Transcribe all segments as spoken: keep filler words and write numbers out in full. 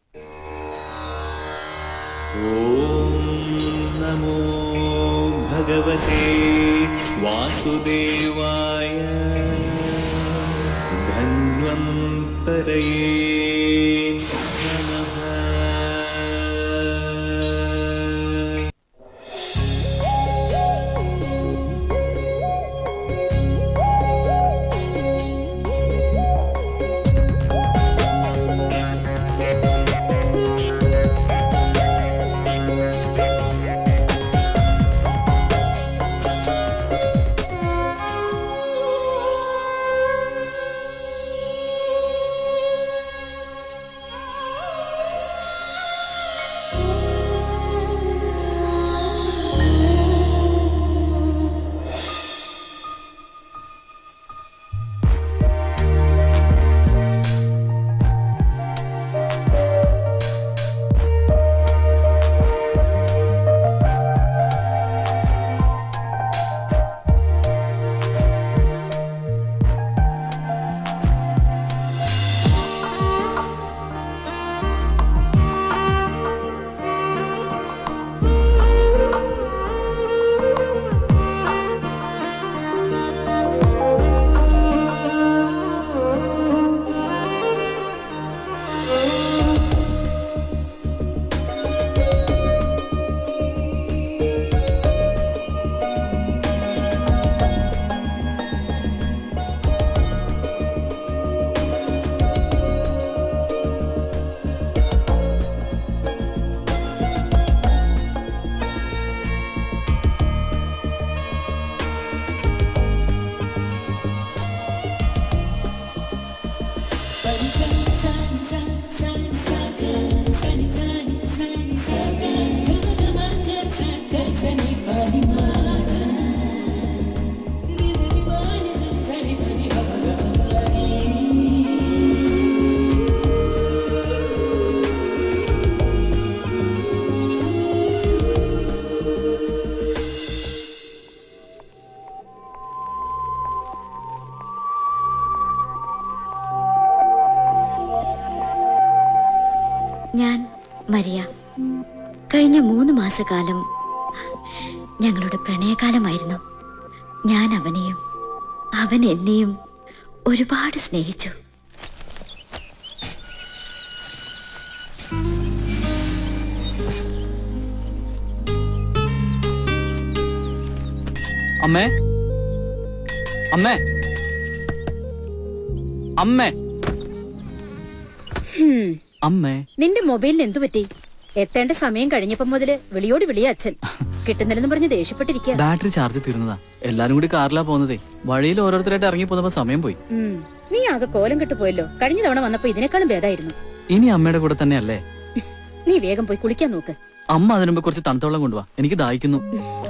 ഓം നമോ ഭഗവതേ വാസുദേവായ ധന്വന്തരയേ നമഃ. ഞാൻ മരിയ. കഴിഞ്ഞ മൂന്ന് മാസക്കാലം ഞങ്ങളുടെ പ്രണയകാലമായിരുന്നു. ഞാൻ അവനെയും അവൻ എന്നെയും ഒരുപാട് സ്നേഹിച്ചു. അമ്മേ, അമ്മേ, അമ്മേ, അമ്മേ. നിന്റെ മൊബൈലിന് എന്തു പറ്റി? എത്തേണ്ട സമയം കഴിഞ്ഞപ്പോ മുതല് വിളിയോട് വിളിയ അച്ഛൻ. കിട്ടുന്നില്ലെന്ന് പറഞ്ഞ് ദേഷ്യപ്പെട്ടിരിക്കുക. Battery charge തീർന്നതാ. എല്ലാരും കൂടി കാറിലാ പോകുന്നതേ. വഴിയിൽ ഓരോരുത്തരായിട്ട് ഇറങ്ങി പോന്നപ്പോ സമയം പോയി. നീ ആകെ കോലം കെട്ടു പോയല്ലോ. കഴിഞ്ഞ തവണ വന്നപ്പോ ഇതിനേക്കാളും ഭേദമായിരുന്നു. ഇനി അമ്മയുടെ കൂടെ തന്നെയല്ലേ? നീ വേഗം പോയി കുളിക്കാൻ നോക്ക്. അമ്മ അതിനു മുമ്പ് കുറച്ച് തണുത്ത വെള്ളം കൊണ്ടുവാ, എനിക്ക് ദാഹിക്കുന്നു.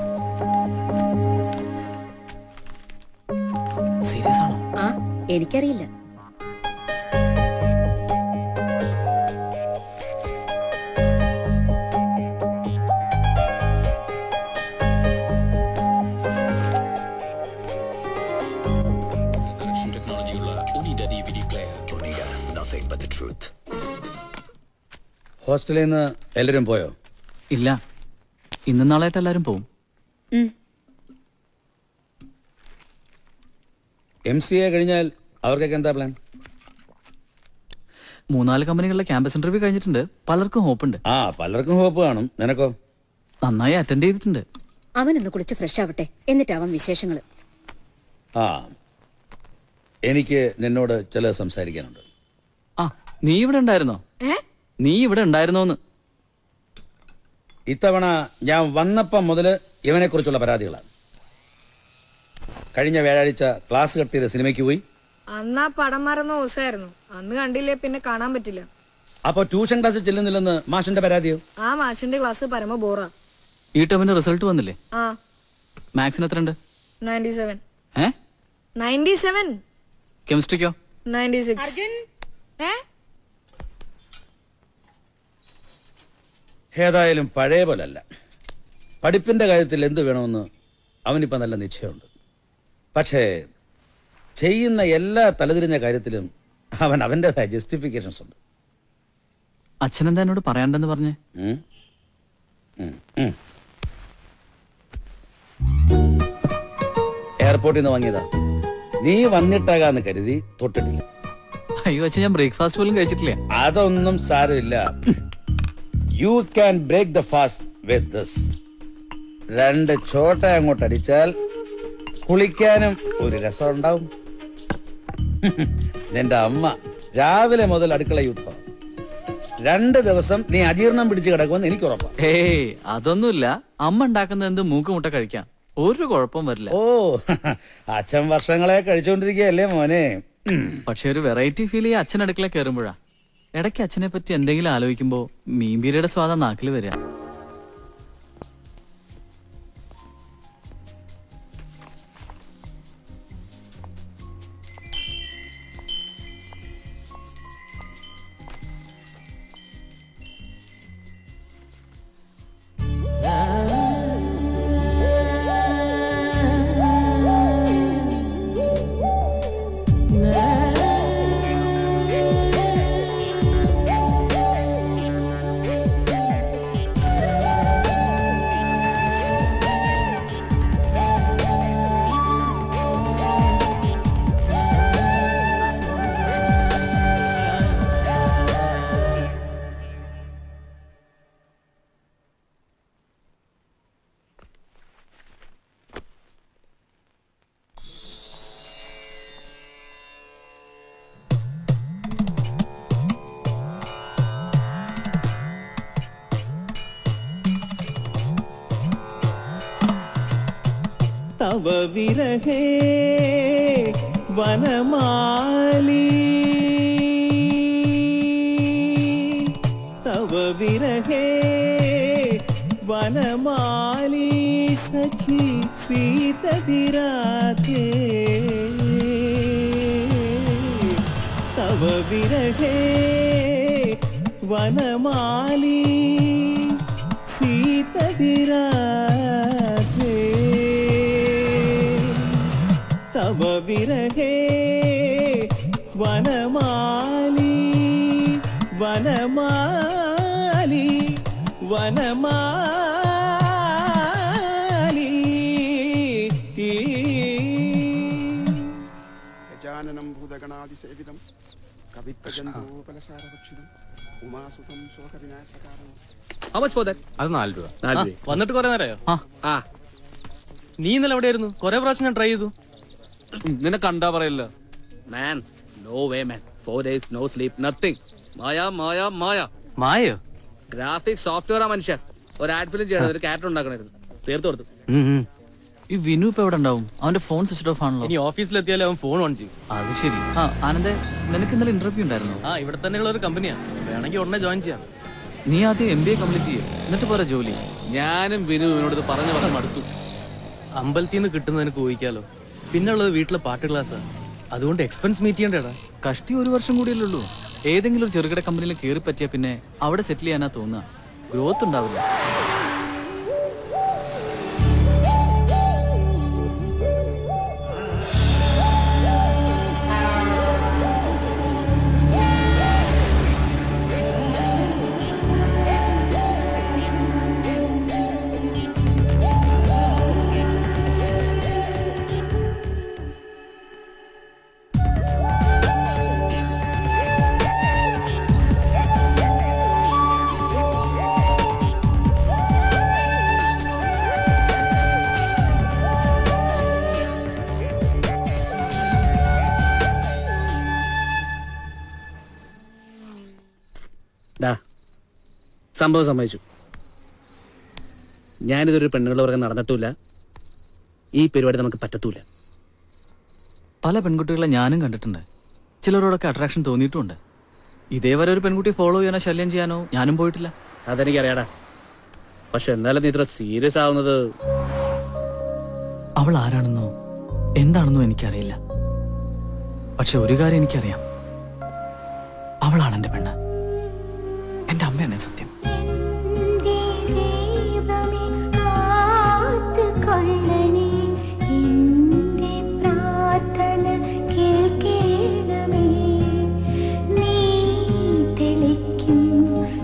സീരിയസ് ആണോ? ആ, എനിക്കറിയില്ല. ഹോസ്റ്റലിൽ നിന്ന് എല്ലാരും പോയോ? ഇല്ല, ഇന്ന് നാളായിട്ട് എല്ലാരും പോവും. എം സി എ കഴിഞ്ഞാൽ അവർക്കൊക്കെ എന്താ പ്ലാൻ? മൂന്നാല് കമ്പനികളിലെ ക്യാമ്പസ് ഇന്റർവ്യൂ കഴിഞ്ഞിട്ടുണ്ട്. പലർക്കും ഹോപ്പുണ്ട്. ആ, പലർക്കും ഹോപ്പ് കാണും. നിനക്കോ? നന്നായി അറ്റൻഡ് ചെയ്തിട്ടുണ്ട്. അവനൊന്ന് കുളിച്ച് ഫ്രഷ് ആവട്ടെ, എന്നിട്ടാവാം വിശേഷങ്ങള്. ആ, എനിക്ക് നിന്നോട് ചില സംസാരിക്കാനുണ്ട്. ആ, നീ ഇവിടെ ഉണ്ടായിരുന്നോ? നീ ഇവിടെ ഉണ്ടായിരുന്നോന്ന്? ഇത്തവണ ഞാൻ വന്നപ്പം മുതല് ഇവനെ കുറിച്ചുള്ള പരാതികളാണ്. കഴിഞ്ഞ വ്യാഴാഴ്ച ക്ലാസ് കട്ട് ചെയ്ത് സിനിമയ്ക്ക് പോയി. അന്നാ പടം മറന്ന ദിവസമായിരുന്നു. അന്ന് കണ്ടില്ലേ, പിന്നെ കാണാൻ പറ്റില്ല. അപ്പൊ ട്യൂഷൻ ക്ലാസ്സിൽ ചെല്ലുന്നില്ലെന്ന് മാഷിന്റെ പരാതിയോ? ആ മാഷിന്റെ ക്ലാസ് പരമ ബോറാ. ഈ ടേമിന്റെ റിസൾട്ട് വന്നില്ലേ? ആ, മാത്സിന് എത്രയുണ്ട്? Ninety seven. ഏ നയൻറ്റി സെവൻ. കെമിസ്ട്രിക്കോ? Ninety six. ഏതായാലും പഴയ പോലല്ല. പഠിപ്പിന്റെ കാര്യത്തിൽ എന്ത് വേണമെന്ന് അവനിപ്പോ നല്ല നിശ്ചയമുണ്ട്. പക്ഷേ ചെയ്യുന്ന എല്ലാ തലതിരിഞ്ഞ കാര്യത്തിലും അവൻ അവൻ്റെതായ ജസ്റ്റിഫിക്കേഷൻസ് ഉണ്ട്. അച്ഛനെന്താ എന്നോട് പറയാണ്ടെന്ന് പറഞ്ഞേ? എയർപോർട്ടിൽ നിന്ന് വാങ്ങിയതാ. നീ വന്നിട്ടാകാന്ന് കരുതി തൊട്ടിട്ടില്ല. അയ്യോ അച്ഛൻ, ഞാൻ ബ്രേക്ക്ഫാസ്റ്റ് പോലും കഴിച്ചിട്ടില്ല. അതൊന്നും സാരമില്ല. You can break the fast with this. രണ്ട് ചോട്ട അങ്ങോട്ട് അടിച്ചാൽ കുളിക്കാനും ഒരു രസം ഉണ്ടാവും. നിന്റെ അമ്മ രാവിലെ മുതൽ അടുക്കള യുദ്ധം. രണ്ട് ദിവസം നീ അജീർണം പിടിച്ച് കിടക്കുമെന്ന് എനിക്ക് ഉറപ്പാണ്. ഏയ് അതൊന്നുമില്ല. അമ്മ ഉണ്ടാക്കുന്ന എന്ത് മൂക്ക് മുട്ട കഴിക്കാം, ഒരു കുഴപ്പം വരില്ല. ഓ, അച്ഛൻ വർഷങ്ങളെ കഴിച്ചോണ്ടിരിക്കുകയല്ലേ മോനെ. പക്ഷെ ഒരു വെറൈറ്റി ഫീൽ ഈ അച്ഛൻ അടുക്കള കയറുമ്പോഴാ. ഇടയ്ക്ക് അച്ഛനെ പറ്റി എന്തെങ്കിലും ആലോചിക്കുമ്പോ മീൻപീരിയുടെ സ്വാദം നാക്കിൽ വരിക. तव विरहे वनमाली तव विरहे वनमाली सखी सीतदिराते तव विरहे वनमाली सीतदिराते तव विरहे वनमाली वनमाली वनमाली गजाननं भूतगणादिसेवितं कवित्तजन्तोपलसारभक्षितं उमासुतं शोकविनाशकारणं. അത് നാല് രൂപ. വന്നിട്ട് കുറെ നേരമായോ? ആ നീ ഇന്നലെ എവിടെയായിരുന്നു? കുറെ പ്രാവശ്യം ഞാൻ ട്രൈ ചെയ്തു. നിന്നെ കണ്ടാ പറയല്ലോ. Man, no way man. Four days no sleep, nothing. Maya Maya Maya മായോ? ഗ്രാഫിക്സ് സോഫ്റ്റ്വെയർ ആ മനുഷ്യ. ഒരു ആഡ് ഫിലിം ചെയ്യണം, ഒരു ക്യാരക്ടർ ഉണ്ടാക്കണായിരുന്നു. തീർത്തു കൊടുത്തു. ഈ വിനു ഇപ്പൊ എവിടെ ഉണ്ടാവും? അവന്റെ ഫോൺ സ്വിച്ച് ഓഫ് ആണല്ലോ. ഇനി ഓഫീസിലെത്തിയാലും അവൻ ഫോൺ ഓൺ ചെയ്യും. അത് ശരി. ആ ആനന്ദേ, നിനക്ക് ഇന്നലെ ഇന്റർവ്യൂ ഉണ്ടായിരുന്നു? ആ, ഇവിടെ തന്നെയുള്ള ഒരു കമ്പനിയാണ്. വേണമെങ്കിൽ ഉടനെ ജോയിൻ ചെയ്യാം. നീ ആദ്യം എം ബി എ കംപ്ലീറ്റ് ചെയ്യും, എന്നിട്ട് പോരാ ജോലി. ഞാനും വിനു ഇവനോട് പറഞ്ഞു പറഞ്ഞു മടുത്തു. അമ്പലത്തിൽ നിന്ന് കിട്ടുന്നതിന് പോയിക്കാലോ. പിന്നെ ഉള്ളത് വീട്ടിലെ പാട്ട് ക്ലാസ്സാണ്. അതുകൊണ്ട് എക്സ്പെൻസ് മീറ്റ് ചെയ്യണ്ടേടാ. കഷ്ടി ഒരു വർഷം കൂടിയല്ലേ ഉള്ളൂ. ഏതെങ്കിലും ഒരു ചെറുകിട കമ്പനിയിൽ കയറി പറ്റിയാ പിന്നെ അവിടെ സെറ്റിൽ ചെയ്യാനാ തോന്നുക. ഗ്രോത്ത് ഉണ്ടാവില്ല. സംഭവം സമ്മതിച്ചു. ഞാനിതൊരു പെണ്ണുങ്ങളുടെ പുറകെ നടന്നിട്ടില്ല. ഈ പരിപാടി നമുക്ക് പറ്റത്തൂല. പല പെൺകുട്ടികളെ ഞാനും കണ്ടിട്ടുണ്ട്. ചിലരോടൊക്കെ അട്രാക്ഷൻ തോന്നിയിട്ടുമുണ്ട്. ഇതേവരെ ഒരു പെൺകുട്ടി ഫോളോ ചെയ്യാനോ ശല്യം ചെയ്യാനോ ഞാനും പോയിട്ടില്ല. അതെനിക്കറിയാടാ. പക്ഷെ എന്നാലും നീ ഇത്ര സീരിയസ് ആവുന്നത്? അവൾ ആരാണെന്നോ എന്താണെന്നോ എനിക്കറിയില്ല. പക്ഷെ ഒരു കാര്യം എനിക്കറിയാം, അവളാണ് എന്റെ പെണ്ണ്. എന്റെ അമ്മയാണ് സത്യം. നീ തെളിക്കും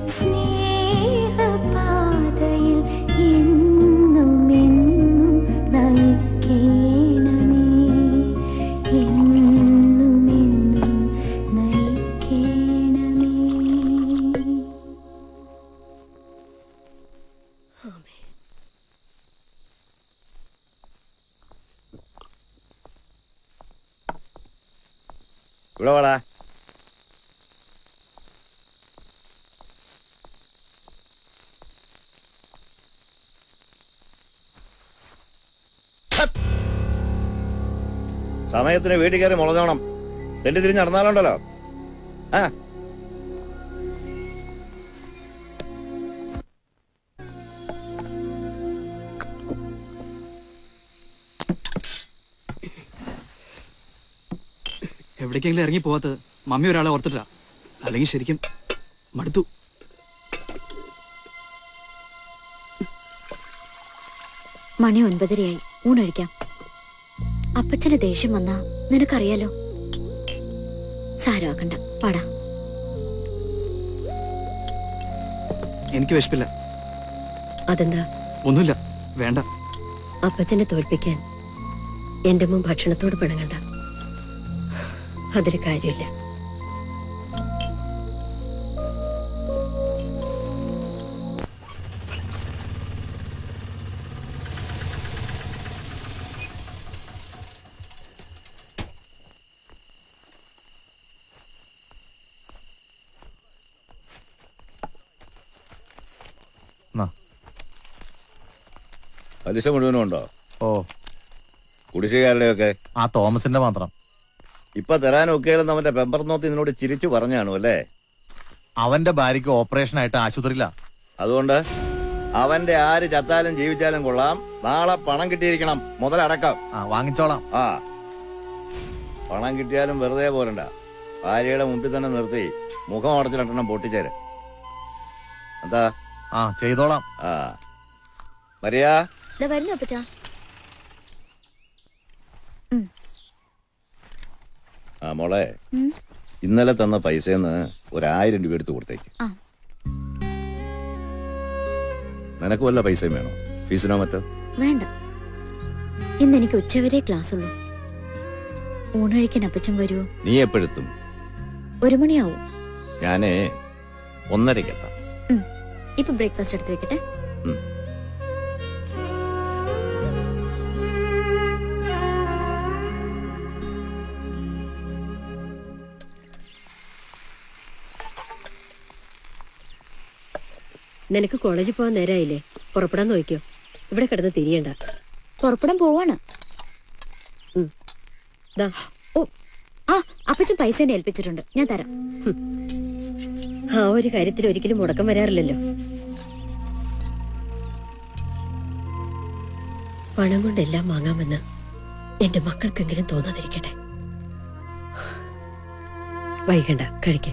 ഇവിടെ വാടാ. സമയത്തിന് വീട്ടിൽ കയറി മുളഞ്ഞോണം. തെണ്ടി തിരിഞ്ഞ് നടന്നാലുണ്ടല്ലോ. ആ എവിടേക്കെങ്കിലും ഇറങ്ങി പോവാത്തത് മമ്മി ഒരാളെ ഓർത്തിട്ടാ. അല്ലെങ്കിൽ ശരിക്കും മടുത്തു. മണി ഒൻപതരയായി. ഊണഴിക്കാം. അപ്പച്ചന് ദേഷ്യം വന്നാ നിനക്കറിയാലോ. സാരമാക്കണ്ട, പാടാ. എനിക്ക് വിശപ്പില്ല. അതെന്താ? ഒന്നുമില്ല, വേണ്ട. അപ്പച്ചനെ തോൽപ്പിക്കാൻ എന്റെ മുൻ ഭക്ഷണത്തോട് പിണങ്ങണ്ട. അതൊരു കാര്യമില്ല. പലിശ മുഴുവനും ഉണ്ടോ? ഓ, കുടിശ്ശികാരുടെയൊക്കെ? ആ തോമസിന്റെ മാത്രം. ഇപ്പൊ തരാനൊക്കെയാലും അവന്റെ പെമ്പർ നോത്ത് ഇതിനോട് ചിരിച്ചു പറഞ്ഞാണു അല്ലേ? അവന്റെ ഭാര്യയ്ക്ക് ഓപ്പറേഷൻ ആയിട്ട് ആശുപത്രിയിലാ. അതുകൊണ്ട് അവന്റെ ആര് ചത്താലും ജീവിച്ചാലും കൊള്ളാം, നാളെ പണം കിട്ടിയിരിക്കണം, മുതലടക്കം. ആ, വാങ്ങിച്ചോളാം. ആ, പണം കിട്ടിയാലും വെറുതെ പോരണ്ട. ഭാര്യയുടെ മുമ്പിൽ തന്നെ നിർത്തി മുഖം അടച്ചിട്ടെണ്ണം പൊട്ടിച്ചേര്. എന്താ? ആ, ചെയ്തോളാം. ആ, മരിയ വരുന്നു അപ്പച്ചാ. ആ മോളെ, ഇന്നലെ തന്ന പൈസന്ന് ഒരായിരം രൂപ എടുത്ത് കൊടുത്തേക്ക്. നിനക്ക് വല്ല പൈസയും വേണോ? ഫീസിനോ മറ്റോ? വേണ്ട, ഇന്ന് എനിക്ക് ഉച്ചവരെ ക്ലാസ് ഉള്ളൂ. ഊണഴിക്കാൻ അപ്പച്ചൻ വരുമോ? നീ എപ്പോഴെത്തും? ഒരു മണിയാവും. ഞാനേ ഒന്നരക്കെത്താം. ഇപ്പൊ ബ്രേക്ക്ഫാസ്റ്റ് എടുത്ത് വെക്കട്ടെ. നിനക്ക് കോളേജിൽ പോകാൻ നേരമായില്ലേ? പുറപ്പെടാൻ നോക്കിയോ. ഇവിടെ കിടന്ന് തിരിയണ്ട. പുറപ്പെടാൻ പോവാണ്. ഓ, ആ അപ്പച്ചൻ പൈസ എന്നെ ഏൽപ്പിച്ചിട്ടുണ്ട്, ഞാൻ തരാം. ആ ഒരു കാര്യത്തിൽ ഒരിക്കലും മുടക്കം വരാറില്ലല്ലോ. പണം കൊണ്ടെല്ലാം വാങ്ങാമെന്ന് എന്റെ മക്കൾക്കെങ്കിലും തോന്നാതിരിക്കട്ടെ. വൈകണ്ട, കഴിക്ക.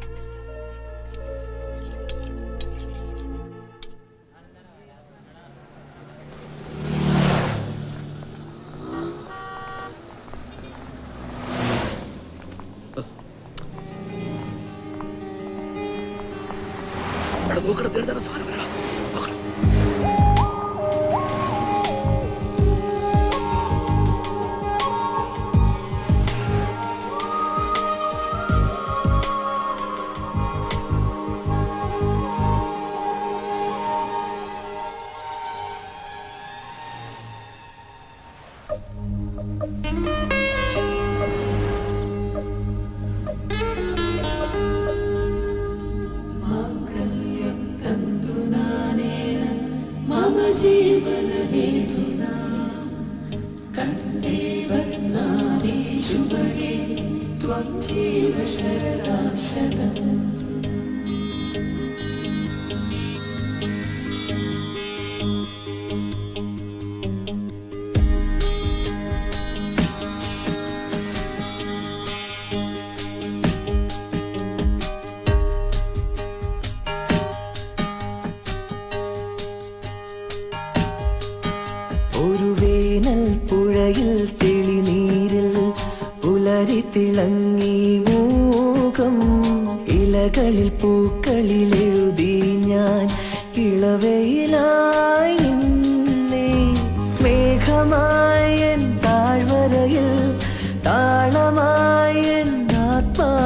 ഒരു വേനൽ പുഴയിൽ തെളിനീരിൽ പുലരി തിളങ്ങി മൂകം ഇലകളിൽ പൂക്കളിൽ എഴുതി ഞാൻ ഇളവയിലായി നിന്നെ മേഘമായ താഴ്വരയിൽ താളം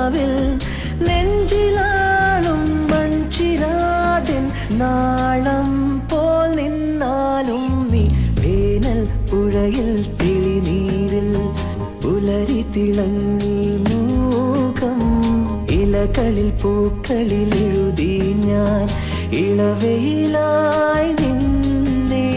ആത്മാവിൽ നെഞ്ചിലാളും മൺചിരാതിൻ നാളം പോൽ നിന്നാലും നീ വേനൽ പുഴയിൽ തിളിനീരിൽ പുലരി തിളങ്ങി മൂകം ഇലകളിൽ പൂക്കളിൽ എഴുതി ഞാൻ ഇളവയിലായി നിന്നേ.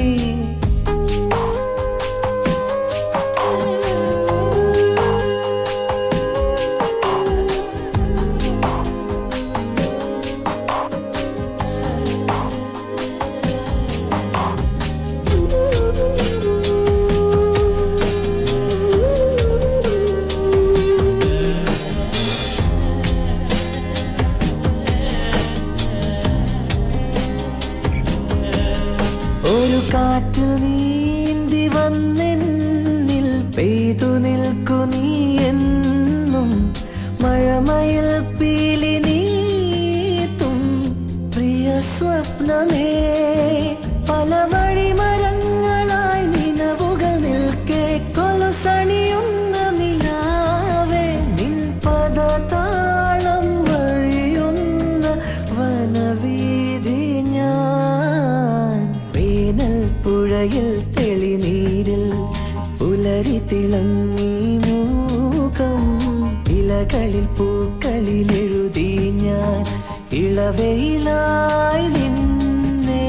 ഒരു കാറ്റിൽ നീന്തി വന്നെന്നിൽ പെയ്തു നിൽക്കു നീ എന്നും മഴമയിൽ പീലി നീത്തും പ്രിയ സ്വപ്നമേ. പല വഴിമരങ്ങളായി നിലവുകൾ നിൽക്കെ കൊലുസണിയുന്ന നിലാവേ നിൻ പദതാളം വഴിയുന്ന വനവീതി ഞാൻ. വേനൽ പുഴയിൽ തെളിനീരിൽ പുലരി തിളങ്ങി മൂകം ഇലകളിൽ പൂക്കളിൽ എഴുതി ഞാൻ ഇളവയിലായി നിന്നേ.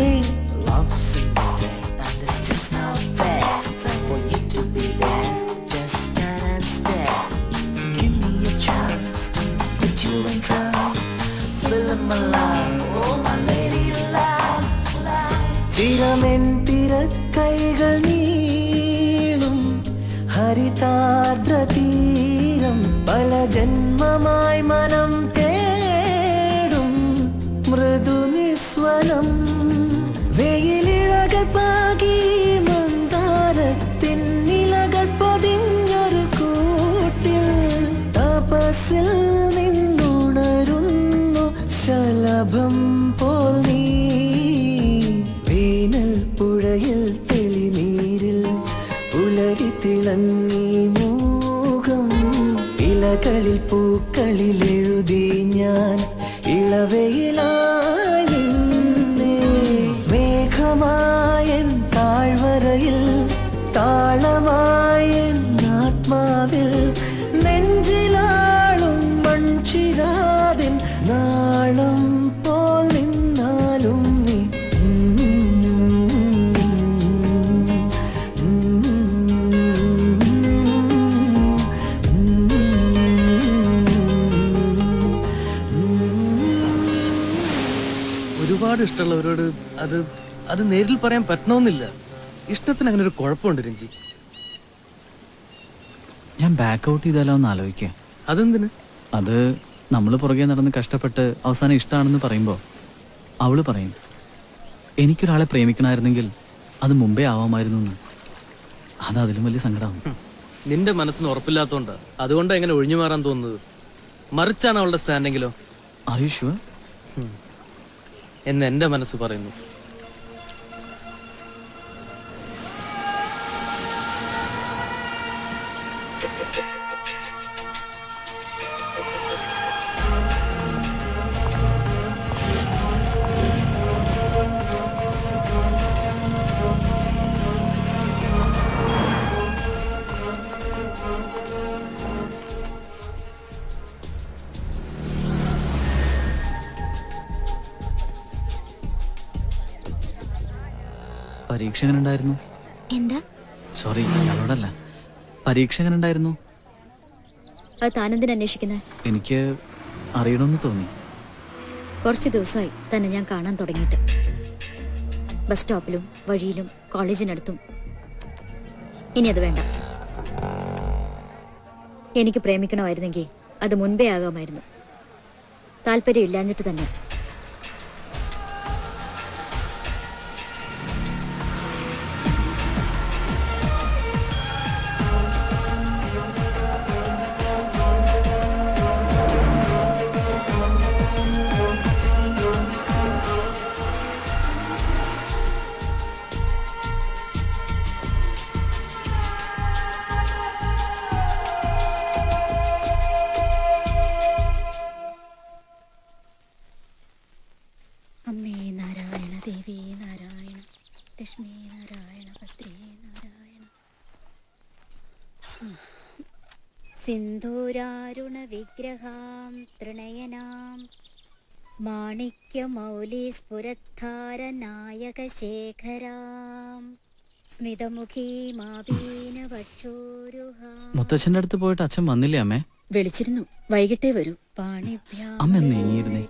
ചിരമെൻ തിരക്കൈകൾ നീളും ഹരിതാദ്ര തീരം പല ജന്മമായി മനം തേടും മൃദു നിസ്വനം. വെയിലിഴകൾ പാകി മന്ദാരത്തിൻ നിലകൾ പൊതിഞ്ഞൊരു കൂട്ടിൽ തപസ്സിൽ നിന്നുണരുന്നു ശലഭം പോൽ നീ. വേനൽ പുഴയിൽ തെളിനീരിൽ പുലരി തിളങ്ങി മൂകം ഇലകളിൽ പൂക്കളിൽ എഴുതി ഞാൻ ഇളവയിലായി നിന്നേ. മേഘമായൻ താഴ്വരയിൽ താളമായൻ ആത്മാവിൽ നെഞ്ചിലാളും മൺചിരാതിൻ നാളം പോൽ നിന്നാലും നീ. ഒരുപാട് ഇഷ്ടമുള്ളവരോട് അത് അത് നേരിൽ പറയാൻ പറ്റണമെന്നില്ല. ഇഷ്ടത്തിന് അങ്ങനെ ഒരു കുഴപ്പമുണ്ട് രഞ്ജി. ഞാൻ ബാക്ക് ഔട്ട് ചെയ്താലോ എന്ന് ആലോചിക്കുക. അതെന്തിന്? അത് നമ്മൾ പുറകെ നടന്ന് കഷ്ടപ്പെട്ട് അവസാനം ഇഷ്ടമാണെന്ന് പറയുമ്പോൾ അവള് പറയും എനിക്കൊരാളെ പ്രേമിക്കണമായിരുന്നെങ്കിൽ അത് മുമ്പേ ആവാമായിരുന്നു എന്ന്. അത് അതിലും വലിയ സങ്കടമാണ്. നിന്റെ മനസ്സിന് ഉറപ്പില്ലാത്തോണ്ടാ, അതുകൊണ്ടാ എങ്ങനെ ഒഴിഞ്ഞു മാറാൻ തോന്നുന്നത്. മറിച്ചാണ് അവളുടെ സ്റ്റാൻഡെങ്കിലോ? Are you sure? എന്ന് എന്റെ മനസ്സ് പറയുന്നു. പരീക്ഷ എങ്ങനെ ഉണ്ടായിരുന്നു? എന്താ? സോറി, അവളോടല്ല. പരീക്ഷ എങ്ങനെ ഉണ്ടായിരുന്നു? അത് താനെന്തിനാ അന്വേഷിക്കുന്നത്? എനിക്ക് അറിയണമെന്ന് തോന്നി. കുറച്ച് ദിവസമായി തന്നെ ഞാൻ കാണാൻ തുടങ്ങിയിട്ട്. ബസ് സ്റ്റോപ്പിലും വഴിയിലും കോളേജിനടുത്തും. ഇനി അത് വേണ്ട. എനിക്ക് പ്രേമിക്കണമായിരുന്നെങ്കിൽ അത് മുൻപേ ആകാമായിരുന്നു. താല്പര്യം ഇല്ലാഞ്ഞിട്ട് തന്നെ. ദേവി നാരായണ ലക്ഷ്മി നാരായണ ഭദ്രേ നാരായണ. സിന്ധൂരാരുണ വിഗ്രഹാം തൃണയനാം മാണിക്യമൗലി സ്ഫുരദ്ധാരനായക ശേഖരാം സ്മിതമുഖീമാപീന വക്ഷോരുഹാം. മുത്തച്ഛന്റെ അടുത്ത് പോയിട്ട് അച്ഛൻ വന്നില്ലേ അമ്മേ? വിളിച്ചിരുന്നു, വൈകിട്ടേ വരൂ. അമ്മ നീങ്ങിയിരുന്നേ.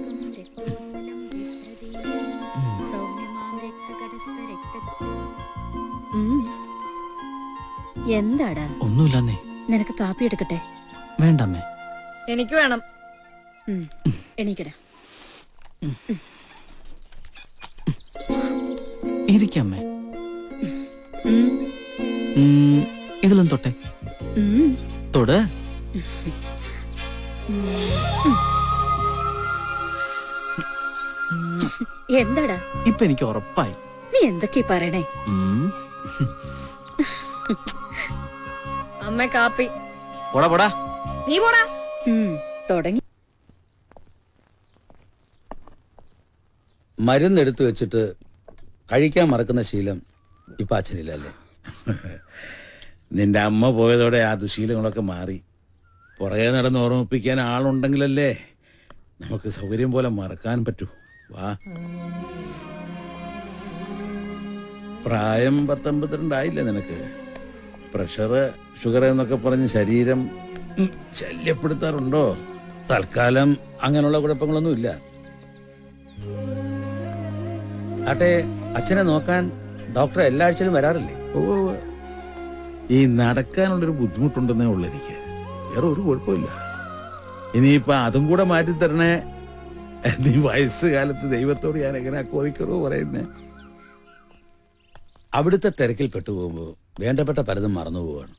എന്താടാ? ഒന്നുമില്ലെന്നേ. നിനക്ക് കാപ്പി എടുക്കട്ടെ? വേണ്ട അമ്മേ. എനിക്ക് വേണം. എണീക്കടാ. ഇരിക്കമ്മേ. ഇതിലും തൊട്ടെ. തൊട്. എന്താടാ? ഇപ്പൊ എനിക്ക് ഉറപ്പായി. നീ എന്തൊക്കെയാ പറയണേ? അമ്മ കാപ്പി. പോടാ പോടാ. നീ പോടാ. തുടങ്ങി. മരുന്നെടുത്തു വെച്ചിട്ട് കഴിക്കാൻ മറക്കുന്ന ശീലം ഇപ്പൊ അച്ഛനില്ലല്ലേ? നിന്റെ അമ്മ പോയതോടെ ആ ദുശീലങ്ങളൊക്കെ മാറി. പുറകെ നടന്ന് ഓർമ്മിപ്പിക്കാൻ ആളുണ്ടെങ്കിലല്ലേ നമുക്ക് സൗകര്യം പോലെ മറക്കാൻ പറ്റൂ. വാ. പ്രായം പത്തൊമ്പത്തിരണ്ടായില്ലേ നിനക്ക്? പ്രഷറ് ഷുഗർ എന്നൊക്കെ പറഞ്ഞ് ശരീരം ശല്യപ്പെടുത്താറുണ്ടോ? തൽക്കാലം അങ്ങനെയുള്ള കുഴപ്പങ്ങളൊന്നും ഇല്ല. ആട്ടെ, അച്ഛനെ നോക്കാൻ ഡോക്ടർ എല്ലാ ആഴ്ചയിലും വരാറില്ലേ? ഓ, ഈ നടക്കാനുള്ളൊരു ബുദ്ധിമുട്ടുണ്ടെന്നേ ഉള്ളൂ എനിക്ക്. വേറെ ഒരു കുഴപ്പമില്ല. ഇനിയിപ്പൊ അതും കൂടെ മാറ്റിത്തരണേ. നീ വയസ്സുകാലത്ത് ദൈവത്തോട് ഞാൻ എങ്ങനെ കോതിക്കറോ പറയുന്നേ? അവിടുത്തെ തിരക്കിൽ പെട്ടുപോകുമ്പോൾ വേണ്ടപ്പെട്ട പലതും മറന്നു പോവാണ്.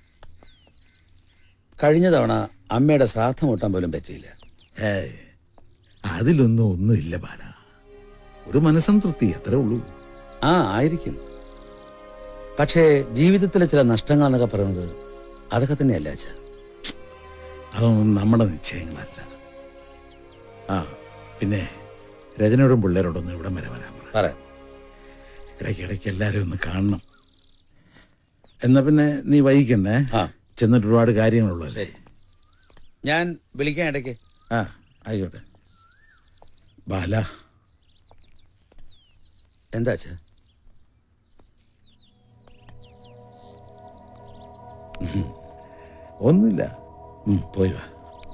കഴിഞ്ഞ തവണ അമ്മയുടെ ശ്രാദ്ധം കൂട്ടാൻ പോലും പറ്റിയില്ല. ഏ അതിലൊന്നും ഒന്നുമില്ല ബാല. ഒരു മനസ്സംതൃപ്തി, അത്രേ ഉള്ളൂ. ആ, ആയിരിക്കും. പക്ഷേ ജീവിതത്തിലെ ചില നഷ്ടങ്ങൾ എന്നൊക്കെ പറയുന്നത് അതൊക്കെ തന്നെയല്ല അച്ഛ. അതൊന്നും നമ്മുടെ നിശ്ചയങ്ങളല്ല. ആ പിന്നെ രചനയോടും പിള്ളേരോടൊന്നും ഇവിടം വരെ വരാൻ പറയാം. ഇടയ്ക്കിടയ്ക്ക് എല്ലാവരും ഒന്ന് കാണണം. എന്നാ പിന്നെ നീ വൈകിക്കണ്ടേ? ചെന്നിട്ട് ഒരുപാട് കാര്യങ്ങളുള്ളല്ലേ. ഞാൻ വിളിക്കാൻ ഇടയ്ക്ക്. ആ ആയിക്കോട്ടെ. ബാല. എന്താ അച്ഛ? ഒന്നുമില്ല. പോയി വാ.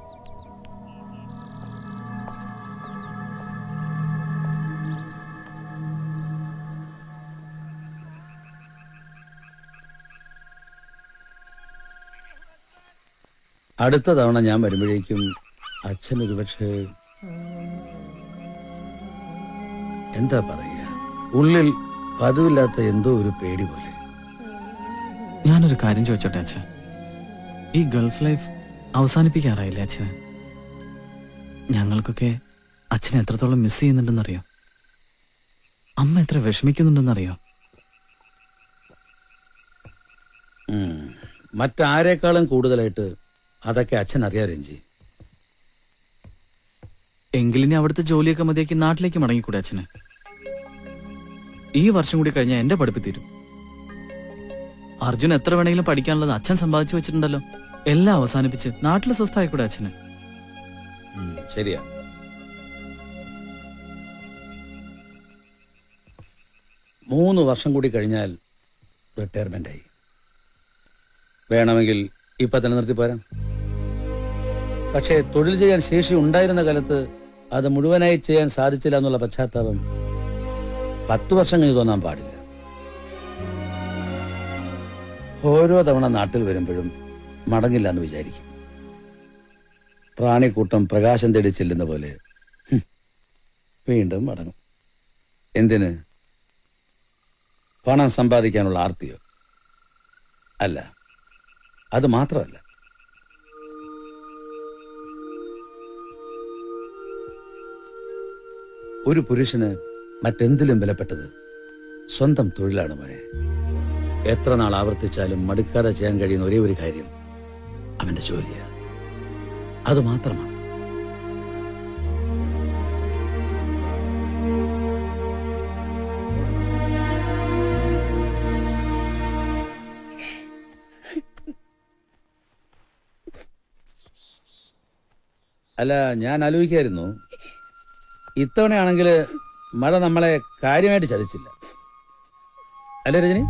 അടുത്ത തവണ ഞാൻ വരുമ്പോഴേക്കും അച്ഛൻ ഒരുപക്ഷെ എന്താ പറയുക, ഉള്ളിൽ പതിവില്ലാത്ത എന്തോ ഒരു പേടി പോലെ. ഞാനൊരു കാര്യം ചോദിച്ചോട്ടെ അച്ഛൻ? ഈ ഗൾഫ് ലൈഫ് അവസാനിപ്പിക്കാറായില്ലേ അച്ഛന്? ഞങ്ങൾക്കൊക്കെ അച്ഛനെ എത്രത്തോളം മിസ് ചെയ്യുന്നുണ്ടെന്നറിയോ? അമ്മ എത്ര വിഷമിക്കുന്നുണ്ടെന്നറിയോ? മറ്റാരേക്കാളും കൂടുതലായിട്ട് അതൊക്കെ അച്ഛൻ അറിയാം രഞ്ജി. എങ്കിലിനി അവിടുത്തെ ജോലിയൊക്കെ മതിയാക്കി നാട്ടിലേക്ക് മടങ്ങിക്കൂടെ അച്ഛന്? ഈ വർഷം കൂടി കഴിഞ്ഞാൽ എന്റെ പഠിപ്പ് തീരും. അർജുൻ എത്ര വേണമെങ്കിലും പഠിക്കാനുള്ളത് അച്ഛൻ സമ്പാദിച്ചു വെച്ചിട്ടുണ്ടല്ലോ. എല്ലാം അവസാനിപ്പിച്ച് നാട്ടിൽ സ്വസ്ഥായിക്കൂടെ അച്ഛന്? ശരിയാ. മൂന്ന് വർഷം കൂടി കഴിഞ്ഞാൽ റിട്ടയർമെന്റ് ആയി. വേണമെങ്കിൽ ഇപ്പൊ തന്നെ നിർത്തിപ്പോരാം. പക്ഷേ തൊഴിൽ ചെയ്യാൻ ശേഷി ഉണ്ടായിരുന്ന കാലത്ത് അത് മുഴുവനായി ചെയ്യാൻ സാധിച്ചില്ല എന്നുള്ള പശ്ചാത്താപം പത്തു വർഷം കഴിഞ്ഞ് തോന്നാൻ പാടില്ല. ഓരോ തവണ നാട്ടിൽ വരുമ്പോഴും മടങ്ങില്ല എന്ന് വിചാരിക്കും. പ്രാണിക്കൂട്ടം പ്രകാശം തേടി ചെല്ലുന്ന പോലെ വീണ്ടും മടങ്ങും. എന്തിന്? പണം സമ്പാദിക്കാനുള്ള ആർത്തിയോ? അല്ല, അത് മാത്രമല്ല. ഒരു പുരുഷന് മറ്റെന്തിലും വിലപ്പെട്ടത് സ്വന്തം തൊഴിലാണ് മോനെ. എത്ര നാൾ ആവർത്തിച്ചാലും മടുക്കാതെ ചെയ്യാൻ കഴിയുന്ന ഒരേ ഒരു കാര്യം അവന്റെ ജോലിയാണ്. അത് മാത്രമാണ്. അല്ല, ഞാൻ ആലോചിക്കായിരുന്നു, ഇത്തവണയാണെങ്കിൽ മഴ നമ്മളെ കാര്യമായിട്ട് ചതിച്ചില്ല അല്ലേ രജനി?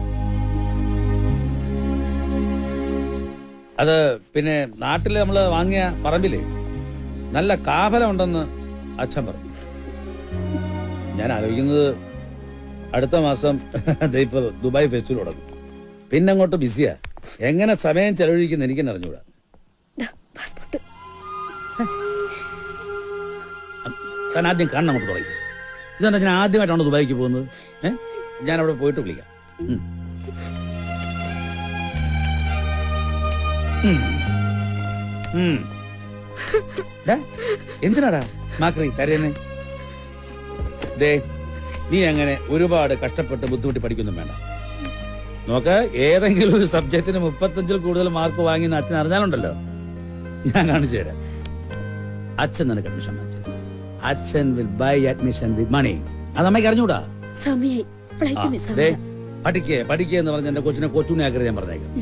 അത് പിന്നെ നാട്ടിൽ നമ്മൾ വാങ്ങിയ പറമ്പില് നല്ല കാഫലം ഉണ്ടെന്ന് അച്ഛൻ പറഞ്ഞു. ഞാൻ ആലോചിക്കുന്നത് അടുത്ത മാസം ഇപ്പൊ ദുബായ് ഫെസ്റ്റിവൽ തുടങ്ങും. പിന്നെ അങ്ങോട്ട് ബിസിയാ. എങ്ങനെ സമയം ചെലവഴിക്കുന്ന എനിക്കെന്ന് അറിഞ്ഞൂടാ. താൻ ആദ്യം കാണണം അങ്ങോട്ട് തുടങ്ങി. ഇതെന്താ ഞാൻ ആദ്യമായിട്ടാണോ ദുബായിക്ക് പോകുന്നത്? ഏഹ് ഞാൻ അവിടെ പോയിട്ട് വിളിക്കാം. എന്തിനാടാ മാക്രി കരയുന്നേ? ദേ, നീ അങ്ങനെ ഒരുപാട് കഷ്ടപ്പെട്ട് ബുദ്ധിമുട്ടി പഠിക്കൊന്നും വേണ്ട. നോക്ക്, ഏതെങ്കിലും ഒരു സബ്ജക്റ്റിന് മുപ്പത്തഞ്ചിൽ കൂടുതൽ മാർക്ക് വാങ്ങിയെന്ന് അച്ഛൻ അറിഞ്ഞാലുണ്ടല്ലോ, ഞാൻ കാണിച്ചു തരാം. അച്ഛൻ നിനക്ക് അഡ്മിഷൻ മാറ്റി. അച്ഛൻ will buy admission with money. അത് അമ്മയ്ക്ക് അറിഞ്ഞൂടാ. പഠിക്കേ പഠിക്കേ എന്ന് പറഞ്ഞ എന്റെ കൊച്ചിനെ കൊച്ചുനെ ആക്കരുത് ഞാൻ പറഞ്ഞേക്കാം.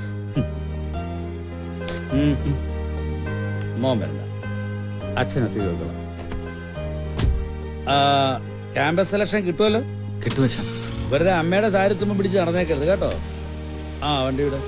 മോൻ വരണ്ട, അച്ഛനെത്തി ചോദിക്കണം. ക്യാമ്പസ് സെലക്ഷൻ കിട്ടുമല്ലോ? കിട്ടുവച്ച. വെറുതെ അമ്മയുടെ സാരത്തുമ്പോ പിടിച്ച് നടന്നേക്കരുത് കേട്ടോ. ആ വണ്ടി വിടെ.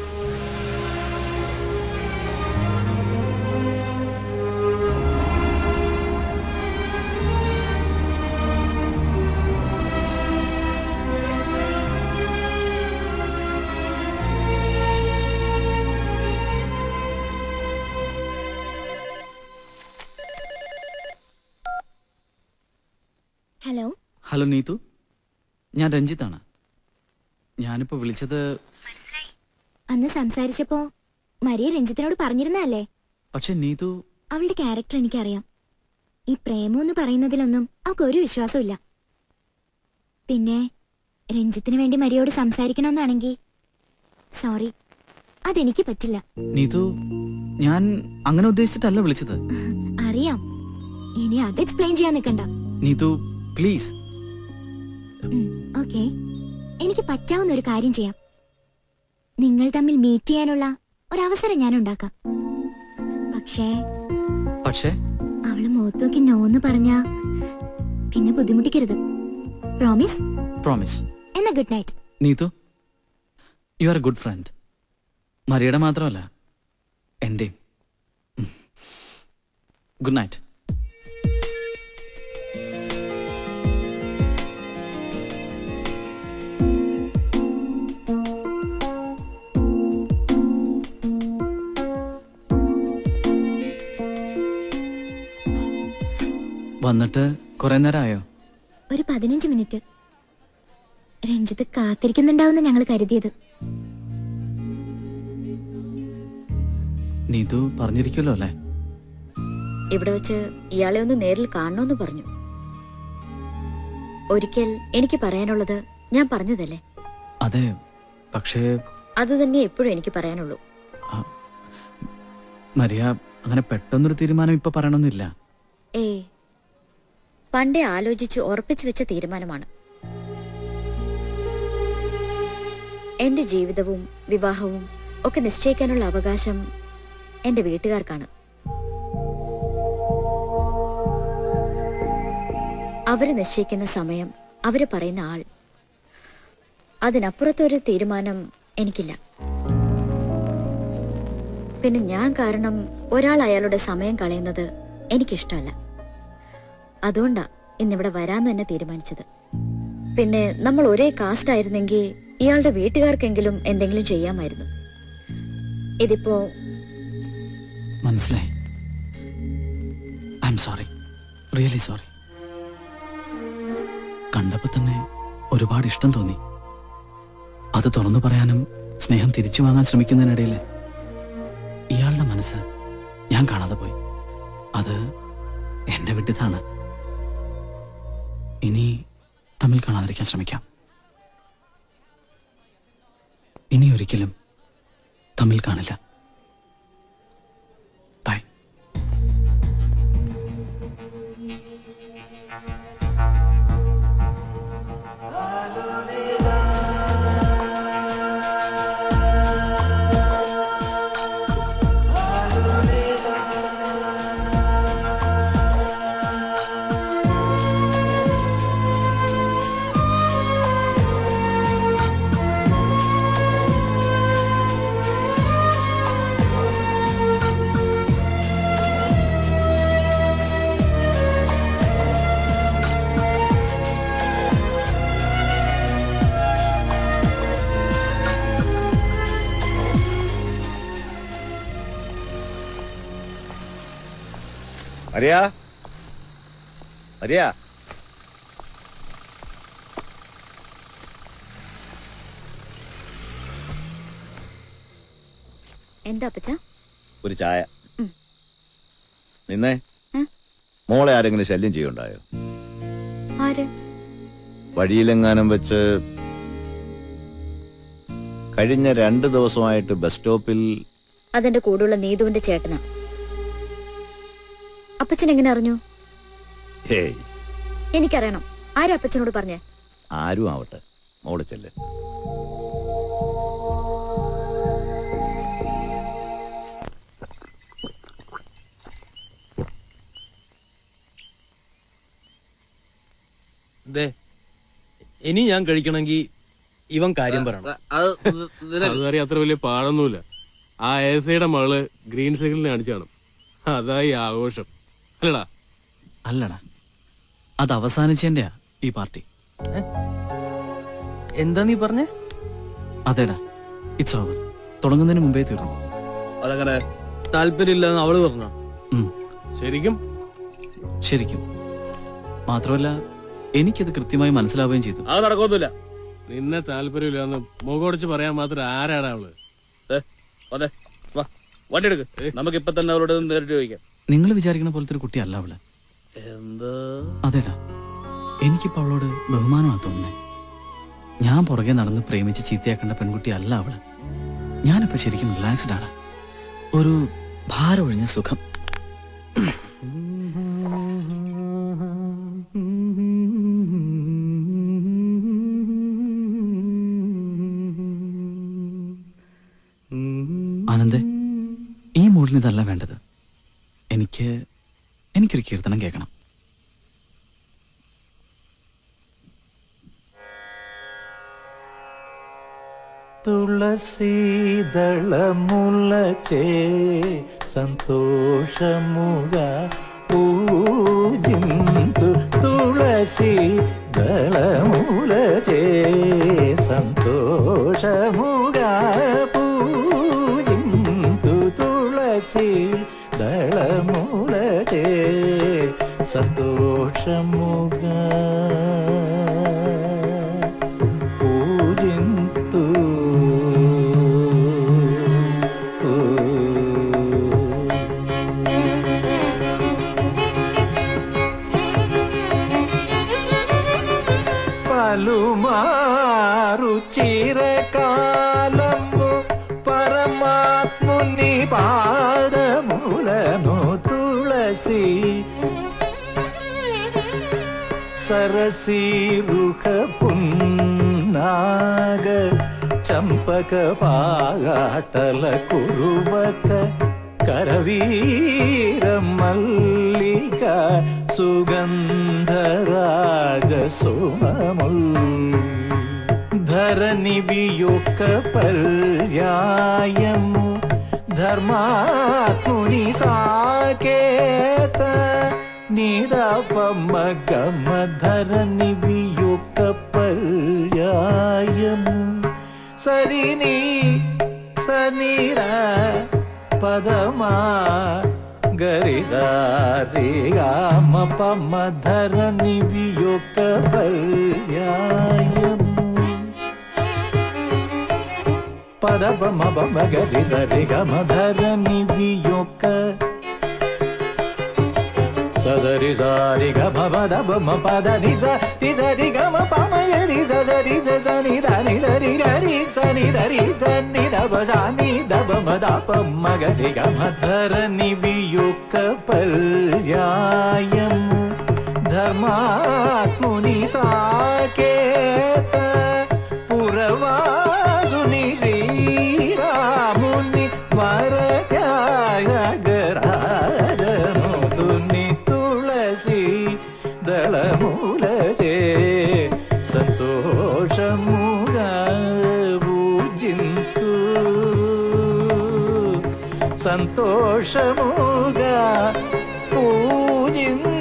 ഹലോ ഹലോ നീതു, ഞാൻ രഞ്ജിത്താണ്. ഞാനിപ്പോ വിളിച്ചത്, അന്ന് സംസാരിച്ചപ്പോ മരിയ രഞ്ജിത്തിനോട് പറഞ്ഞിരുന്നല്ലേ. പക്ഷെ നീതു, അവളുടെ ക്യാരക്ടർ എനിക്കറിയാം. ഈ പ്രേമം എന്ന് പറയുന്നതിലൊന്നും അവൾക്ക് ഒരു വിശ്വാസമില്ല. പിന്നെ രഞ്ജിത്തിന് വേണ്ടി മരിയോട് സംസാരിക്കണമെന്നാണെങ്കിൽ സോറി, അതെനിക്ക് പറ്റില്ല. നീതു, ഞാൻ അങ്ങനെ ഉദ്ദേശിച്ചിട്ടല്ല വിളിച്ചത്. അറിയാം, ഇനി അത് എക്സ്പ്ലെയിൻ ചെയ്യാൻ നിൽക്കണ്ട. നീതു പ്ലീസ്. ഓക്കെ, എനിക്ക് പറ്റാവുന്ന ഒരു കാര്യം ചെയ്യാം. നിങ്ങൾ തമ്മിൽ മീറ്റ് ചെയ്യാനുള്ള ഒരവസരം ഞാൻ ഉണ്ടാക്കാം. പക്ഷേ പക്ഷേ അവള് മുഖത്തോക്കി നോന്ന് പറഞ്ഞാ പിന്നെ ബുദ്ധിമുട്ടിക്കരുത്. പ്രോമിസ്? പ്രോമിസ്. എന്നാ good night. Neethu, you are a good friend. മരിയുടെ മാത്രമല്ല, എന്റെയും. Good night. വന്നിട്ട് കുറെ നേരമായോ? ഒരു പതിനഞ്ച് മിനിറ്റ്. രഞ്ജിത്ത് കാത്തിരിക്കുന്നുണ്ടാവുന്ന ഞങ്ങൾ കരുതിയത്. നീതു പറഞ്ഞിരിക്കുമല്ലോ അല്ലേ? ഇവിടെ വെച്ച് ഇയാളെ ഒന്ന് നേരിൽ കാണണമെന്ന് പറഞ്ഞു. ഒരിക്കൽ എനിക്ക് പറയാനുള്ളത് ഞാൻ പറഞ്ഞതല്ലേ? അതെ, പക്ഷേ അത് തന്നെ എപ്പോഴും എനിക്ക് പറയാനുള്ളൂ. മരിയ അങ്ങനെ പെട്ടെന്നൊരു തീരുമാനം ഇപ്പൊ പറയണമെന്നില്ല. ഏ പണ്ടേ ആലോചിച്ച് ഉറപ്പിച്ചു വെച്ച തീരുമാനമാണ്. എന്റെ ജീവിതവും വിവാഹവും ഒക്കെ നിശ്ചയിക്കാനുള്ള അവകാശം എന്റെ വീട്ടുകാർക്കാണ്. അവര് നിശ്ചയിക്കുന്ന സമയം, അവര് പറയുന്ന ആൾ, അതിനപ്പുറത്തൊരു തീരുമാനം എനിക്കില്ല. പിന്നെ ഞാൻ കാരണം ഒരാൾ അയാളുടെ സമയം കളയുന്നത് എനിക്കിഷ്ടമല്ല. അതുകൊണ്ടാ ഇന്നിവിടെ വരാന്ന് തന്നെ തീരുമാനിച്ചത്. പിന്നെ നമ്മൾ ഒരേ കാസ്റ്റ് ആയിരുന്നെങ്കിൽ ഇയാളുടെ വീട്ടുകാർക്കെങ്കിലും എന്തെങ്കിലും ചെയ്യാമായിരുന്നു. ഇതിപ്പോ മനസ്സിലായി. I'm sorry, really sorry. കണ്ടപ്പോ തന്നെ ഒരുപാട് ഇഷ്ടം തോന്നി. അത് തുറന്നു പറയാനും സ്നേഹം തിരിച്ചു വാങ്ങാൻ ശ്രമിക്കുന്നതിനിടയിൽ ഇയാളുടെ മനസ്സ് ഞാൻ കാണാതെ പോയി. അത് എന്റെ വിട്ടിതാണ്. ഇനി തമ്മിൽ കാണാതിരിക്കാൻ ശ്രമിക്കാം. ഇനി ഒരിക്കലും തമ്മിൽ കാണില്ല. ബൈ. മരിയ മരിയ എന്താ അപ്പച്ച? ഒരു ചായ. നിന്നേ, മോളെ ആരെങ്കിലും ശല്യം ചെയ്യുണ്ടായോ? ആര്? വഴിയിലെങ്ങാനും വെച്ച് കഴിഞ്ഞ രണ്ട് ദിവസമായിട്ട് ബസ് സ്റ്റോപ്പിൽ. അതെന്റെ കൂടെയുള്ള നീതുവിന്റെ ചേട്ടനാ. അപ്പച്ചൻ എങ്ങനെ അറിഞ്ഞു? ഹേയ്, എനിക്കറിയണം. ആരും അപ്പച്ചനോട് പറഞ്ഞേ? ആരും ആവട്ടെ, മോള് ചെല്ല്. ഇനി ഞാൻ കഴിക്കണമെങ്കിൽ ഇവൻ കാര്യം പറയണം. അതുകാരി അത്ര വലിയ പാടൊന്നുമില്ല. ആ എയുടെ മകള് ഗ്രീൻ സിഗ്നലിനെ അടിച്ചാണ്. അതായി ആഘോഷം അല്ലടാ? അല്ലടാ, അത് അവസാനിച്ചെന്റെയാ ഈ പാർട്ടി. എന്താ നീ പറഞ്ഞേ? അതേടാ, ഇറ്റ്സ് ഓവർ. തുടങ്ങുന്നതിന് മുമ്പേ തീർന്നു. അതങ്ങനെ താല്പര്യമില്ലെന്ന് അവള് പറഞ്ഞു. ശരിക്കും ശരിക്കും മാത്രമല്ല, എനിക്കത് കൃത്യമായി മനസ്സിലാവുകയും ചെയ്തു. അത് നടക്കൊന്നുമില്ല. നിന്നെ താല്പര്യമില്ലാന്ന് മുഖോടിച്ച് പറയാൻ മാത്രം ആരാടാ അവള്? വണ്ടി എടുക്ക്, നമുക്ക് ഇപ്പൊ തന്നെ അവളോട് നേരിട്ട് ചോദിക്കാം. നിങ്ങൾ വിചാരിക്കുന്ന പോലത്തെ ഒരു കുട്ടിയല്ല അവള്. എന്താ? അതേടാ, എനിക്കിപ്പോ അവളോട് ബഹുമാനമാ തോന്നുന്നേ. ഞാൻ പുറകെ നടന്ന് പ്രേമിച്ച് ചീത്തയാക്കേണ്ട പെൺകുട്ടി അല്ല അവള്. ഞാനിപ്പോ ശരിക്കും റിലാക്സ്ഡ് ആണ്. ഒരു ഭാരം ഒഴിഞ്ഞ സുഖം. ആനന്ദേ, ഈ മൂഡിന് ഇതല്ല വേണ്ടത്. എനിക്ക് എനിക്കൊരു കീർത്തനം കേൾക്കണം. തുളസീദളമുലചേ సంతోషముగా పూజింతు తులసి దళములచే సంతోషముగా పూజింతు తులసి దళములచే సంతోషముగా పూజింతు పలుమారు చిరకాలము పరమాత్ముని పాదములను తులసి సరసీరుహ పున్నాగ చంపక పాగాటల కురువక కరవీర మల్లిక సుగంధరాజ సుమముల్ ధరణి వియొక్క పర్యాయము ధర్మాత్ముని సాకేత నిరపమ గమ ధరణి వియొక్క పర్యాయము సరిని సనిరా పదమా గరిసారి గామ పమ ధరణి వియొక్క పర్యాయము పద పమ పమ గరిసరి గమ ధరణి వియొక్క సదరి సారి గమ పద పమ పద నిజ నిజరి గమ పమ యరి సదరి సని దని దరి గరి సని దరి సని దబ సని దబ మద పమ గరి గమ ధరణి వియొక్క పర్యాయము ధర్మాత్ముని సాకేత పురవాసుని శ్రీరాముని వరత్యాగరాజను తుని తులసి దళములచే సంతోషముగా పూజింతు సంతోషముగా పూజింతు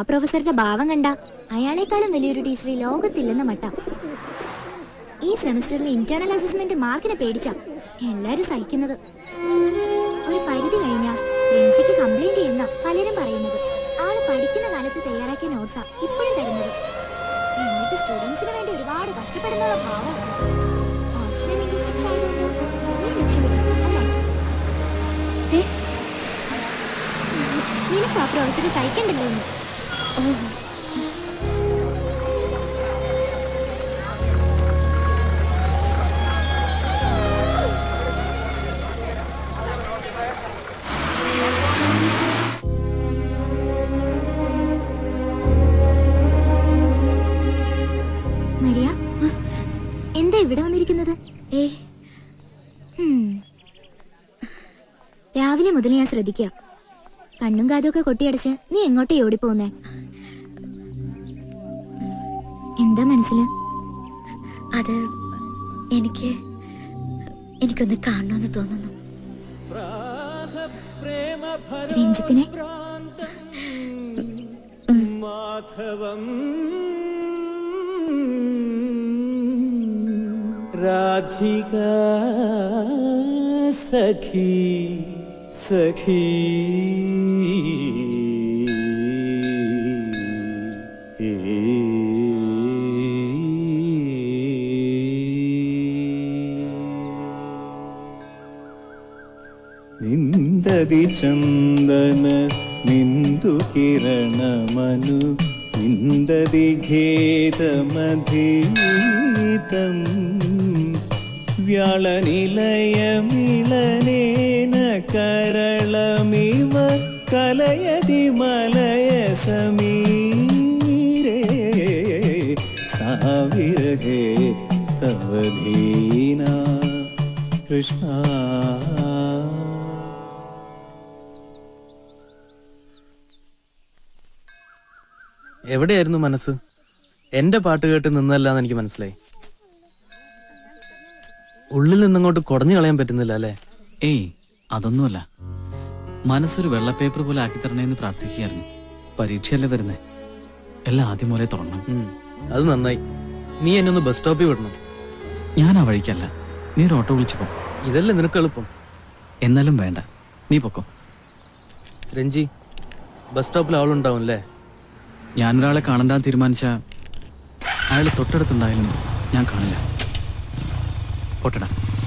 പ്രൊഫസറുടെ ഭാവം കണ്ട അയാളെക്കാളും വലിയൊരു ടീച്ചർ ഈ ലോകത്തില്ലെന്ന മട്ട. ഈ സെമസ്റ്ററിൽ ഇന്റേണൽ അസസ്മെന്റ് മാർക്കിനെ പേടിച്ചാ എല്ലാരും സഹിക്കുന്നത്. ഒരു പരിധി കഴിഞ്ഞാൽ പ്രിൻസിക്ക് കംപ്ലൈന്റ് ചെയ്യുന്ന പലരും പറയുന്നത്. ആള് പഠിക്കുന്ന കാലത്ത് തയ്യാറാക്കിയ നോട്ട്സാ ഇപ്പോഴും തരുന്നത്. എന്നിട്ട് സ്റ്റുഡൻസിന് വേണ്ടി ഒരുപാട് കഷ്ടപ്പെടുന്ന ഭാവം. ഓപ്ഷണൽ ലിംഗ്വിസ്റ്റിക്സ് ആയതുകൊണ്ട് നീ രക്ഷപ്പെടും അല്ലേ? നിനക്ക് ആ പ്രൊഫസറെ സഹിക്കണ്ടല്ലോ. മരിയ, എന്താ ഇവിടെ വന്നിരിക്കുന്നത്? ഏ രാവിലെ മുതൽ ഞാൻ ശ്രദ്ധിക്കുക. കണ്ണും കാതൊക്കെ കൊട്ടിയടച്ച് നീ എങ്ങോട്ടേ ഓടിപ്പോന്നേ? എന്താ മനസ്സില്? അത് എനിക്ക് എനിക്കൊന്ന് കാണണമെന്ന് തോന്നുന്നു. രഞ്ജിത്തിനെ മാധവം രാധിക സഖി സഖി നിന്ദതി ചന്ദന നിന്ദു കിരണമനു നിന്ദതി ഖേദമധീതം വ്യാളനിലയമിളനേന കരളമിവ കലയതി മലയ സമീരേ സാവിരഹേ തവധീന കൃഷ്ണ. എവിടെയായിരുന്നു മനസ്സ്? എന്റെ പാട്ട് കേട്ട് നിന്നല്ലാന്ന് എനിക്ക് മനസ്സിലായി. ഉള്ളിൽ നിന്നങ്ങോട്ട് കുടഞ്ഞു കളയാൻ പറ്റുന്നില്ല അല്ലേ? ഏയ് അതൊന്നുമല്ല. മനസ്സൊരു വെള്ളപ്പേപ്പർ പോലെ ആക്കി തരണേന്ന് പ്രാർത്ഥിക്കുകയായിരുന്നു. പരീക്ഷയല്ലേ വരുന്നേ, എല്ലാം ആദ്യം പോലെ തുറന്നു. അത് നന്നായി. നീ എന്നെ ഒന്ന് ബസ് സ്റ്റോപ്പിൽ വിടണം. ഞാൻ ആ വഴിക്കല്ല, നീ ഒരു ഓട്ടോ വിളിച്ചു പോ. ഇതല്ലേ നിനക്ക് എളുപ്പം. എന്നാലും വേണ്ട, നീ പൊക്കോ. രഞ്ജി, ബസ് സ്റ്റോപ്പിൽ ആളുണ്ടാവും അല്ലേ? ഞാനൊരാളെ കാണണ്ടാന്ന് തീരുമാനിച്ച അയാൾ തൊട്ടടുത്തുണ്ടായാലും ഞാൻ കാണില്ല. പൊട്ടടാ.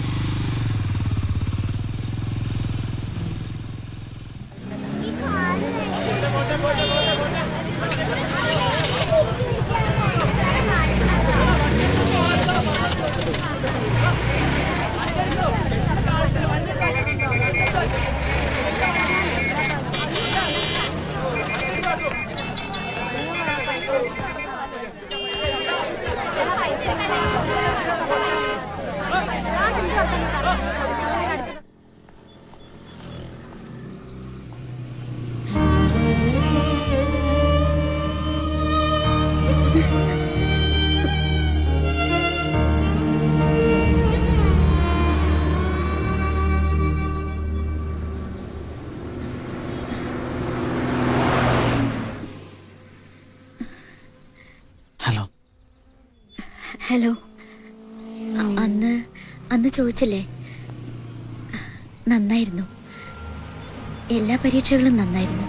ഹലോ. അന്ന് അന്ന് ചോദിച്ചില്ലേ? നന്നായിരുന്നു, എല്ലാ പരീക്ഷകളും നന്നായിരുന്നു.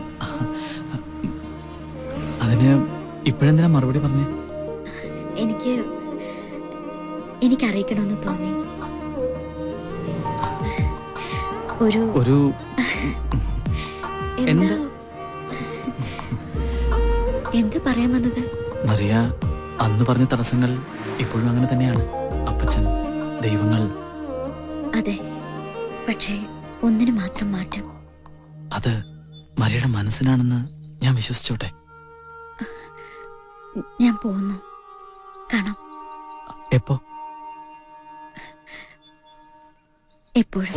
അതിന് ഇപ്പോഴെന്തിനാ മറുപടി പറഞ്ഞേ? എനിക്ക് എനിക്ക് അറിയിക്കണമെന്ന് തോന്നി. ഒരു ഒരു എന്താ എന്ത് പറയാൻ വന്നത്? മറിയ, അന്ന് പറഞ്ഞ തടസ്സങ്ങൾ ഇപ്പോഴും അങ്ങനെ തന്നെയാണ്. അപ്പച്ചൻ, ദൈവങ്ങൾ. അതെ, പക്ഷേ ഒന്നിനു മാത്രം മാറ്റം. അത് മറിയുടെ മനസ്സിനാണെന്ന് ഞാൻ വിശ്വസിച്ചോട്ടെ. ഞാൻ പോകുന്നു. കാണാം. എപ്പോ? എപ്പോഴും.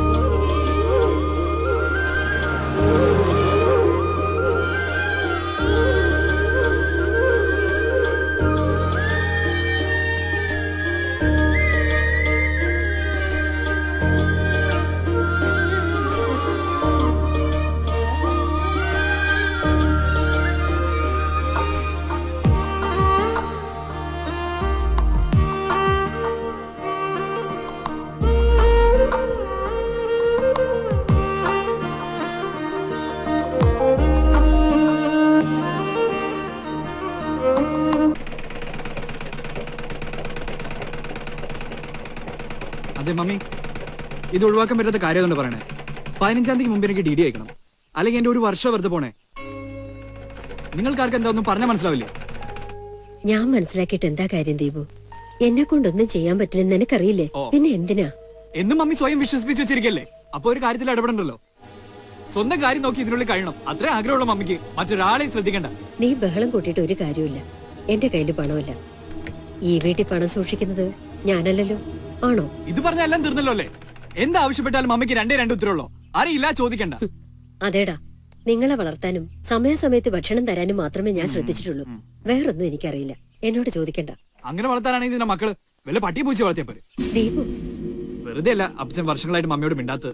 അതെ മമ്മി, ഇത് ഒഴിവാക്കാൻ പറ്റാത്ത കാര്യം പറയണേ. പതിനഞ്ചാം തീയതി മുമ്പ് എനിക്ക് ഡി ഡി അയക്കണം, അല്ലെങ്കിൽ എന്റെ ഒരു വർഷം വെറുതെ പോണേ. നിങ്ങൾക്കാർക്ക് എന്താ ഒന്നും പറഞ്ഞാൽ മനസ്സിലാവില്ലേ? ഞാൻ മനസ്സിലാക്കിയിട്ട് എന്താ കാര്യം ദീപു? എന്നെ കൊണ്ടൊന്നും ചെയ്യാൻ പറ്റില്ലെന്ന് എനിക്കറിയില്ലേ, പിന്നെ എന്തിനാ? എന്നും മമ്മി സ്വയം വിശ്വസിപ്പിച്ച് വെച്ചിരിക്കല്ലേ, അപ്പൊ ഒരു കാര്യത്തിൽ ഇടപെടണ്ടല്ലോ. സ്വന്തം കാര്യം നോക്കി ഇതിനുള്ളിൽ കഴിയണം, അത്രേ ആഗ്രഹമുള്ള മമ്മിക്ക്. മറ്റൊരാളെയും ശ്രദ്ധിക്കണ്ട. നീ ബഹളം കൂട്ടിയിട്ട് ഒരു കാര്യമില്ല. എന്റെ കയ്യിൽ പണമില്ല. ഈ വീട്ടിൽ പണം സൂക്ഷിക്കുന്നത് ഞാനല്ലല്ലോ, ആണോ? ഇത് പറഞ്ഞ എല്ലാം തീർന്നല്ലോ അല്ലേ? എന്താവശ്യപ്പെട്ടാലും മമ്മിക്ക് രണ്ടേ രണ്ട് ഉത്തരവുള്ളൂ, അറിയില്ല ചോദിക്കണ്ട. അതേടാ, നിങ്ങളെ വളർത്താനും സമയാസമയത്ത് ഭക്ഷണം തരാനും മാത്രമേ ഞാൻ ശ്രദ്ധിച്ചിട്ടുള്ളൂ. വേറൊന്നും എനിക്കറിയില്ല, എന്നോട് ചോദിക്കണ്ട. അങ്ങനെ വളർത്താനാണെങ്കിൽ ഇതിന്റെ മക്കള് വല്ല പട്ടിയെ പൂച്ച വളർത്തിയപ്പോരെ. ദീപു, വെറുതെ അല്ല അപ്പച്ചൻ വർഷങ്ങളായിട്ട് മമ്മിയോട് മിണ്ടാത്തത്.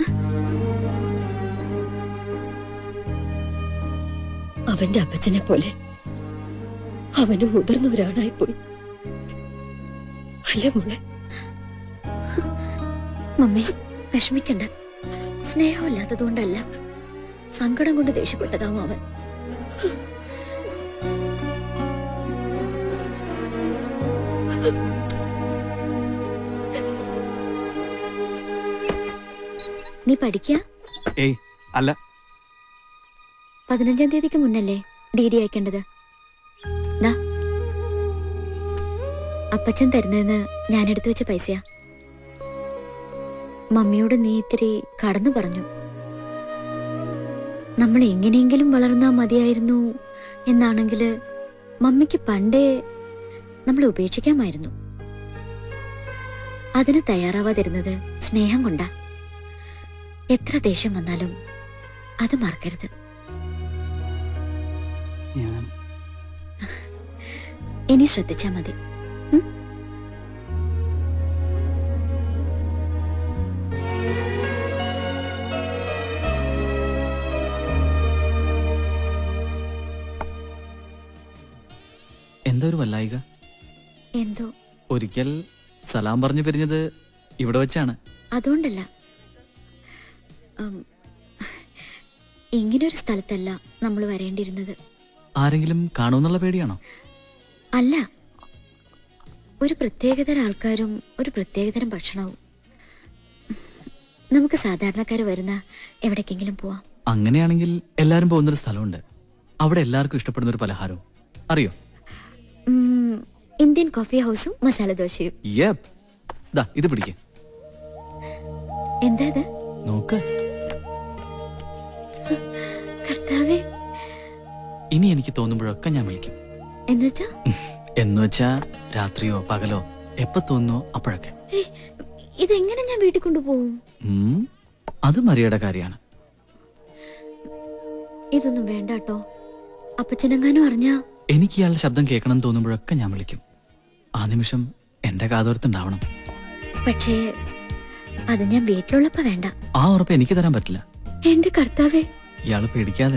അവന്റെ അപ്പച്ചനെ പോലെ അവന് മുതിർന്ന ഒരാളായി പോയി അല്ലേ മോളെ? മമ്മി വിഷമിക്കണ്ട. സ്നേഹമില്ലാത്തതുകൊണ്ടല്ല, സങ്കടം കൊണ്ട് ദേഷ്യപ്പെട്ടതാവും അവൻ. നീ പഠിക്കാ? ഏയ് അല്ല. പതിനഞ്ചാം തീയതിക്ക് മുന്നല്ലേ ഡി ഡി അയക്കേണ്ടത്? അപ്പച്ചൻ തരുന്നതെന്ന് ഞാൻ എടുത്തു വെച്ച പൈസയാ. മമ്മിയോട് നീ ഇത്തിരി കടന്നു പറഞ്ഞു. നമ്മൾ എങ്ങനെയെങ്കിലും വളർന്നാ മതിയായിരുന്നു എന്നാണെങ്കില് മമ്മിക്ക് പണ്ടേ നമ്മളെ ഉപേക്ഷിക്കാമായിരുന്നു. അതിന് തയ്യാറാവാതിരുന്നത് സ്നേഹം കൊണ്ടാ. എത്ര ദേഷ്യം വന്നാലും അത് മറക്കരുത്. ഇനി ശ്രദ്ധിച്ചാ മതി. എന്താ ഒരു വല്ലായിക? എന്തോ ഒരിക്കൽ സലാം പറഞ്ഞു പിരിഞ്ഞത് ഇവിടെ വെച്ചാണ്. അതുകൊണ്ടല്ല, ഇങ്ങനൊരു സ്ഥലത്തല്ല നമ്മൾ വരേണ്ടിയിരുന്നത്. ആരെങ്കിലും കാണുമെന്നുള്ള പേടിയാണോ? അല്ല, ഒരു പ്രത്യേകതരം ആൾക്കാരും ഒരു പ്രത്യേകതരം ഭക്ഷണവും. നമുക്ക് സാധാരണക്കാര് വരുന്ന എവിടേക്കെങ്കിലും പോവാം. അങ്ങനെയാണെങ്കിൽ എല്ലാരും പോകുന്നൊരു സ്ഥലമുണ്ട്. അവിടെ എല്ലാവർക്കും ഇഷ്ടപ്പെടുന്ന ഒരു പലഹാരവും അറിയോ? ഇന്ത്യൻ കോഫി ഹൗസും മസാല ദോശയും. ഇത് പിടിക്കേ. എന്താ ഇത്? നോക്ക്. കർത്താവേ, ഇനി എനിക്ക് തോന്നുമ്പോഴൊക്കെ ഞാൻ വിളിക്കും. എന്നുവെച്ചാ എന്നുവെച്ചാ രാത്രിയോ പകലോ എപ്പോ തോന്നുന്നോ അപ്പോഴൊക്കെ. ഇതെങ്ങനെ ഞാൻ വീട്ടിൽ കൊണ്ടുപോകും? അത് മരിയയുടെ കാര്യമാണ്. ഇതൊന്നും വേണ്ട കേട്ടോ. അപ്പച്ചനെങ്ങാനും അറിഞ്ഞാ? എനിക്ക് ഇയാളുടെ ശബ്ദം കേൾക്കണം തോന്നുമ്പോഴൊക്കെ ഞാൻ വിളിക്കും. ആ നിമിഷം എന്റെ കാതോർത്തുണ്ടാവണം. പക്ഷേ അത് ഞാൻ വീട്ടിലുള്ളപ്പോ വേണ്ട. ആ ഉറപ്പ് എനിക്ക് തരാൻ പറ്റില്ല. എന്റെ കർത്താവേ. ഇയാള് പേടിക്കാതെ.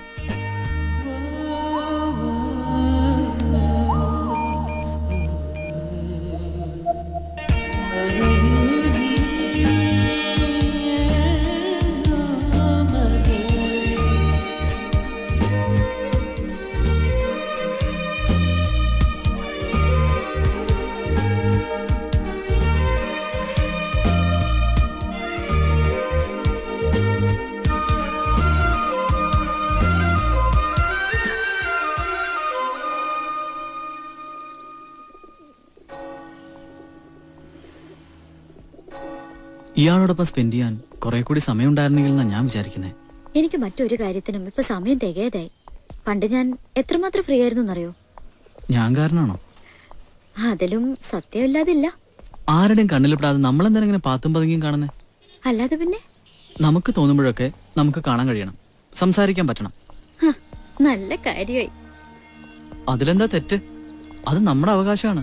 ഇയാളോടൊപ്പം സ്പെൻഡ് ചെയ്യാൻ കുറെ കൂടി സമയം ഉണ്ടായിരുന്നെങ്കിൽ എന്നാ ഞാൻ വിചാരിക്കുന്നത്. എനിക്ക് മറ്റൊരു കാര്യത്തിനും ഇപ്പൊ സമയം തികയതായി. പണ്ട് ഞാൻ എത്രമാത്രം ഫ്രീ ആയിരുന്നു എന്നറിയോ? ഞാൻ കാരണമാണോ? അതിലും സത്യമില്ലാതില്ല. ആരുടെയും കണ്ണിൽപ്പെടാതെ നമ്മളെന്താ ഇങ്ങനെ പാത്തും പതുങ്ങിയും കാണുന്നേ? അല്ലാതെ പിന്നെ നമുക്ക് തോന്നുമ്പോഴൊക്കെ നമുക്ക് കാണാൻ കഴിയണം, സംസാരിക്കാൻ പറ്റണം. നല്ല കാര്യമായി. അതിലെന്താ തെറ്റ്? അത് നമ്മുടെ അവകാശമാണ്.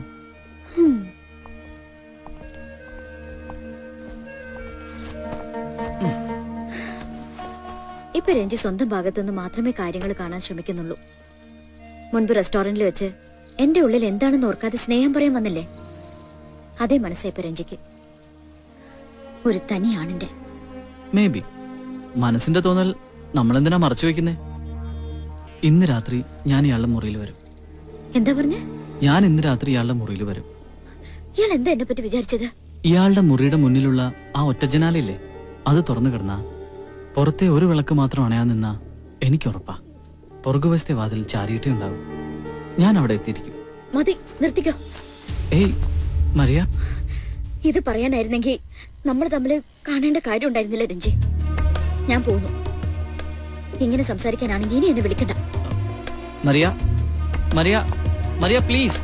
ഇപ്പൊ രഞ്ജി സ്വന്തം ഭാഗത്തുനിന്ന് മാത്രമേ കാര്യങ്ങൾ കാണാൻ ശ്രമിക്കുന്നുള്ളൂ. മുൻപ് റെസ്റ്റോറന്റിൽ വെച്ച് എന്റെ ഉള്ളിൽ എന്താണെന്ന് ഓർക്കാതെ സ്നേഹം പറയാൻ വന്നില്ലേ? അതേ മനസ്സാ ഇപ്പൊ രഞ്ജിക്ക്. ഒരു തനിയാണെന്റെ. മേ ബി മനസ്സിന്റെ തോന്നൽ നമ്മളെന്തിനാ മറച്ചു വെക്കുന്നേ? ഇന്ന് രാത്രി ഞാൻ ഇയാളുടെ മുറിയിൽ വരും. എന്താ പറഞ്ഞ? ഞാൻ ഇന്ന് രാത്രി ഇയാളുടെ മുറിയിൽ വരും. ഇയാൾ എന്താ എന്നെ പറ്റി വിചാരിച്ചത്? ഇയാളുടെ മുറിയുടെ മുന്നിലുള്ള ആ ഒറ്റജനാലില്ലേ, അത് തുറന്നു കിടന്ന പുറത്തെ ഒരു വിളക്ക് മാത്രം അണയാൻ നിന്ന എനിക്കുറപ്പാ പുറകുവശത്തെ വാതിൽ ചാരിയിട്ടേ ഉണ്ടാവും. ഞാൻ അവിടെ എത്തിയിരിക്കും. മതി, നിർത്തിക്കോ. ഏയ് മറിയ, ഇത് പറയാനായിരുന്നെങ്കിൽ നമ്മൾ തമ്മിൽ കാണേണ്ട കാര്യം ഉണ്ടായിരുന്നില്ല രഞ്ജി. ഞാൻ പോകുന്നു. ഇങ്ങനെ സംസാരിക്കാനാണെങ്കിൽ ഇനി എന്നെ വിളിക്കണ്ട. മറിയ, മറിയ, മറിയ പ്ലീസ്.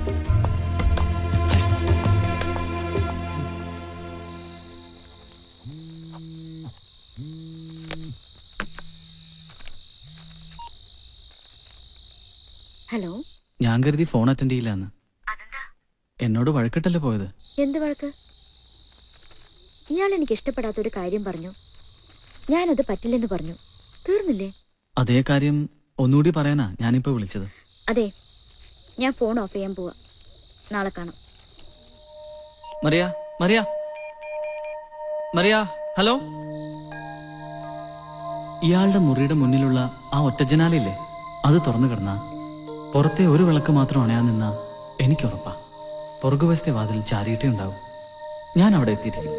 ഹലോ. ഞാൻ കരുതി ഫോൺ അറ്റൻഡ് ചെയ്യില്ലെന്ന്. എന്നോട് വഴക്കിട്ടല്ലേ പോയത്? എന്ത് വഴക്ക്? ഇയാൾ എനിക്ക് ഇഷ്ടപ്പെടാത്ത ഒരു കാര്യം പറഞ്ഞു, ഞാനത് പറ്റില്ലെന്ന് പറഞ്ഞു. തീർന്നില്ലേ? അതേ കാര്യം ഒന്നുകൂടി പറയാനാ ഞാനിപ്പോ വിളിച്ചത്. അതെ, ഞാൻ ഫോൺ ഓഫ് ചെയ്യാൻ പോവാ. നാളെ കാണാം. മറിയ, മറിയ, മറിയ, ഹലോ. ഇയാളുടെ മുറിയുടെ മുന്നിലുള്ള ആ ഒറ്റജനാലില്ലേ, അത് തുറന്നു കിടന്ന പുറത്തെ ഒരു വിളക്ക് മാത്രം അണയാൻ നിന്ന എനിക്കുറപ്പാ പുറകുവശത്തെ വാതിൽ ചാരിയിട്ടേ ഉണ്ടാവും. ഞാൻ അവിടെ എത്തിയിരിക്കും.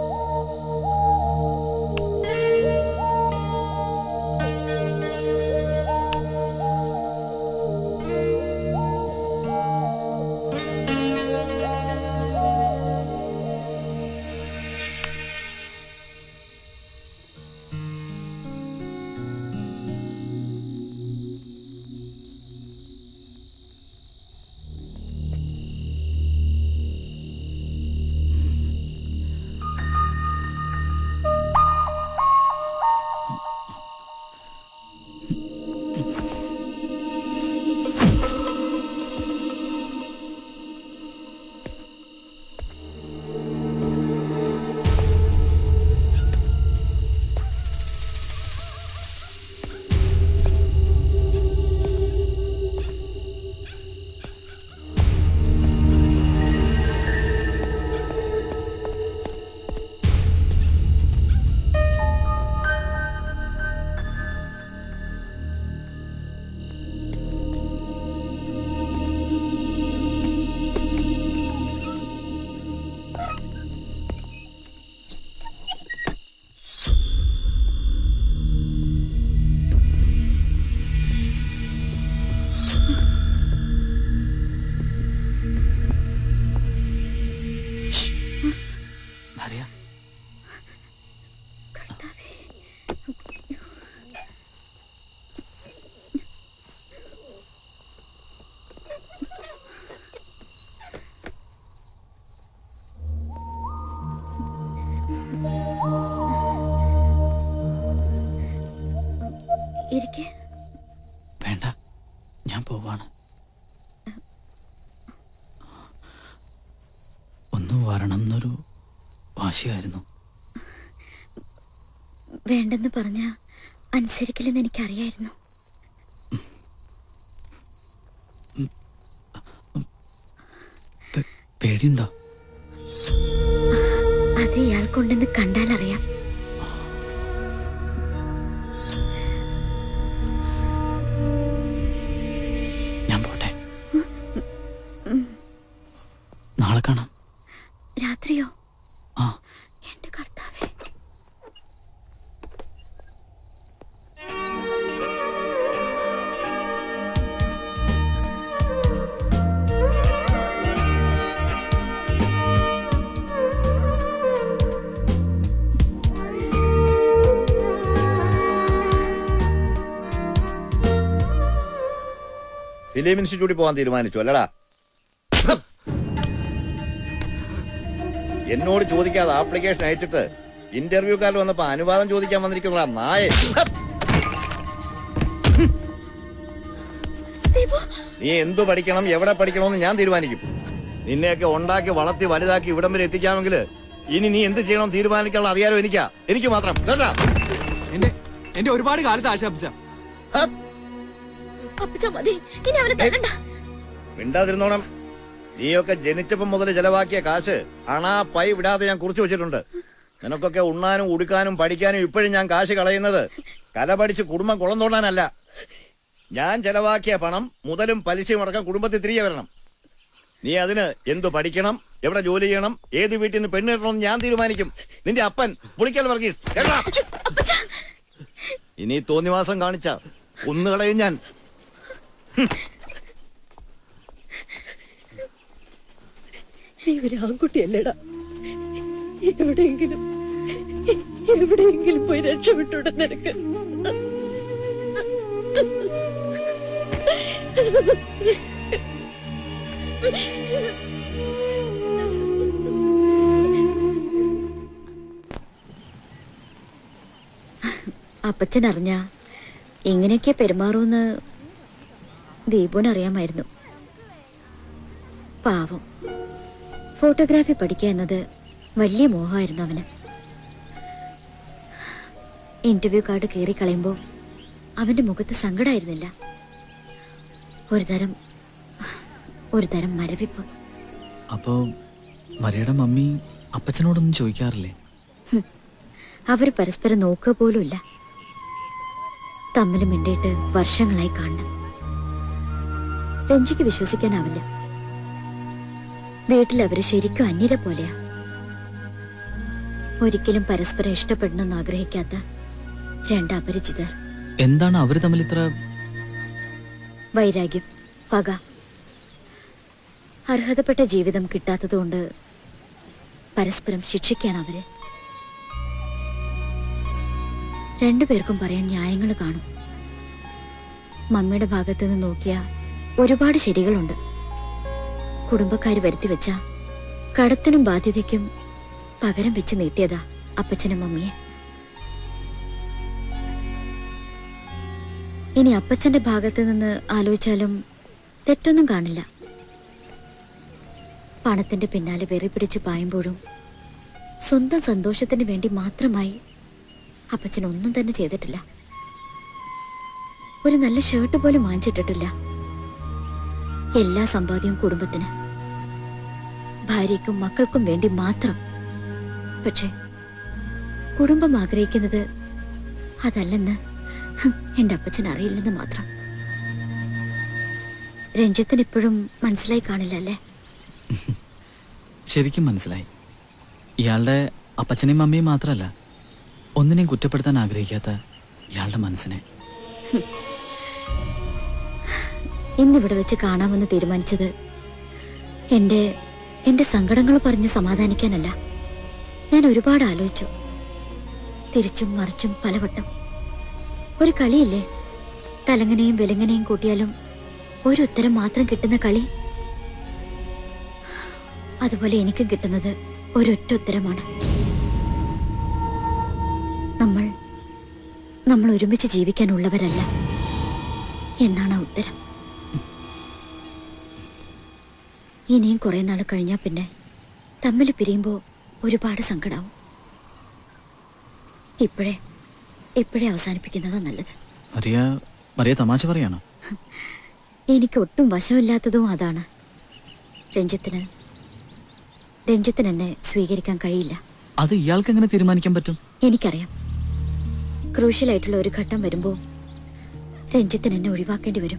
വേണ്ട, ഞാൻ പോവാണ്. ഒന്ന് വരണം എന്നൊരു വാശിയായിരുന്നു. വേണ്ടെന്ന് പറഞ്ഞ അനുസരിക്കില്ലെന്ന് എനിക്കറിയായിരുന്നു. പേടിയുണ്ടോ? അത് ഇയാൾക്കുണ്ടെന്ന് കണ്ടാലറിയാം. ഞാൻ പോട്ടെ. നാളെ കാണാം. രാത്രിയോ? ആ. എന്റെ കർത്താവേ. ഫിലിം ഇൻസ്റ്റിറ്റ്യൂട്ടിൽ പോകാൻ തീരുമാനിച്ചു അല്ലടാ? എന്നോട് ചോദിക്കാതെ ആപ്ലിക്കേഷൻ അയച്ചിട്ട് ഇന്റർവ്യൂക്കാരിൽ വന്നപ്പോ അനുവാദം ചോദിക്കാൻ വന്നിരിക്കുന്നതാ നായ. നീ എന്തു പഠിക്കണം, എവിടെ പഠിക്കണമെന്ന് ഞാൻ തീരുമാനിക്കും. നിന്നെയൊക്കെ ഉണ്ടാക്കി വളർത്തി വലുതാക്കി ഇവിടം വരെ എത്തിക്കാമെങ്കിൽ ഇനി നീ എന്ത് ചെയ്യണം തീരുമാനിക്കാനുള്ള അധികാരം എനിക്കാ, എനിക്ക് മാത്രം. എന്റെ ഒരുപാട് കാലത്ത് ആശാപിച്ച മിണ്ടാതിരുന്നോണം. നീയൊക്കെ ജനിച്ചപ്പം മുതൽ ചെലവാക്കിയ കാശ് അണാ പൈ വിടാതെ ഞാൻ കുറിച്ചു വെച്ചിട്ടുണ്ട്. നിനക്കൊക്കെ ഉണ്ണാനും ഉടുക്കാനും പഠിക്കാനും ഇപ്പോഴും ഞാൻ കാശ് കളയുന്നത് കല പഠിച്ച് കുടുംബം കുളം തോണ്ടാനല്ല. ഞാൻ ചെലവാക്കിയ പണം മുതലും പലിശയും അടക്കം കുടുംബത്തിൽ തിരികെ വരണം. നീ അതിന് എന്തു പഠിക്കണം, എവിടെ ജോലി ചെയ്യണം, ഏത് വീട്ടിൽ നിന്ന് പെണ്ണ് കിട്ടണമെന്ന് ഞാൻ തീരുമാനിക്കും. നിന്റെ അപ്പൻ പുളിക്കൽ വർഗീസ്. ഇനി തോന്നിവാസം കാണിച്ച ഒന്ന് കളയും ഞാൻ. നീ ഒരു ആൺകുട്ടിയല്ലേടാ. എവിടെയെങ്കിലും എവിടെയെങ്കിലും പോയി രക്ഷപ്പെട്ടൂടെ നിനക്ക്? അപ്പച്ചൻ അറിഞ്ഞ ഇങ്ങനെയൊക്കെ പെരുമാറൂന്ന് ദീപുവിനറിയാമായിരുന്നു. പാവം, ഫോട്ടോഗ്രാഫി പഠിക്കുക എന്നത് വലിയ മോഹമായിരുന്നു അവന്. ഇന്റർവ്യൂ കാർഡ് കീറി കളയുമ്പോൾ അവന്റെ മുഖത്ത് സങ്കടമായിരുന്നില്ല, ഒരു തരം ഒരു തരം മരവിപ്പ്. അപ്പോ മരിയുടെ മമ്മി അപ്പച്ചനോടൊന്നും ചോദിക്കാറില്ലേ? അവർ പരസ്പരം നോക്കുക പോലുമില്ല. തമ്മിൽ മിണ്ടിയിട്ട് വർഷങ്ങളായി കാണണം. രഞ്ജിക്ക് വിശ്വസിക്കാനാവില്ല. വീട്ടിൽ അവര് ശരിക്കും അന്യരെ പോലെയാ. ഒരിക്കലും പരസ്പരം ഇഷ്ടപ്പെടണമെന്ന് ആഗ്രഹിക്കാത്ത രണ്ട് അപരിചിതർ. എന്താണ് അവര് തമ്മിൽ ഇത്ര? വൈരാഗ്യം, പക. അർഹതപ്പെട്ട ജീവിതം കിട്ടാത്തതുകൊണ്ട് പരസ്പരം ശിക്ഷിക്കാൻ അവര്. രണ്ടുപേർക്കും പറയാൻ ന്യായങ്ങൾ കാണും. മമ്മിയുടെ ഭാഗത്ത് നിന്ന് നോക്കിയ ഒരുപാട് ശരികളുണ്ട്. കുടുംബക്കാര് വരുത്തി വെച്ച കടത്തിനും ബാധ്യതയ്ക്കും പകരം വെച്ച് നീട്ടിയതാ അപ്പച്ചനും മമ്മിയെ. ഇനി അപ്പച്ചന്റെ ഭാഗത്ത് നിന്ന് ആലോചിച്ചാലും തെറ്റൊന്നും കാണില്ല. പണത്തിന്റെ പിന്നാലെ വെറി പിടിച്ചു പായുമ്പോഴും സ്വന്തം സന്തോഷത്തിന് വേണ്ടി മാത്രമായി അപ്പച്ചൻ ഒന്നും തന്നെ ചെയ്തിട്ടില്ല. ഒരു നല്ല ഷർട്ട് പോലും വാങ്ങിച്ചിട്ടിട്ടില്ല. എല്ലാ സമ്പാദ്യവും കുടുംബത്തിന്, ഭാര്യയ്ക്കും മക്കൾക്കും വേണ്ടി മാത്രം. പക്ഷെ കുടുംബം ആഗ്രഹിക്കുന്നത് അതല്ലെന്ന് എന്റെ അപ്പച്ചൻ അറിയില്ലെന്ന് മാത്രം. രഞ്ജിത്തിന് ഇപ്പോഴും മനസ്സിലായി കാണില്ല അല്ലേ? ശരിക്കും മനസ്സിലായി. ഇയാളുടെ അപ്പച്ചനെയും മമ്മിയും മാത്രമല്ല, ഒന്നിനെയും കുറ്റപ്പെടുത്താൻ ആഗ്രഹിക്കാത്ത ഇയാളുടെ മനസ്സിനെ. ഇന്നിവിടെ വെച്ച് കാണാമെന്ന് തീരുമാനിച്ചത് എന്റെ എന്റെ സങ്കടങ്ങൾ പറഞ്ഞ് സമാധാനിക്കാനല്ല. ഞാൻ ഒരുപാട് ആലോചിച്ചു, തിരിച്ചും മറിച്ചും പലവട്ടം. ഒരു കളിയില്ലേ, തലങ്ങനെയും വിലങ്ങനെയും കൂട്ടിയാലും ഒരു ഉത്തരം മാത്രം കിട്ടുന്ന കളി. അതുപോലെ എനിക്കും കിട്ടുന്നത് ഒരൊറ്റ ഉത്തരമാണ്. നമ്മൾ നമ്മൾ ഒരുമിച്ച് ജീവിക്കാനുള്ളവരല്ല എന്നാണ് ആ ഉത്തരം. ഇനിയും കുറെ നാൾ കഴിഞ്ഞാൽ പിന്നെ തമ്മിൽ പിരിയുമ്പോൾ ഒരുപാട് സങ്കടാവും. ഇപ്പോഴേ ഇപ്പോഴേ അവസാനിപ്പിക്കുന്നതാ നല്ലത്. മരിയ മരിയ തമാശ പറയാണോ? എനിക്ക് ഒട്ടും വശമില്ലാത്തതും അതാണ്. രഞ്ജിത്തിന് രഞ്ജിത്തിന് എന്നെ സ്വീകരിക്കാൻ കഴിയില്ല. അത് ഇയാൾക്ക് എങ്ങനെ തീരുമാനിക്കാൻ പറ്റും? എനിക്കറിയാം. ക്രൂഷ്യലായിട്ടുള്ള ഒരു ഘട്ടം വരുമ്പോ രഞ്ജിത്തിന് എന്നെ ഒഴിവാക്കേണ്ടി വരും.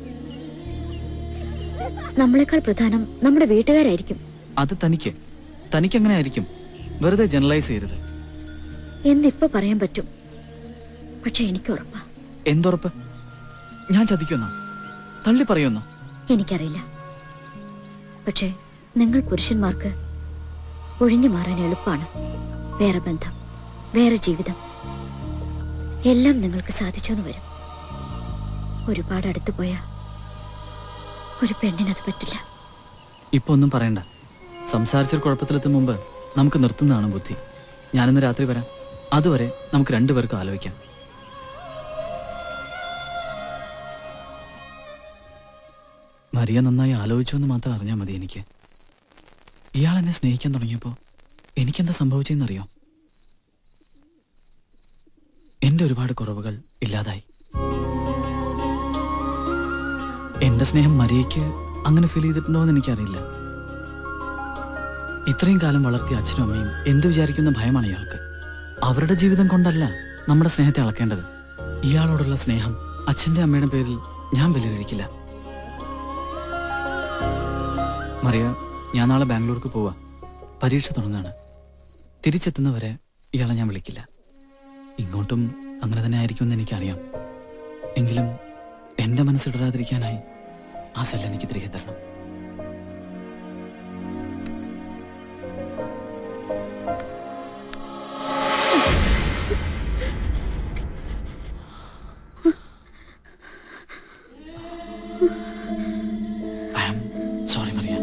നമ്മളെക്കാൾ പ്രധാനം നമ്മുടെ വീട്ടുകാരായിരിക്കും. അത് തനിക്ക് തനിക്ക് എങ്ങനെ ആയിരിക്കും? വെറുതെ ജനറലൈസ് ചെയ്യരുത്. എന്നിപ്പോ പറയാൻ പറ്റും, പക്ഷെ എനിക്ക് ഉറപ്പാ. എന്തുറപ്പ്? ഞാൻ ചതിക്കുന്നോ? തള്ളി പറയുന്നോ? എനിക്കറിയില്ല. പക്ഷെ നിങ്ങൾ പുരുഷന്മാർക്ക് ഒഴിഞ്ഞു മാറാൻ എളുപ്പമാണ്. വേറെ ബന്ധം, വേറെ ജീവിതം, എല്ലാം നിങ്ങൾക്ക് സാധിച്ചോന്ന് വരും. ഒരുപാട് അടുത്തു പോയാ ഒരു പെണ്ണിനത് പറ്റില്ല. ഇപ്പൊ ഒന്നും പറയണ്ട. സംസാരിച്ചൊരു കുഴപ്പത്തിലെത്തും മുമ്പ് നമുക്ക് നിർത്തുന്നതാണ് ബുദ്ധി. ഞാനിന്ന് രാത്രി വരാം. അതുവരെ നമുക്ക് രണ്ടുപേർക്കും ആലോചിക്കാം. മരിയ നന്നായി ആലോചിച്ചു എന്ന് മാത്രം അറിഞ്ഞാൽ മതി. എനിക്ക് ഇയാൾ എന്നെ സ്നേഹിക്കാൻ തുടങ്ങിയപ്പോ എനിക്കെന്താ സംഭവിച്ചെന്നറിയോ? എന്റെ ഒരുപാട് കുറവുകൾ ഇല്ലാതായി. എന്റെ സ്നേഹം മരിയയ്ക്ക് അങ്ങനെ ഫീൽ ചെയ്തിട്ടുണ്ടോ എന്ന് എനിക്കറിയില്ല. ഇത്രയും കാലം വളർത്തിയ അച്ഛനും അമ്മയും എന്ത് വിചാരിക്കുന്ന ഭയമാണ് ഇയാൾക്ക്. അവരുടെ ജീവിതം കൊണ്ടല്ല നമ്മുടെ സ്നേഹത്തെ അളക്കേണ്ടത്. ഇയാളോടുള്ള സ്നേഹം അച്ഛന്റെ അമ്മയുടെ പേരിൽ ഞാൻ വില കഴിക്കില്ല. മറിയ, ഞാൻ നാളെ ബാംഗ്ലൂർക്ക് പോവാ. പരീക്ഷ തുടങ്ങുകയാണ്. തിരിച്ചെത്തുന്നവരെ ഇയാളെ ഞാൻ വിളിക്കില്ല. ഇങ്ങോട്ടും അങ്ങനെ തന്നെ ആയിരിക്കുമെന്ന് എനിക്കറിയാം. എങ്കിലും എൻ്റെ മനസ്സിടരാതിരിക്കാനായി ആ സെല്ല് എനിക്ക് തിരികെ തരണം. I am sorry, Maria.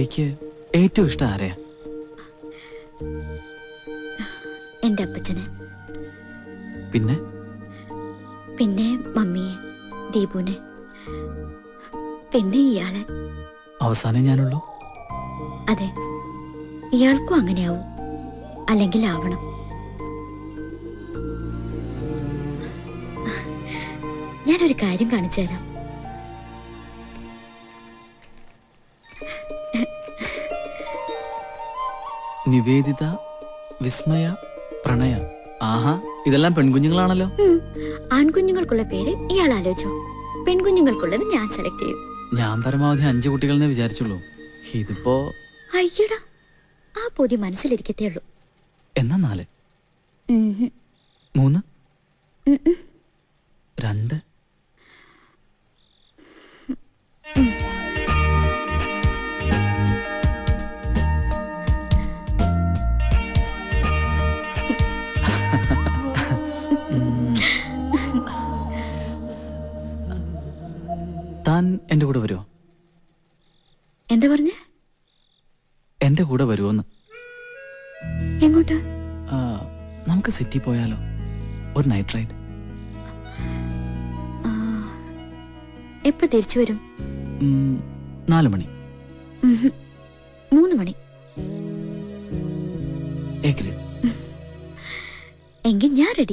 തനിക്ക് ഏറ്റവും ഇഷ്ടം ആരെയാ? എന്റെ അപ്പച്ചനെ, പിന്നെ പിന്നെ മമ്മിയെ, ദീപുനെ, പിന്നെ ഇയാളെ. അവസാനം ഞാനുള്ളൂ? അതെ, ഇയാൾക്കും അങ്ങനെയാവും, അല്ലെങ്കിൽ ആവണം. ഞാനൊരു കാര്യം കാണിച്ചു തരാം. നിവേദിത, വിസ്മയ, പ്രണയ. ആഹാ, ഇതെല്ലാം പെൺകുഞ്ഞുങ്ങളാണല്ലോ. ആൺകുഞ്ഞുങ്ങൾക്കുള്ള പേര് ഇയാൾ ആലോചിച്ചോ, പെൺകുഞ്ഞുങ്ങൾക്കുള്ളത് ഞാൻ സെലക്ട് ചെയ്യും. ഞാൻ പരമാവധി അഞ്ചു കുട്ടികളെന്നേ വിചാരിച്ചുള്ളൂ. ഇതിപ്പോ അയ്യടാ, ആ പൊതി മനസ്സിലിരിക്കത്തേ ഉള്ളൂ. എന്നാ നാല്, മൂന്ന്, രണ്ട്. താൻ എന്റെ കൂടെ വരുമോ? എന്താ പറഞ്ഞ? എന്റെ കൂടെ വരുമോന്ന്. എങ്ങോട്ടാ? നമുക്ക് സിറ്റി പോയാലോ, ഒരു നൈറ്റ് റൈഡ്. എപ്പോ തിരിച്ചു വരും? നാലു മണി. മൂന്ന് മണി. എങ്കിൽ ഞാൻ റെഡി.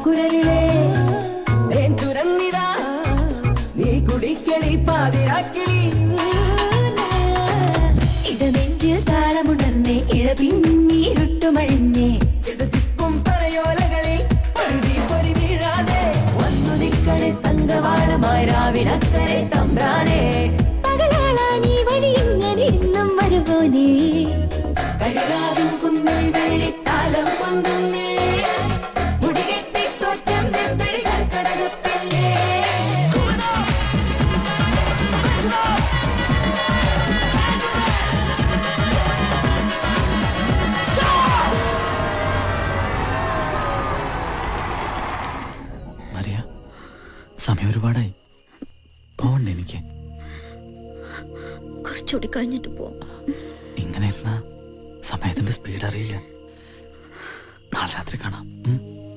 കുരലിലെ തേൻ തുരന്നിതാ നീ കുടിക്കളി പാതിരാക്കിളി ഇടനെഞ്ചിൽ താളമുണർന്നേ ഇഴപിന്നീരുട്ടുമഴിഞ്ഞേ ചിതത്തിക്കും പറയോലകളിൽ പൊരുതി പൊരി വീഴാതെ വന്നു നിക്കളെ തങ്കവാളുമായി രാവിനക്കരെ തമ്പ്രാനെ പകലാളാ നീ വഴി ഇങ്ങനെ ഇന്നും വരുവോനേ കരിരാവിൻ കുന്നിൽ വെള്ളിത്താലം കൊണ്ടുന്നേ മുടികെട്ടി തോറ്റം വെമ്പെഴുകൾ കടകപ്പില്ലേ മരിയ, സമയം ഒരുപാടായി. പോവണ്ടേ എനിക്ക്? കുറച്ചുകൂടി കഴിഞ്ഞിട്ട് പോവാം. ഇങ്ങനെ ഇരുന്ന സമയത്തിന്റെ സ്പീഡ് അറിയില്ല. നാളെ രാത്രി കാണാം. ഉം?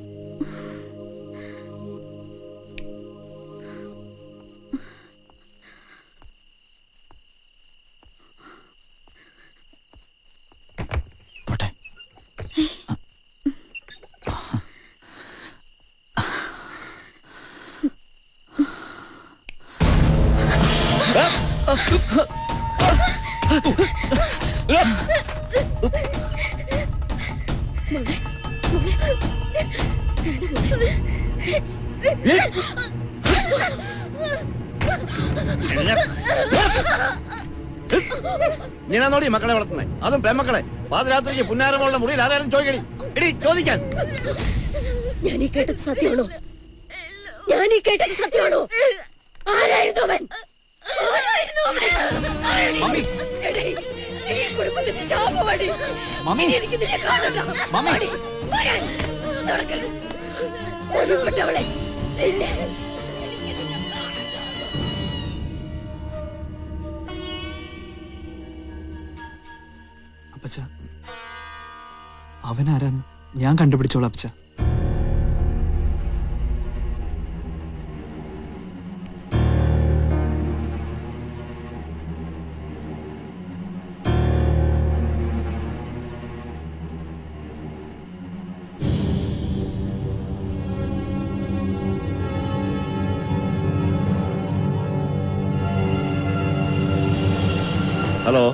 പോട്ടെ. നീനാന്നോടി മക്കളെ വളർത്തുന്നേ, അതും പെമ്മക്കളെ. പാതിരാത്രിക്ക് പുന്നാരമുള്ള മുറിയിൽ ആരാരും ചോദിക്കടി. എടി ചോദിക്കാൻ. ഞാൻ ഈ കേട്ടത് സത്യമാണോ? ഞാൻ ഈ കേട്ടത് സത്യമാണോ? ആരായിരുന്നു അവൻ? ആരായിരുന്നു അവൻ? എടീ, നീ ഈ കുടുംബത്തിന്റെ ശാപമാടി. ഇനി എനിക്ക് നിന്നെ കാണണ്ട. വാടി, വരാൻ. നടക്ക്. ഒതുപ്പെട്ടവളെ, നിന്നെ അപ്പച്ച, അവനാരാന്ന് ഞാൻ കണ്ടുപിടിച്ചോളാം അപ്പച്ച. ഹലോ,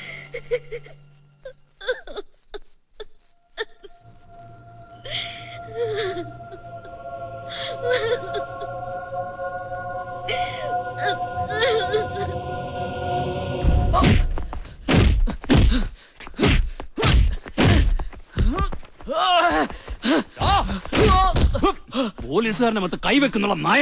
പോലീസുകാരനെ മൊത്തം കൈവെക്കുന്നുള്ള നായ.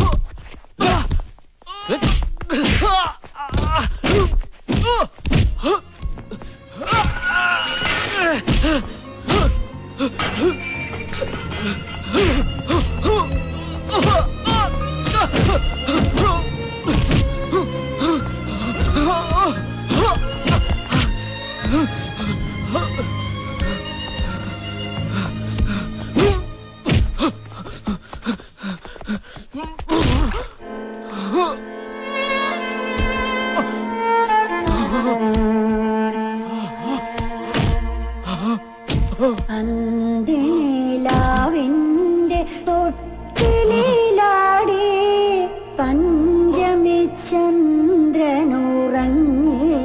അന്തിനിലാവിന്റെ തൊട്ടിലാടി പഞ്ചമി ചന്ദ്രനുറങ്ങി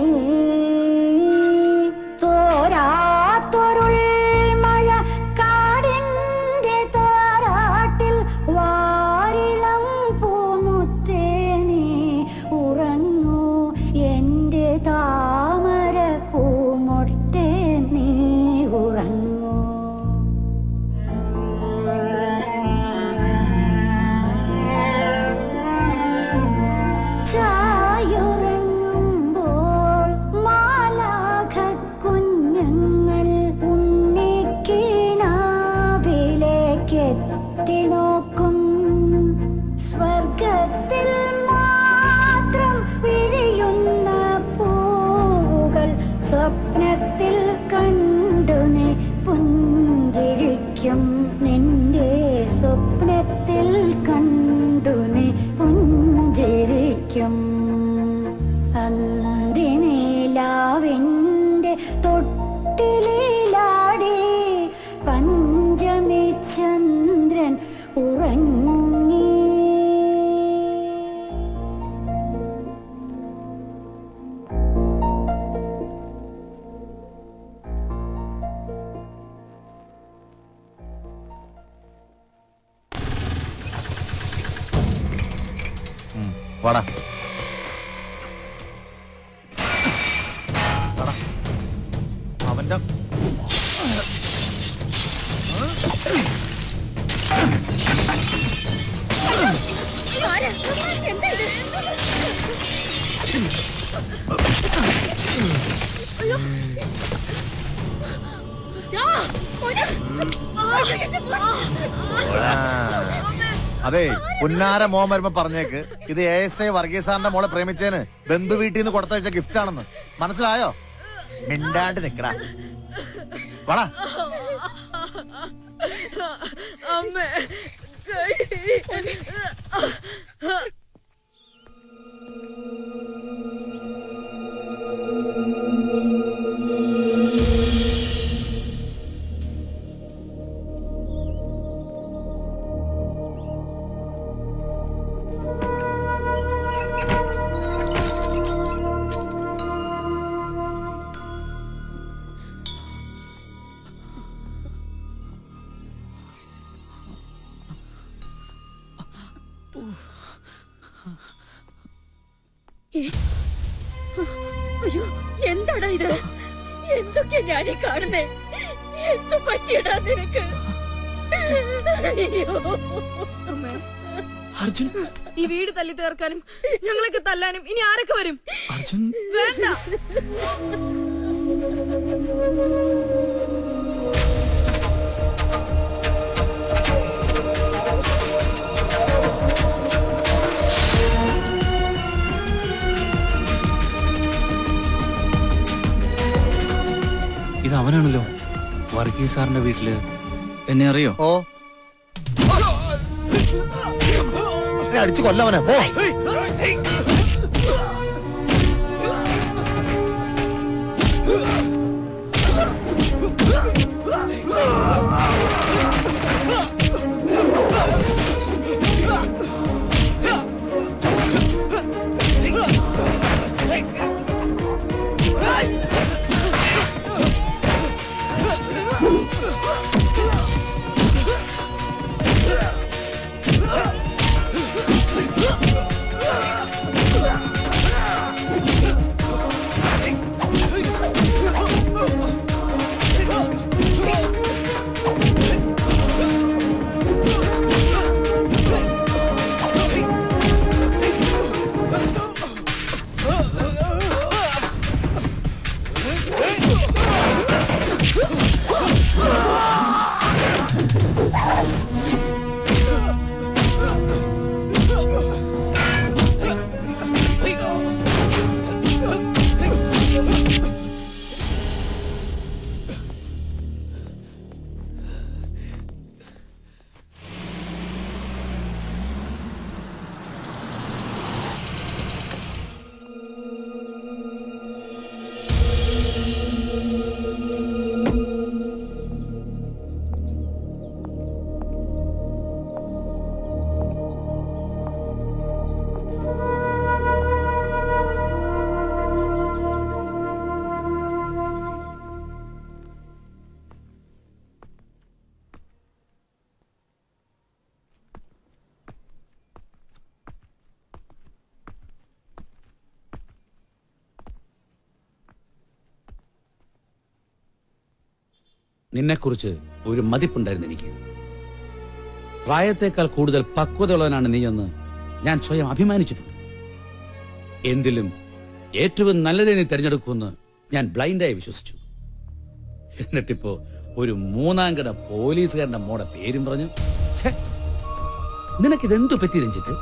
തോരാത്തൊരുൾ മഴ കാടിന്റെ താരാട്ടിൽ വാരിളം പൂമുത്തേനി ഉറങ്ങൂ എന്റെ താമര പൂമൊട്ടേ നീ ഉറങ്ങൂ. ചായുറങ്ങുമ്പോൾ വാടാ അവന്റെ അതെ പുന്നാര മോൻ വരുമ്പോ പറഞ്ഞേക്ക് ഇത് എ എസ് ഐ വർഗീസ് സാറിന്റെ മോളെ പ്രേമിച്ചേന് ബന്ധു വീട്ടിൽ നിന്ന് കൊടുത്തയച്ച ഗിഫ്റ്റ് ആണെന്ന് മനസ്സിലായോ? മിണ്ടാണ്ട് നിക്കടാ വാടാ. അമ്മേ അയ്യോ എന്താടാ ഇത്? എന്തൊക്കെയാ ഞാനീ കാണുന്നേ? എന്ത് പറ്റിയടാ നിനക്ക്? അമ്മേ അർജുൻ, ഈ വീട് തല്ലി തീർക്കാനും ഞങ്ങളൊക്കെ തല്ലാനും ഇനി ആരൊക്കെ വരും? അർജുൻ വേണ്ട. ഇത് അവനാണല്ലോ വർഗീസ് സാറിന്റെ വീട്ടില്. എന്നെ അറിയോ? ഓ അടിച്ചു കൊല്ലവനെ പോ. നിന്നെക്കുറിച്ച് ഒരു മതിപ്പുണ്ടായിരുന്നു എനിക്ക്. പ്രായത്തേക്കാൾ കൂടുതൽ പക്വതയുള്ളവനാണ് നീയെന്ന് ഞാൻ സ്വയം അഭിമാനിച്ചിട്ടുണ്ട്. എന്തിലും ഏറ്റവും നല്ലതേ നീ തിരഞ്ഞെടുക്കുമെന്ന് ഞാൻ ബ്ലൈൻഡായി വിശ്വസിച്ചു. എന്നിട്ടിപ്പോ ഒരു മൂന്നാം കട പോലീസുകാരന്റെ മോടെ പേരും പറഞ്ഞു. നിനക്കിതെന്തു പറ്റി രഞ്ജിത്ത്?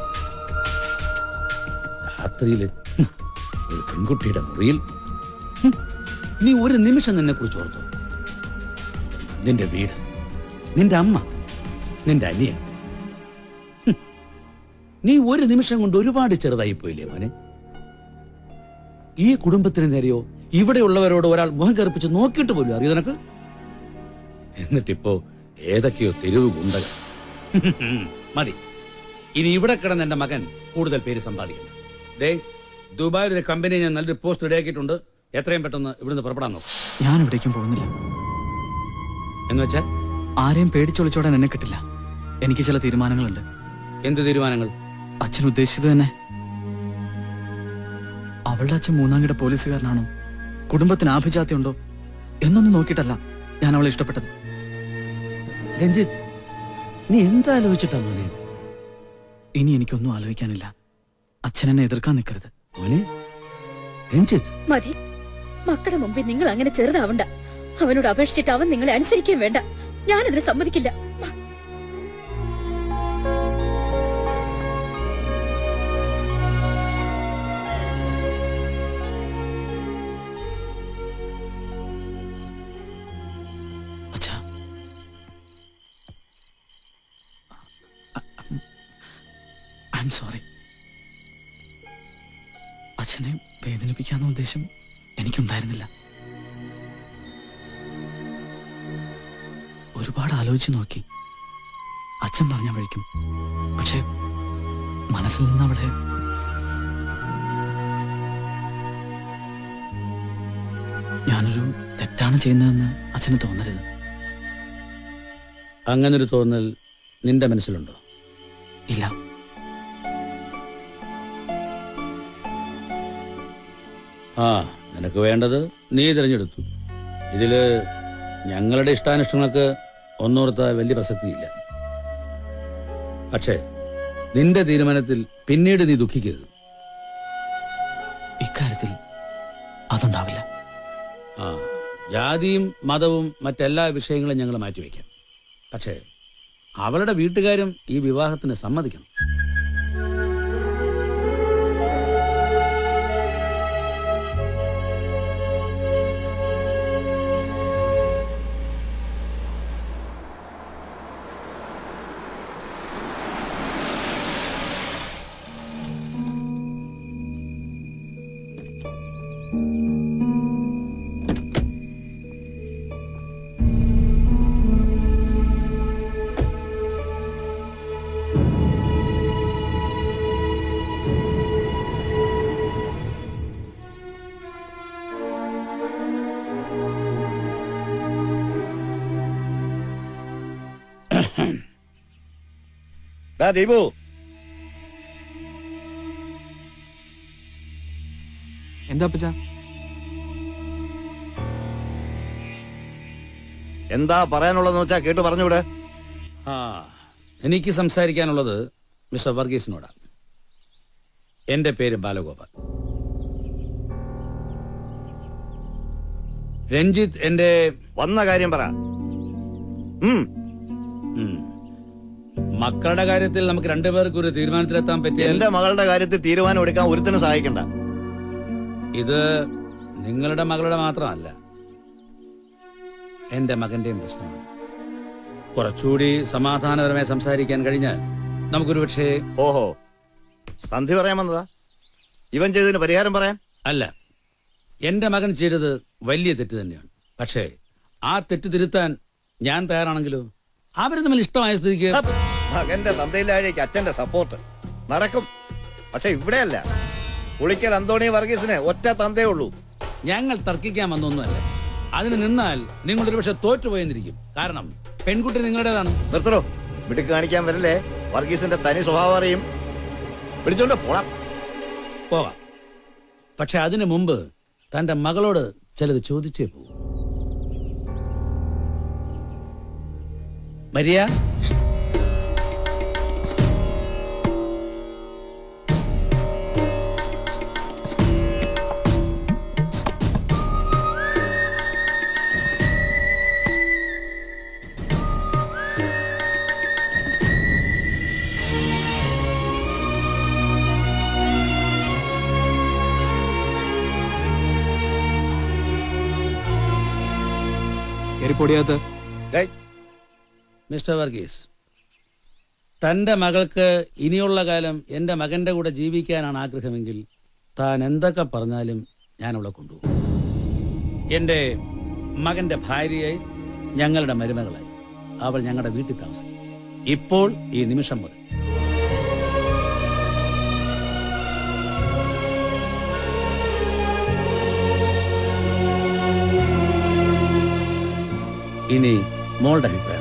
രാത്രിയില് ഒരു പെൺകുട്ടിയുടെ മുറിയിൽ നീ ഒരു നിമിഷം നിന്നെ കുറിച്ച് ഓർത്തു? നിന്റെ വീട്, നിന്റെ അമ്മ, നിന്റെ അനിയൻ. നീ ഒരു നിമിഷം കൊണ്ട് ഒരുപാട് ചെറുതായി പോയില്ലേ മോനെ? ഈ കുടുംബത്തിന് നേരെയോ ഇവിടെയുള്ളവരോട് ഒരാൾ മുഖം കറുപ്പിച്ച് നോക്കിയിട്ട് പോലും അറിയോ നിനക്ക്? എന്നിട്ടിപ്പോ ഏതൊക്കെയോ തെരുവ് ഗുണ്ടകൾ. മതി, ഇനി ഇവിടെ കിടന്ന് എന്റെ മകൻ കൂടുതൽ പേര് സമ്പാദിക്കണം. ദേ, ദുബായിൽ ഒരു കമ്പനി ഞാൻ നല്ലൊരു പോസ്റ്റ് റെഡിയാക്കിയിട്ടുണ്ട്. എത്രയും പെട്ടെന്ന് ഇവിടുന്ന് പുറപ്പെടാൻ നോക്കും. ഞാൻ എവിടേക്കും പോകുന്നില്ല. എന്ന് വെച്ചാൽ ആരെയും പേടിച്ചൊളിച്ചോടാൻ എന്നെ കിട്ടില്ല. എനിക്ക് ചില തീരുമാനങ്ങളുണ്ട്. എന്ത് തീരുമാനങ്ങൾ? അച്ഛൻ ഉദ്ദേശിച്ചത് തന്നെ അവളുടെ അച്ഛൻ മൂന്നാം കിട പോലീസുകാരനാണോ, കുടുംബത്തിന് ആഭിജാത്യം ഉണ്ടോ എന്നൊന്നും നോക്കിയിട്ടല്ല ഞാൻ അവളെ ഇഷ്ടപ്പെട്ടത്. രഞ്ജിത്ത്, നീ എന്താ ആലോചിച്ചിട്ടാ മോനെ? ഇനി എനിക്കൊന്നും ആലോചിക്കാനില്ല. അച്ഛനെന്നെ എതിർക്കാൻ നിൽക്കരുത്. മോനെ രഞ്ജിത്ത്, മതി. മക്കളുടെ മുമ്പിൽ നിങ്ങൾ അങ്ങനെ ചെറുതാവണ്ട. അവനോട് അപേക്ഷിച്ചിട്ട് അവൻ നിങ്ങളെ അനുസരിക്കുകയും വേണ്ട. ഞാനതിന് സമ്മതിക്കില്ല. I'm sorry. അച്ഛനെ വേദനിപ്പിക്കാന്ന ഉദ്ദേശം എനിക്കുണ്ടായിരുന്നില്ല. ഒരുപാട് ആലോചിച്ചു നോക്കി അച്ഛൻ പറഞ്ഞ വഴിക്കും. പക്ഷെ മനസ്സിൽ നിന്ന് അവിടെ ഞാനൊരു തെറ്റാണ് ചെയ്യുന്നതെന്ന് അച്ഛന് തോന്നരുത്. അങ്ങനൊരു തോന്നൽ നിന്റെ മനസ്സിലുണ്ടോ? ഇല്ല. ആ, നിനക്ക് വേണ്ടത് നീ തിരഞ്ഞെടുത്തു. ഇതില് ഞങ്ങളുടെ ഇഷ്ടാനിഷ്ടങ്ങൾക്ക് ഒന്നോർത്ത വലിയ പ്രസക്തിയില്ല. പക്ഷേ നിന്റെ തീരുമാനത്തിൽ പിന്നീട് നീ ദുഃഖിക്കരുത്. ഇക്കാര്യത്തിൽ അതുണ്ടാവില്ല. ആ, ജാതിയും മതവും മറ്റെല്ലാ വിഷയങ്ങളും ഞങ്ങൾ മാറ്റിവെക്കാം. പക്ഷേ അവളുടെ വീട്ടുകാരും ഈ വിവാഹത്തിന് സമ്മതിക്കണം. ദീപു, എന്താ അപ്പച്ച? എന്താ പറയാനുള്ളതെന്ന് വെച്ചാ കേട്ട് പറഞ്ഞൂടെ. ആ, എനിക്ക് സംസാരിക്കാനുള്ളത് മിസ്റ്റർ വർഗീസിനോടാണ്. എന്റെ പേര് ബാലഗോപാൽ. രഞ്ജിത്ത് എന്റെ വന്ന കാര്യം പറ. മക്കളുടെ കാര്യത്തിൽ നമുക്ക് രണ്ടുപേർക്ക് ഒരു തീരുമാനത്തിലെത്താൻ പറ്റിയ. എന്റെ മകളുടെ കാര്യത്തിൽ തീരുമാനം എടുക്കാൻ ഒരുത്തിനും സഹായിക്കണ്ട. ഇത് നിങ്ങളുടെ മകളുടെ മാത്രമല്ല, എന്റെ മകന്റെയും പ്രശ്നമാണ്. കുറച്ചുകൂടി സമാധാനപരമായി സംസാരിക്കാൻ കഴിഞ്ഞാൽ നമുക്കൊരു പക്ഷേ. ഓഹോ, സന്ധി പറയാൻ വന്നതാ? ഇവൻ ചെയ്തതിന് പരിഹാരം പറയാൻ അല്ല. എന്റെ മകൻ ചെയ്തത് വലിയ തെറ്റ് തന്നെയാണ്. പക്ഷേ ആ തെറ്റ് തിരുത്താൻ ഞാൻ തയ്യാറാണെങ്കിലോ? അവര് തമ്മിൽ ഇഷ്ടമായ സ്ഥിതിക്ക് മകന്റെ തന്തയിലാഴേക്ക് അച്ഛന്റെ സപ്പോർട്ട് നടക്കും. പക്ഷെ ഇവിടെയല്ല. പുളിക്കൽ അന്തോണി വർഗീസിന് ഒറ്റ തന്തേ ഉള്ളൂ. ഞങ്ങൾ തർക്കിക്കാൻ വന്നൊന്നുമല്ല. അതിന് നിന്നാൽ നിങ്ങളൊരു പക്ഷെ തോറ്റുപോയെന്നിരിക്കും. കാരണം പെൺകുട്ടി നിങ്ങളുടേതാണ്. നിർത്തണോ, മിടുക്ക് കാണിക്കാൻ വരല്ലേ. വർഗീസിന്റെ തനി സ്വഭാവം അറിയും. പിടിച്ചോണ്ട് പോകാം. പോകാം. പക്ഷെ അതിനു മുമ്പ് തന്റെ മകളോട് ചിലത് ചോദിച്ചേ പോകൂ. മരിയ, പൊടിയാത്ത മിസ്റ്റർ വർഗീസ്, തന്റെ മകൾക്ക് ഇനിയുള്ള കാലം എന്റെ മകന്റെ കൂടെ ജീവിക്കാനാണ് ആഗ്രഹമെങ്കിൽ താൻ എന്തൊക്കെ പറഞ്ഞാലും ഞാൻ അവളെ കൊണ്ടുപോകും. എന്റെ മകന്റെ ഭാര്യയായി, ഞങ്ങളുടെ മരുമകളായി അവൾ ഞങ്ങളുടെ വീട്ടിൽ താമസിക്കും. ഇപ്പോൾ ഈ നിമിഷം മുതൽ. ഇനി മോളുടെ അഭിപ്രായം.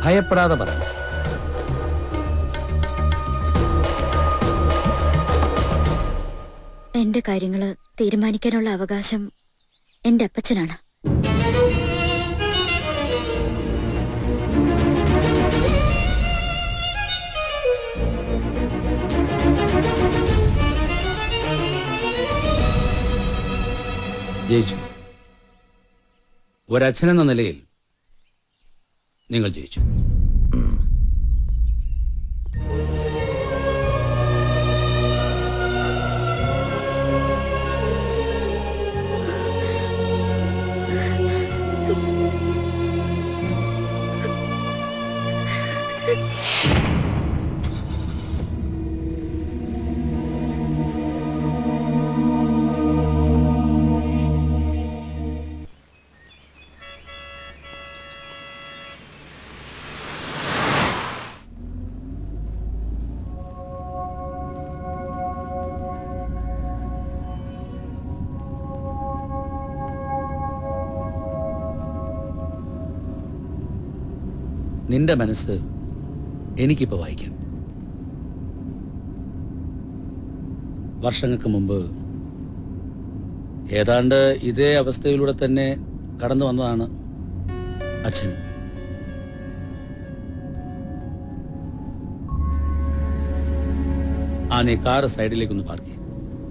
ഭയപ്പെടാതെ പറഞ്ഞു. എന്റെ കാര്യങ്ങള് തീരുമാനിക്കാനുള്ള അവകാശം എന്റെ അപ്പച്ചനാണ്. ജയിച്ചു. ഒരച്ഛനെന്ന നിലയിൽ നിങ്ങൾ ജയിച്ചു. നിന്റെ മനസ്സ് എനിക്കിപ്പോൾ വായിക്കാം. വർഷങ്ങൾക്ക് മുമ്പ് ഏതാണ്ട് ഇതേ അവസ്ഥയിലൂടെ തന്നെ കടന്നു വന്നതാണ് അച്ഛൻ. ആ നീ കാറ് സൈഡിലേക്കൊന്ന് പാർക്ക് ചെയ്യും.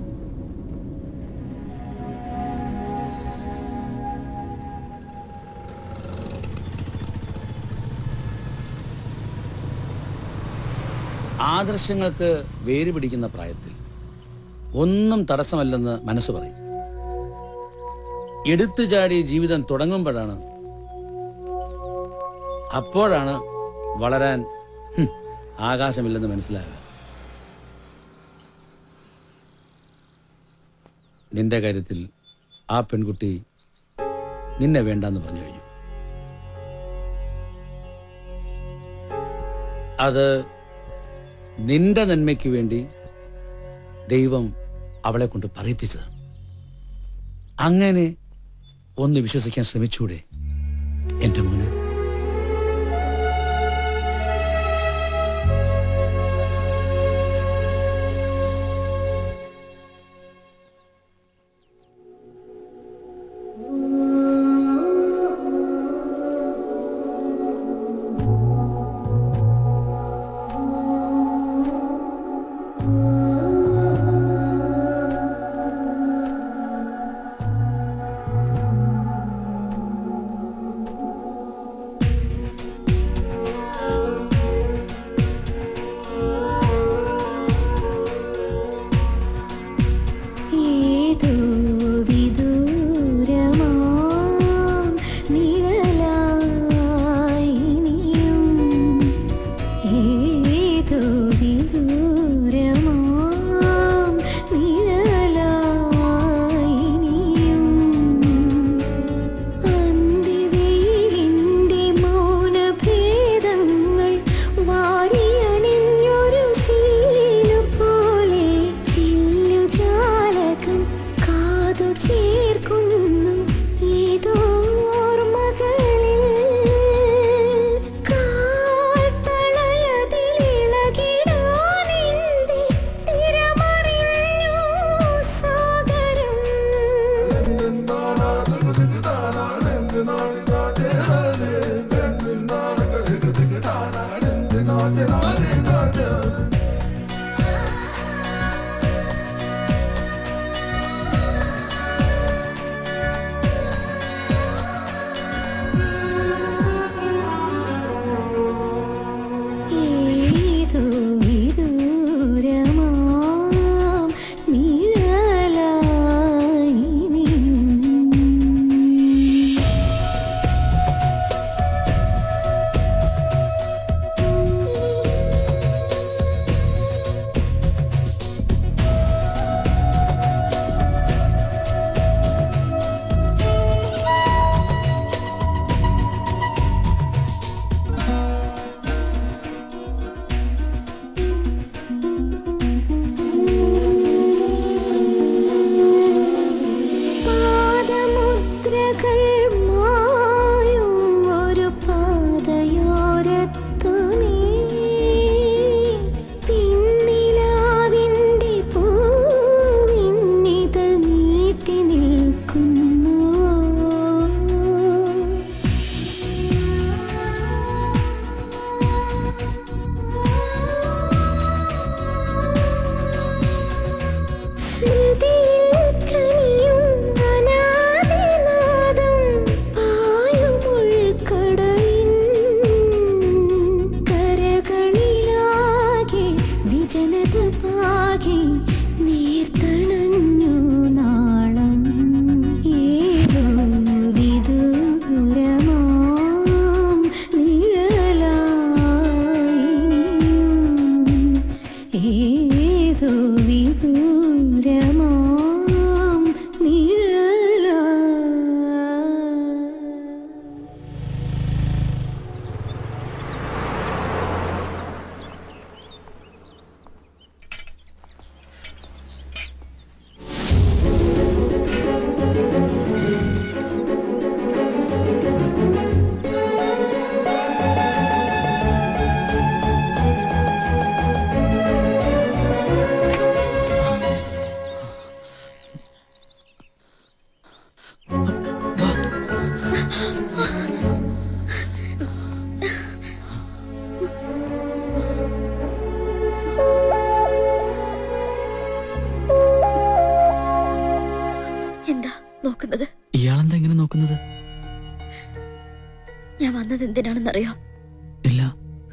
ആദർശങ്ങൾക്ക് വേര് പിടിക്കുന്ന പ്രായത്തിൽ ഒന്നും തടസ്സമല്ലെന്ന് മനസ്സ് പറയും. എടുത്തു ചാടി ജീവിതം തുടങ്ങുമ്പോഴാണ് അപ്പോഴാണ് വളരാൻ ആകാശമില്ലെന്ന് മനസ്സിലാകുക. നിന്റെ കാര്യത്തിൽ ആ പെൺകുട്ടി നിന്നെ വേണ്ടെന്ന് പറഞ്ഞു കഴിഞ്ഞു. അത് നിന്റെ നന്മയ്ക്ക് വേണ്ടി ദൈവം അവളെ കൊണ്ട് പറയിപ്പിച്ചതാണ്. അങ്ങനെ ഒന്ന് വിശ്വസിക്കാൻ ശ്രമിച്ചൂടെ എന്റെ മോനെ? പാദമുദ്രകൾ മായും ഒരു പാതയോരത്തിൽ നോക്കുന്നത്. ഇയാളെന്താ ഇങ്ങനെ നോക്കുന്നത്? ഞാൻ വന്നത് എന്തിനാണെന്നറിയോ? ഇല്ല.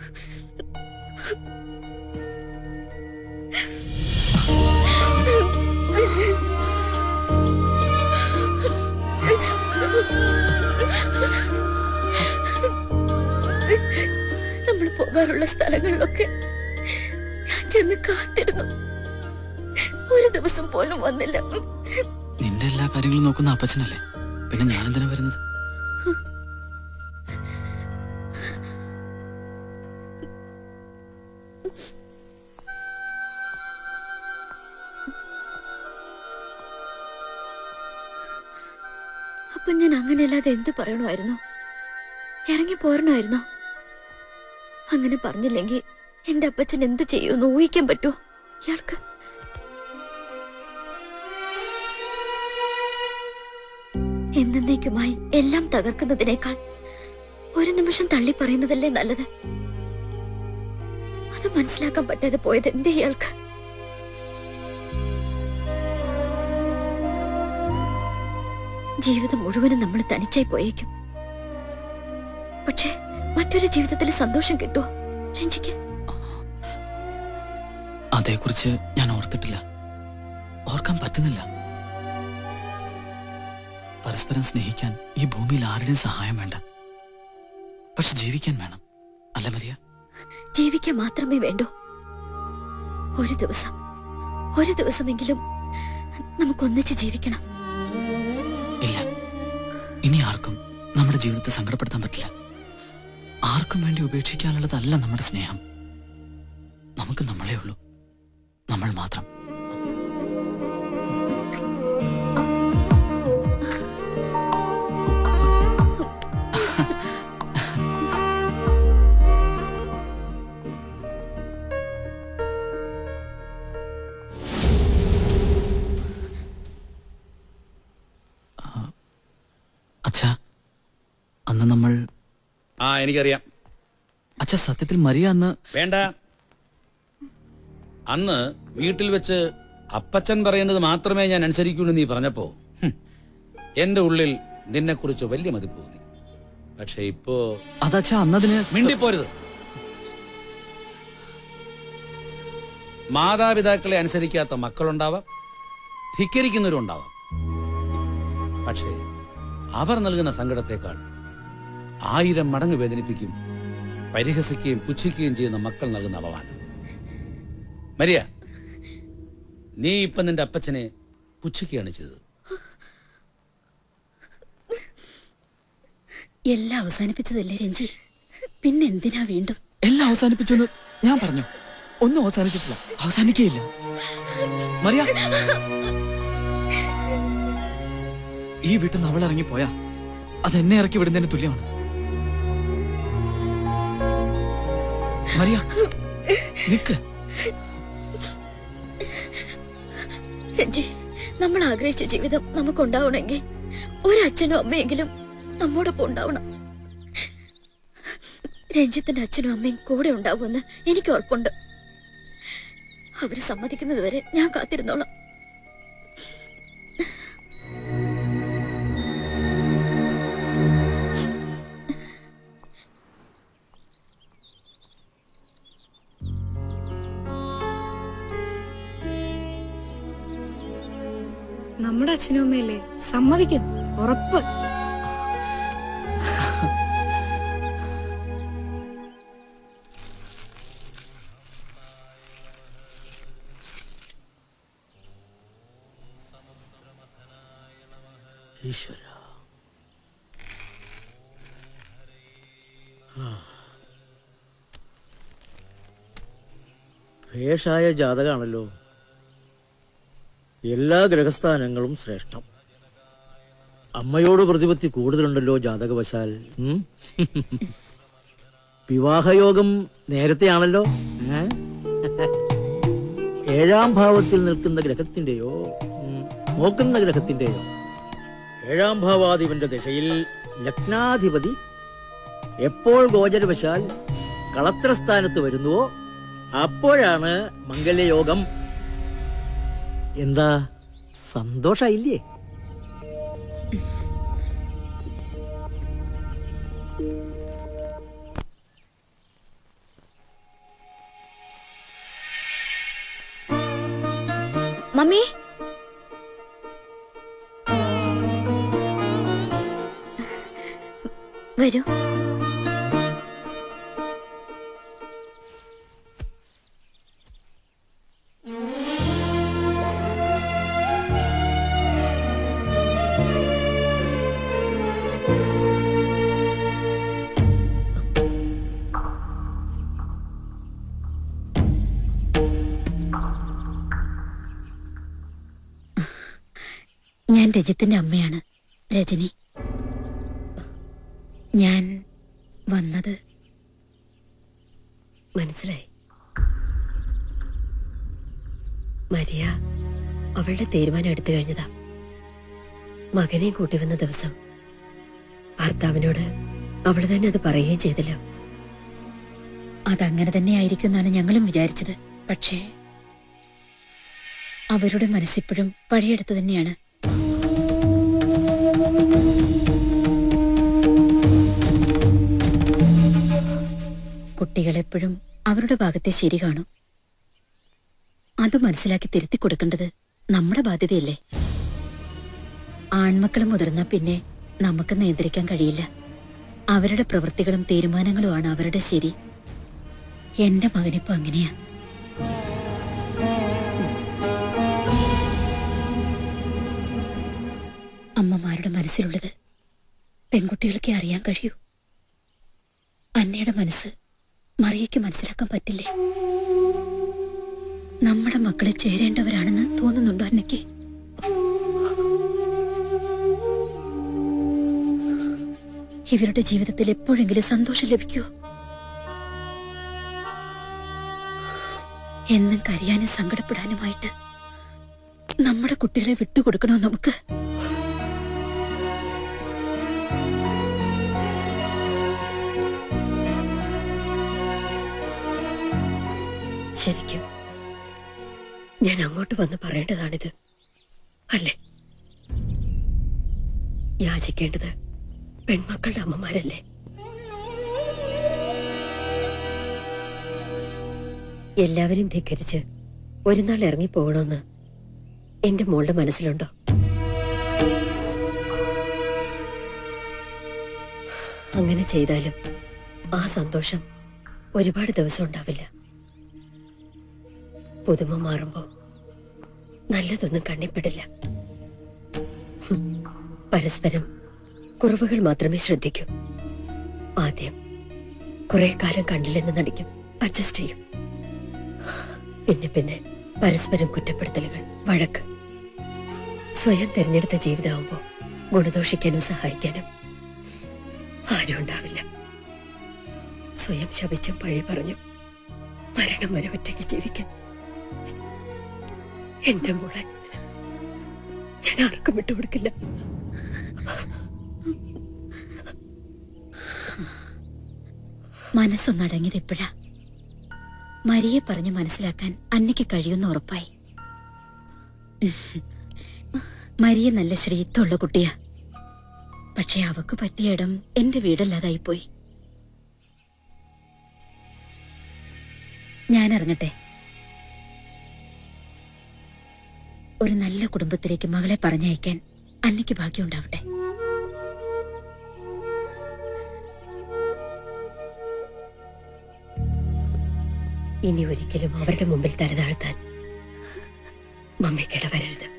നമ്മൾ പോകാറുള്ള സ്ഥലങ്ങളിലൊക്കെ ഞാൻ ചെന്ന് കാത്തിരുന്നു. ഒരു ദിവസം പോലും വന്നില്ല. നിന്റെ എല്ലാ കാര്യങ്ങളും നോക്കുന്ന അപ്പച്ചനല്ലേ, പിന്നെ ഞാൻ എന്തിനാ വരുന്നത്? അപ്പൊ ഞാൻ അങ്ങനെയല്ലാതെ എന്ത് പറയണമായിരുന്നു? ഇറങ്ങി പോരണമായിരുന്നോ? അങ്ങനെ പറഞ്ഞില്ലെങ്കിൽ എന്റെ അപ്പച്ചൻ എന്ത് ചെയ്യുമെന്ന് ഊഹിക്കാൻ പറ്റുമോ ഇയാൾക്ക്? എന്നേക്കുമായി എല്ലാം തകർക്കുന്നതിനേക്കാൾ ഒരു നിമിഷം തള്ളി പറയുന്നതല്ലേ നല്ലത്? അത് മനസ്സിലാക്കാൻ പറ്റാതെ പോയത് എന്തേ ഇയാൾക്ക്? ജീവിതം മുഴുവനും നമ്മൾ തനിച്ചായി പോയേക്കും. പക്ഷേ മറ്റൊരു ജീവിതത്തിൽ സന്തോഷം കിട്ടുമോ രഞ്ജിക്ക്? അതേക്കുറിച്ച് ഞാൻ ഓർത്തിട്ടില്ല, ഓർക്കാൻ പറ്റുന്നില്ല. പരസ്പരം സ്നേഹിക്കാൻ ഈ ഭൂമിയിൽ ആരുടെയും സഹായം വേണ്ട, പക്ഷെ ജീവിക്കാൻ വേണം, അല്ല മരിയ? ജീവിക്കാൻ മാത്രമേ വേണ്ടൂ. ഒരു ദിവസം ഒരു ദിവസമെങ്കിലും നമുക്കൊന്നിച്ച് ജീവിക്കണം. ഇല്ല, ഇനി ആർക്കും നമ്മുടെ ജീവിതത്തെ സങ്കടപ്പെടുത്താൻ പറ്റില്ല. ആർക്കും വേണ്ടി ഉപേക്ഷിക്കാനുള്ളതല്ല നമ്മുടെ സ്നേഹം. നമുക്ക് നമ്മളേ ഉള്ളൂ, നമ്മൾ മാത്രം. അച്ഛാ, അന്ന് നമ്മൾ... ആ എനിക്കറിയാം അച്ഛാ, സത്യത്തിൽ മരിയ അന്ന്... വേണ്ട, അന്ന് വീട്ടിൽ വെച്ച് അപ്പച്ചൻ പറയുന്നത് മാത്രമേ ഞാൻ അനുസരിക്കുള്ളൂ നീ പറഞ്ഞപ്പോ എന്റെ ഉള്ളിൽ നിന്നെ കുറിച്ച് വലിയ മതിപ്പ് തോന്നി. പക്ഷെ ഇപ്പോ അതച്ഛാ അന്നതിന് മിണ്ടിപ്പോരുത്. മാതാപിതാക്കളെ അനുസരിക്കാത്ത മക്കളുണ്ടാവാം, ധിക്കരിക്കുന്നവരുണ്ടാവാം. പക്ഷേ അവർ നൽകുന്ന സങ്കടത്തെക്കാൾ ആയിരം മടങ്ങ് വേദനിപ്പിക്കും പരിഹസിക്കുകയും പുച്ഛിക്കുകയും ചെയ്യുന്ന മക്കൾ നൽകുന്ന അപമാനം. മരിയ, നീ ഇപ്പൊ നിന്റെ അപ്പച്ചനെ പുച്ഛിക്കുകയാണ് ചെയ്തത്. എല്ലാം അവസാനിപ്പിച്ചതല്ലേ രഞ്ജി, പിന്നെ എന്തിനാ വീണ്ടും? എല്ലാം അവസാനിപ്പിച്ചു ഞാൻ പറഞ്ഞു. ഒന്നും അവസാനിച്ചിട്ടില്ല, അവസാനിക്കുകയില്ല. മരിയ, ഈ വീട്ടിൽ നിന്ന് അവൾ ഇറങ്ങിപ്പോയാ അത് എന്നെ ഇറക്കി വിടുന്നതിന് തുല്യമാണ്. മരിയ, നിക്ക്. രഞ്ജി, നമ്മൾ ആഗ്രഹിച്ച ജീവിതം നമുക്കുണ്ടാവണമെങ്കിൽ ഒരച്ഛനും അമ്മയെങ്കിലും നമ്മോടൊപ്പം ഉണ്ടാവണം. രഞ്ജിത്തിന്റെ അച്ഛനും അമ്മയും കൂടെ ഉണ്ടാവുമെന്ന് എനിക്ക് ഉറപ്പുണ്ട്. അവര് സമ്മതിക്കുന്നത് വരെ ഞാൻ കാത്തിരുന്നോളാം. നമ്മുടെ അച്ഛനും അമ്മയല്ലേ, സമ്മതിക്കും, ഉറപ്പ്. ഈശ്വര, ഭേഷായ ജാതകാണല്ലോ. എല്ലാ ഗ്രഹസ്ഥാനങ്ങളും ശ്രേഷ്ഠം. അമ്മയോട് പ്രതിപത്തി കൂടുതലുണ്ടല്ലോ ജാതകവശാൽ. വിവാഹയോഗം നേരത്തെയാണല്ലോ. ഏഴാം ഭാവത്തിൽ നിൽക്കുന്ന ഗ്രഹത്തിന്റെയോ നോക്കുന്ന ഗ്രഹത്തിന്റെയോ ഏഴാം ഭാവാധിപന്റെ ദശയിൽ ലഗ്നാധിപതി എപ്പോൾ ഗോചരവശാൽ കളത്രസ്ഥാനത്ത് വരുന്നുവോ അപ്പോഴാണ് മംഗല്യയോഗം. എന്താ സന്തോഷായില്ലേ? മമ്മി വരൂ. ഞാൻ രജിത്തിന്റെ അമ്മയാണ്, രജനി. ഞാൻ വന്നത് മനസ്സിലായി. മരിയ അവളുടെ തീരുമാനം എടുത്തു കഴിഞ്ഞതാ. മകനെ കൂട്ടി വന്ന ദിവസം ഭർത്താവിനോട് അവള് തന്നെ അത് പറയുകയും ചെയ്തില്ല. അതങ്ങനെ തന്നെ ആയിരിക്കും എന്നാണ് ഞങ്ങളും വിചാരിച്ചത്. പക്ഷേ അവരുടെ മനസ്സിപ്പോഴും പഴയെടുത്ത് തന്നെയാണ്. കുട്ടികളെപ്പോഴും അവരുടെ ഭാഗത്തെ ശരി കാണും. അത് മനസ്സിലാക്കി തിരുത്തി കൊടുക്കേണ്ടത് നമ്മുടെ ബാധ്യതയല്ലേ. ആൺമക്കൾ മുതിർന്ന പിന്നെ നമുക്ക് നിയന്ത്രിക്കാൻ കഴിയില്ല. അവരുടെ പ്രവൃത്തികളും തീരുമാനങ്ങളുമാണ് അവരുടെ ശരി. എന്റെ മകനിപ്പോ അങ്ങനെയാ. അമ്മമാരുടെ മനസ്സിലുള്ളത് പെൺകുട്ടികൾക്കേ അറിയാൻ കഴിയൂ. അന്നയുടെ മനസ്സ് മറിയയ്ക്ക് മനസ്സിലാക്കാൻ പറ്റില്ലേ? നമ്മുടെ മക്കളെ ചേരേണ്ടവരാണെന്ന് തോന്നുന്നുണ്ടോ അന്നയ്ക്ക്? ഇവരുടെ ജീവിതത്തിൽ എപ്പോഴെങ്കിലും സന്തോഷം ലഭിക്കൂ? എന്നും കരയാനും സങ്കടപ്പെടാനുമായിട്ട് നമ്മുടെ കുട്ടികളെ വിട്ടുകൊടുക്കണോ നമുക്ക്? ശരിക്കും ഞാൻ അങ്ങോട്ട് വന്ന് പറയേണ്ടതാണിത് അല്ലേ? യാചിക്കേണ്ടത് പെൺമക്കളുടെ അമ്മമാരല്ലേ? എല്ലാവരും ധിക്കരിച്ച് ഒരു നാൾ ഇറങ്ങിപ്പോകണമെന്ന് എന്റെ മോളുടെ മനസ്സിലുണ്ടോ? അങ്ങനെ ചെയ്താലും ആ സന്തോഷം ഒരുപാട് ദിവസം ഉണ്ടാവില്ല. പുതുമ മാറുമ്പോ നല്ലതൊന്നും കണ്ണിപ്പെടില്ല. പരസ്പരം കുറവുകൾ മാത്രമേ ശ്രദ്ധിക്കൂ. ആദ്യം കുറെ കാലം കണ്ടില്ലെന്ന് നടിക്കും, അഡ്ജസ്റ്റ് ചെയ്യും. പിന്നെ പിന്നെ പരസ്പരം കുറ്റപ്പെടുത്തലുകൾ, വഴക്ക്. സ്വയം തിരഞ്ഞെടുത്ത ജീവിതമാകുമ്പോ ഗുണദോഷിക്കാനും സഹായിക്കാനും ആരും ഉണ്ടാവില്ല. സ്വയം ശപിച്ചും പഴി പറഞ്ഞു മരണം വരെ ഒറ്റയ്ക്ക് ജീവിക്കാൻ എന്റെ മോളെ ഞാൻ ആർക്കും വിട്ടുകൊടുക്കില്ല. മനസ്സൊന്നടങ്ങിയത് എപ്പോഴാ? മരിയെ പറഞ്ഞു മനസ്സിലാക്കാൻ അന്നയ്ക്ക് കഴിയുന്ന ഉറപ്പായി. മരിയ നല്ല ശ്രീത്വമുള്ള കുട്ടിയാ. പക്ഷെ അവക്ക് പറ്റിയ ഇടം എന്റെ വീടല്ലാതായിപ്പോയി. ഞാൻ ഇറങ്ങട്ടെ. ഒരു നല്ല കുടുംബത്തിലേക്ക് മകളെ പറഞ്ഞയക്കാൻ അന്നയ്ക്ക് ഭാഗ്യമുണ്ടാവട്ടെ. ഇനി ഒരിക്കലും അവരുടെ മുമ്പിൽ തലതാഴ്ത്താൻ മമ്മിക്കിട വരരുത്.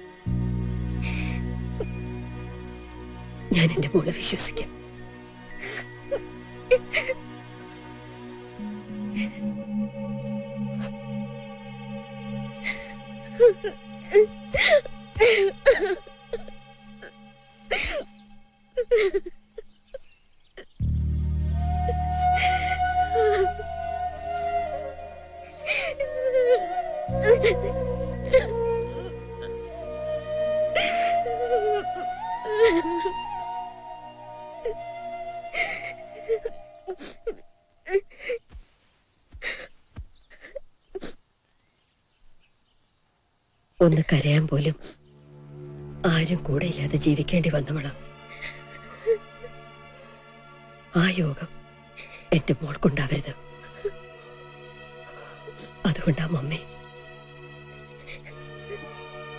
ഞാൻ എന്റെ മോളെ വിശ്വസിക്കാം. ഒന്ന് കരയാൻ പോലും ആരും കൂടെ ഇല്ലാതെ ജീവിക്കേണ്ടി വന്നവളാ. ആ യോഗം എന്റെ മോൾക്കുണ്ടാവരുത്. അതുകൊണ്ടാ മമ്മി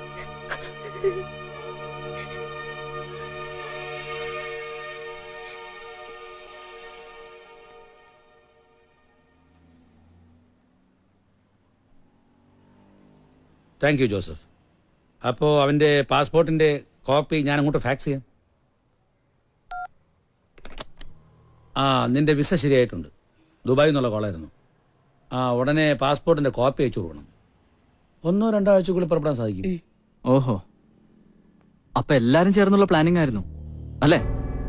താങ്ക് യു ജോസഫ്. അപ്പോൾ അവൻ്റെ പാസ്പോർട്ടിൻ്റെ കോപ്പി ഞാൻ അങ്ങോട്ട് ഫാക്സ് ചെയ്യാം. ആ നിന്റെ വിസ ശരിയായിട്ടുണ്ട്. ദുബായിൽ നിന്നുള്ള കോളായിരുന്നു. ആ ഉടനെ പാസ്പോർട്ടിൻ്റെ കോപ്പി അയച്ചു കൊടുക്കണം. ഒന്നോ രണ്ടോ ആഴ്ചക്കുള്ളിൽ പുറപ്പെടാൻ സാധിക്കും. ഓഹോ, അപ്പൊ എല്ലാരും ചേർന്നുള്ള പ്ലാനിംഗ് ആയിരുന്നു അല്ലേ?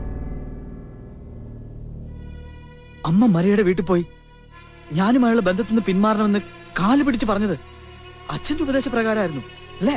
അമ്മ മരിയയുടെ വീട്ടിൽ പോയി ഞാനുമായുള്ള ബന്ധത്തിൽ നിന്ന് പിന്മാറണമെന്ന് കാല് പിടിച്ച് പറഞ്ഞത് അച്ഛന്റെ ഉപദേശപ്രകാരമായിരുന്നു അല്ലേ?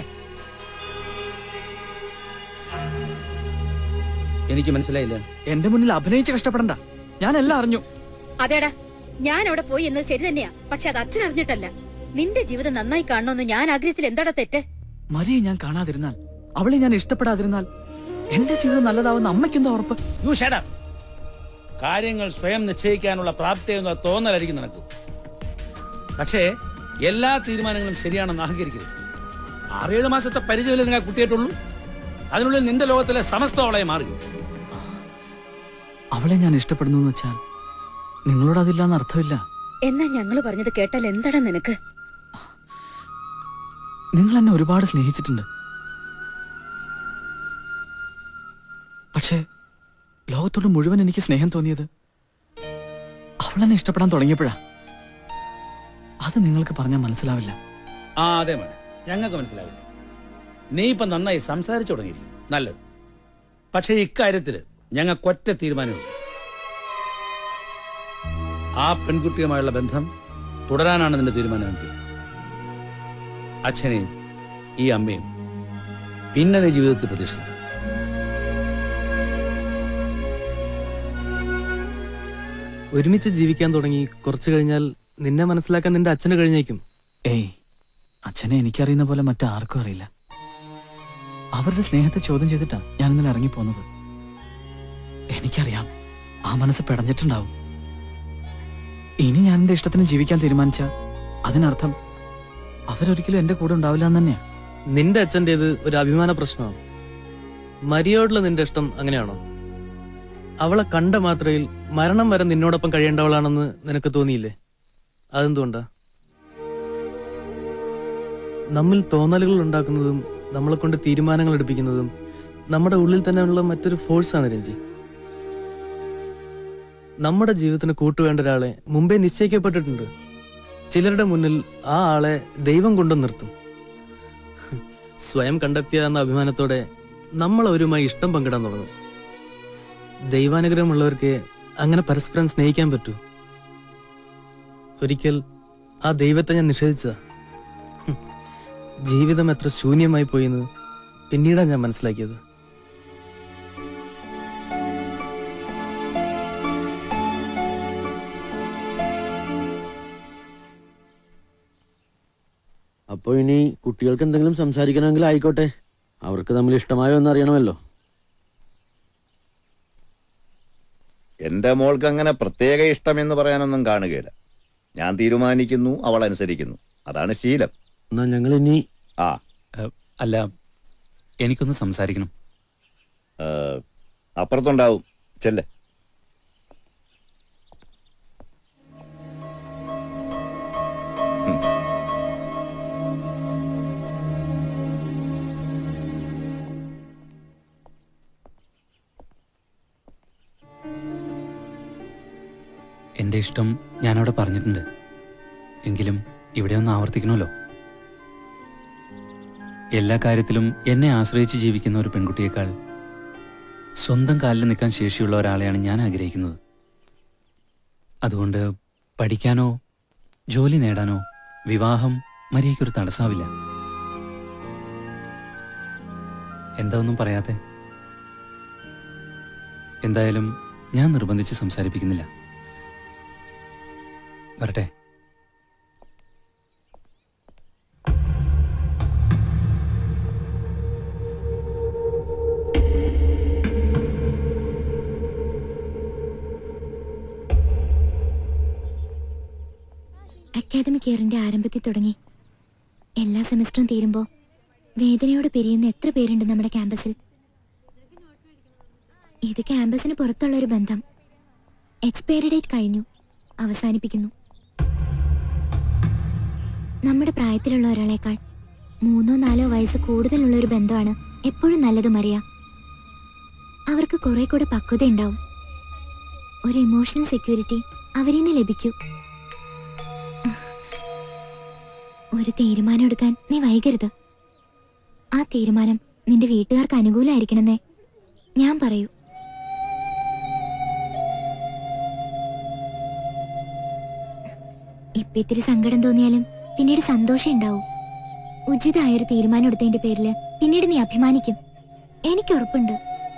എനിക്ക് മനസ്സിലായില്ല. എന്റെ മുന്നിൽ അഭിനയിച്ച് കഷ്ടപ്പെടണ്ട, ഞാൻ എല്ലാം അറിഞ്ഞു. അതേടാ, ഞാൻ അവിടെ പോയി എന്നത് ശരി തന്നെയാ. പക്ഷെ അത് അച്ഛൻ അറിഞ്ഞിട്ടല്ല. നിന്റെ ജീവിതം നന്നായി കാണണമെന്ന് ഞാൻ ആഗ്രഹിച്ചിൽ എന്താടാ തെറ്റ്? മരിയെ ഞാൻ കാണാതിരുന്നാൽ, അവളെ ഞാൻ ഇഷ്ടപ്പെടാതിരുന്നാൽ എന്റെ ജീവിതം നല്ലതാവുന്ന അമ്മയ്ക്കെന്താ ഉറപ്പ്? You shut up. കാര്യങ്ങൾ സ്വയം നിശ്ചയിക്കാനുള്ള പ്രാപ്തിയെന്ന തോന്നലായിരിക്കും നിനക്ക്. പക്ഷേ എല്ലാ തീരുമാനങ്ങളും ശരിയാണെന്ന് അഹങ്കരിക്കരുത്. ആറേഴ് മാസത്തെ പരിചയമല്ലേ നിങ്ങൾ കുട്ടിയായിട്ടുള്ളൂ. അതിനുള്ളിൽ നിന്റെ ലോകത്തിലെ സമസ്ത അവളെ മാറുകയും. അവളെ ഞാൻ ഇഷ്ടപ്പെടുന്നു എന്ന് വെച്ചാൽ നിങ്ങളോട് അതില്ലാന്ന് അർത്ഥമില്ല. എന്നാ ഞങ്ങള് പറഞ്ഞത് കേട്ടാൽ എന്താടാ നിനക്ക്? നിങ്ങൾ എന്നെ ഒരുപാട് സ്നേഹിച്ചിട്ടുണ്ട്. പക്ഷേ ലോകത്തോട് മുഴുവൻ എനിക്ക് സ്നേഹം തോന്നിയത് അവളെന്നെ ഇഷ്ടപ്പെടാൻ തുടങ്ങിയപ്പോഴാ. അത് നിങ്ങൾക്ക് പറഞ്ഞാൽ മനസ്സിലാവില്ല. ആ അതെ മോനെ, ഞങ്ങൾക്ക് മനസ്സിലാവില്ല. നീ ഇപ്പം നന്നായി സംസാരിച്ചു തുടങ്ങിയിരിക്കും, നല്ലത്. പക്ഷേ ഇക്കാര്യത്തിൽ ഞങ്ങൾക്ക് ഒറ്റ തീരുമാനമുണ്ട്. ആ പെൺകുട്ടിയുമായുള്ള ബന്ധം തുടരാനാണ് നിന്റെ തീരുമാനമെങ്കിൽ അച്ഛനെയും ഈ അമ്മയും പിന്നെ നീ ജീവിതത്തിൽ പ്രതീക്ഷിക്കണം. ഒരുമിച്ച് ജീവിക്കാൻ തുടങ്ങി കുറച്ചു കഴിഞ്ഞാൽ നിന്നെ മനസ്സിലാക്കാൻ നിന്റെ അച്ഛന് കഴിഞ്ഞേക്കും. ഏയ്, അച്ഛനെ എനിക്കറിയുന്ന പോലെ മറ്റാർക്കും അറിയില്ല. അവരുടെ സ്നേഹത്തെ ചോദ്യം ചെയ്തിട്ടാ ഞാൻ ഇന്നലെ ഇറങ്ങിപ്പോന്നത്. എനിക്കറിയാം ആ മനസ്സ് പെടഞ്ഞിട്ടുണ്ടാവും. ഇനി ഞാൻ എന്റെ ഇഷ്ടത്തിന് ജീവിക്കാൻ തീരുമാനിച്ച അതിനർത്ഥം അവരൊരിക്കലും എന്റെ കൂടെ ഉണ്ടാവില്ല എന്ന് തന്നെയാ. നിന്റെ അച്ഛൻ്റെത് ഒരു അഭിമാന പ്രശ്നമാണ്. മരിയോടുള്ള നിന്റെ ഇഷ്ടം അങ്ങനെയാണോ? അവളെ കണ്ട മാത്രയിൽ മരണം വരെ നിന്നോടൊപ്പം കഴിയേണ്ടവളാണെന്ന് നിനക്ക് തോന്നിയില്ലേ? അതെന്തുകൊണ്ടാ? നമ്മിൽ തോന്നലുകൾ ഉണ്ടാക്കുന്നതും നമ്മളെ കൊണ്ട് തീരുമാനങ്ങൾ എടുപ്പിക്കുന്നതും നമ്മുടെ ഉള്ളിൽ തന്നെയുള്ള മറ്റൊരു ഫോഴ്സാണ് രഞ്ജി. നമ്മുടെ ജീവിതത്തിന് കൂട്ടുവേണ്ട ഒരാളെ മുമ്പേ നിശ്ചയിക്കപ്പെട്ടിട്ടുണ്ട്. ചിലരുടെ മുന്നിൽ ആ ആളെ ദൈവം കൊണ്ടു നിർത്തും. സ്വയം കണ്ടെത്തിയ എന്ന അഭിമാനത്തോടെ നമ്മൾ അവരുമായി ഇഷ്ടം പങ്കിടാൻ തുടങ്ങും. ദൈവാനുഗ്രഹമുള്ളവർക്ക് അങ്ങനെ പരസ്പരം സ്നേഹിക്കാൻ പറ്റൂ. ഒരിക്കൽ ആ ദൈവത്തെ ഞാൻ നിഷേധിച്ചതാ. ജീവിതം എത്ര ശൂന്യമായി പോയിന്ന് പിന്നീടാണ് ഞാൻ മനസ്സിലാക്കിയത്. അപ്പൊ ഇനി കുട്ടികൾക്ക് എന്തെങ്കിലും സംസാരിക്കണമെങ്കിൽ ആയിക്കോട്ടെ. അവർക്ക് തമ്മിൽ ഇഷ്ടമായോ എന്ന് അറിയണമല്ലോ. എന്റെ മോൾക്ക് അങ്ങനെ പ്രത്യേക ഇഷ്ടം എന്ന് പറയാനൊന്നും കാണുകയില്ല. ഞാൻ തീരുമാനിക്കുന്നു, അവൾ അനുസരിക്കുന്നു. അതാണ് ശീലം. എന്നാ ഞങ്ങൾ ഇനി ആ അല്ല, എനിക്കൊന്ന് സംസാരിക്കണം. അപ്പുറത്തുണ്ടാവും, ചെല്ലേ. എൻ്റെ ഇഷ്ടം ഞാനവിടെ പറഞ്ഞിട്ടുണ്ട്. എങ്കിലും ഇവിടെ ഒന്ന് ആവർത്തിക്കണമല്ലോ. എല്ലാ കാര്യത്തിലും എന്നെ ആശ്രയിച്ച് ജീവിക്കുന്ന ഒരു പെൺകുട്ടിയേക്കാൾ സ്വന്തം കാലിൽ നിൽക്കാൻ ശേഷിയുള്ള ഒരാളെയാണ് ഞാൻ ആഗ്രഹിക്കുന്നത്. അതുകൊണ്ട് പഠിക്കാനോ ജോലി നേടാനോ വിവാഹം മരിയയ്ക്കൊരു തടസ്സാവില്ല. എന്താ ഒന്നും പറയാതെ? എന്തായാലും ഞാൻ നിർബന്ധിച്ച് സംസാരിപ്പിക്കുന്നില്ല. വരട്ടെ. അക്കാദമിക് ഇയറിന്റെ ആരംഭത്തിൽ തുടങ്ങി എല്ലാ സെമസ്റ്ററും തീരുമ്പോൾ വേദനയോട് പിരിയുന്ന എത്ര പേരുണ്ട് നമ്മുടെ ക്യാമ്പസിൽ. ഇത് ക്യാമ്പസിന് പുറത്തുള്ള ഒരു ബന്ധം. എക്സ്പയറി ഡേറ്റ് കഴിഞ്ഞു, അവസാനിപ്പിക്കുന്നു. നമ്മുടെ പ്രായത്തിലുള്ള ഒരാളേക്കാൾ മൂന്നോ നാലോ വയസ്സ് കൂടുതലുള്ള ഒരു ബന്ധമാണ് എപ്പോഴും നല്ലത് മറിയ. അവർക്ക് കുറെ കൂടെ പക്വത ഉണ്ടാവും, ഒരു ഇമോഷണൽ സെക്യൂരിറ്റി അവരിൽ നിന്ന് ലഭിക്കൂ. ഒരു തീരുമാനം എടുക്കാൻ നീ വൈകരുത്. ആ തീരുമാനം നിന്റെ വീട്ടുകാർക്ക് അനുകൂലമായിരിക്കണമെന്നേ ഞാൻ പറയൂ. ഇപ്പൊ ഇത്തിരി സങ്കടം തോന്നിയാലും പിന്നീട് സന്തോഷം ഉണ്ടാവും. ഉചിതമായൊരു തീരുമാനം എടുത്തതിന്റെ പേരില് പിന്നീട് നീ അഭിമാനിക്കും, എനിക്ക് ഉറപ്പുണ്ട്.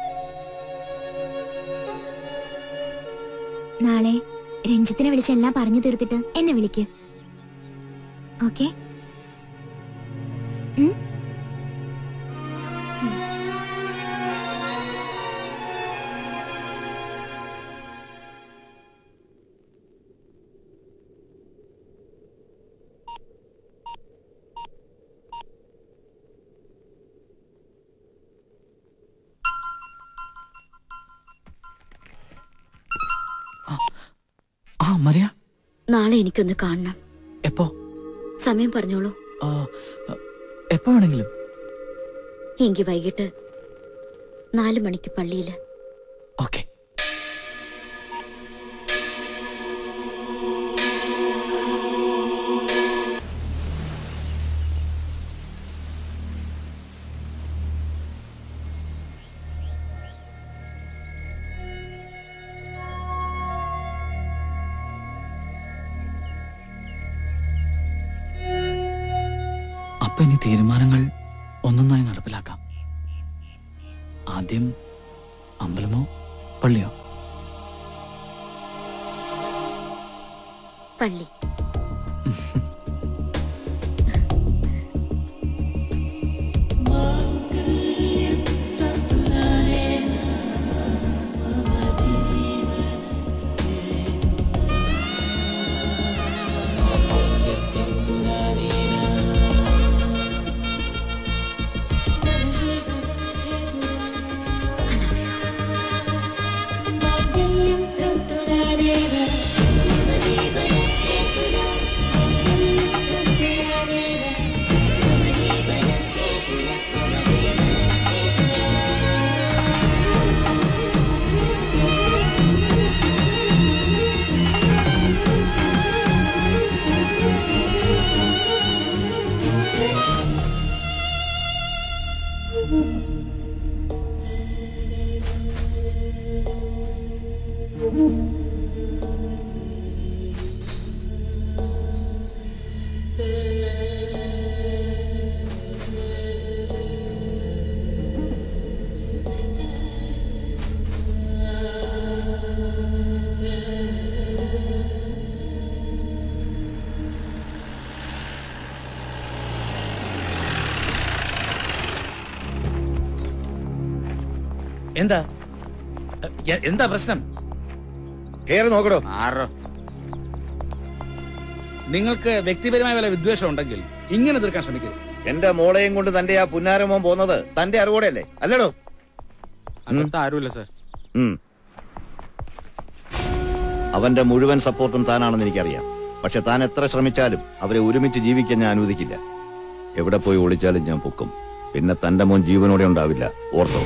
നാളെ രഞ്ജിത്തിനെ വിളിച്ച് എല്ലാം പറഞ്ഞു തീർത്തിട്ട് എന്നെ വിളിക്ക്. ഓക്കെ? ആ മറിയ, നാളെ എനിക്കൊന്ന് കാണണം. എപ്പോ? സമയം പറഞ്ഞോളൂ. എപ്പോ വേണമെങ്കിലും. എങ്കിൽ വൈകിട്ട് നാലു മണിക്ക് പള്ളിയില്. ഓക്കെ. അപ്പൊ ഇനി തീരുമാനങ്ങൾ ഒന്നൊന്നായി നടപ്പിലാക്കാം. ആദ്യം അമ്പലമോ പള്ളിയോ? പള്ളി. എന്താ എന്താ പ്രശ്നം? കേറി നോക്കടോ. നിങ്ങൾക്ക് വ്യക്തിപരമായ വല്ല വിദ്വേഷം ഉണ്ടെങ്കിൽ ഇങ്ങനെ തീർക്കാൻ ശ്രമിക്കരുത്. എന്റെ മോളെയും കൊണ്ട് തന്റെ ആ പുന്നാരമോൻ പോകുന്നത് തന്റെ അറിവോടെയല്ലേ? അല്ലടോ? അങ്ങനത്തെ ആരുമില്ല സാർ. അവന്റെ മുഴുവൻ സപ്പോർട്ടും താനാണെന്ന് എനിക്കറിയാം. പക്ഷെ താൻ എത്ര ശ്രമിച്ചാലും അവരെ ഒരുമിച്ച് ജീവിക്കാൻ ഞാൻ അനുവദിക്കില്ല. എവിടെ പോയി ഒളിച്ചാലും ഞാൻ പൊക്കും. പിന്നെ തന്റെ മോൻ ജീവനോടെ ഉണ്ടാവില്ല, ഓർത്തോ.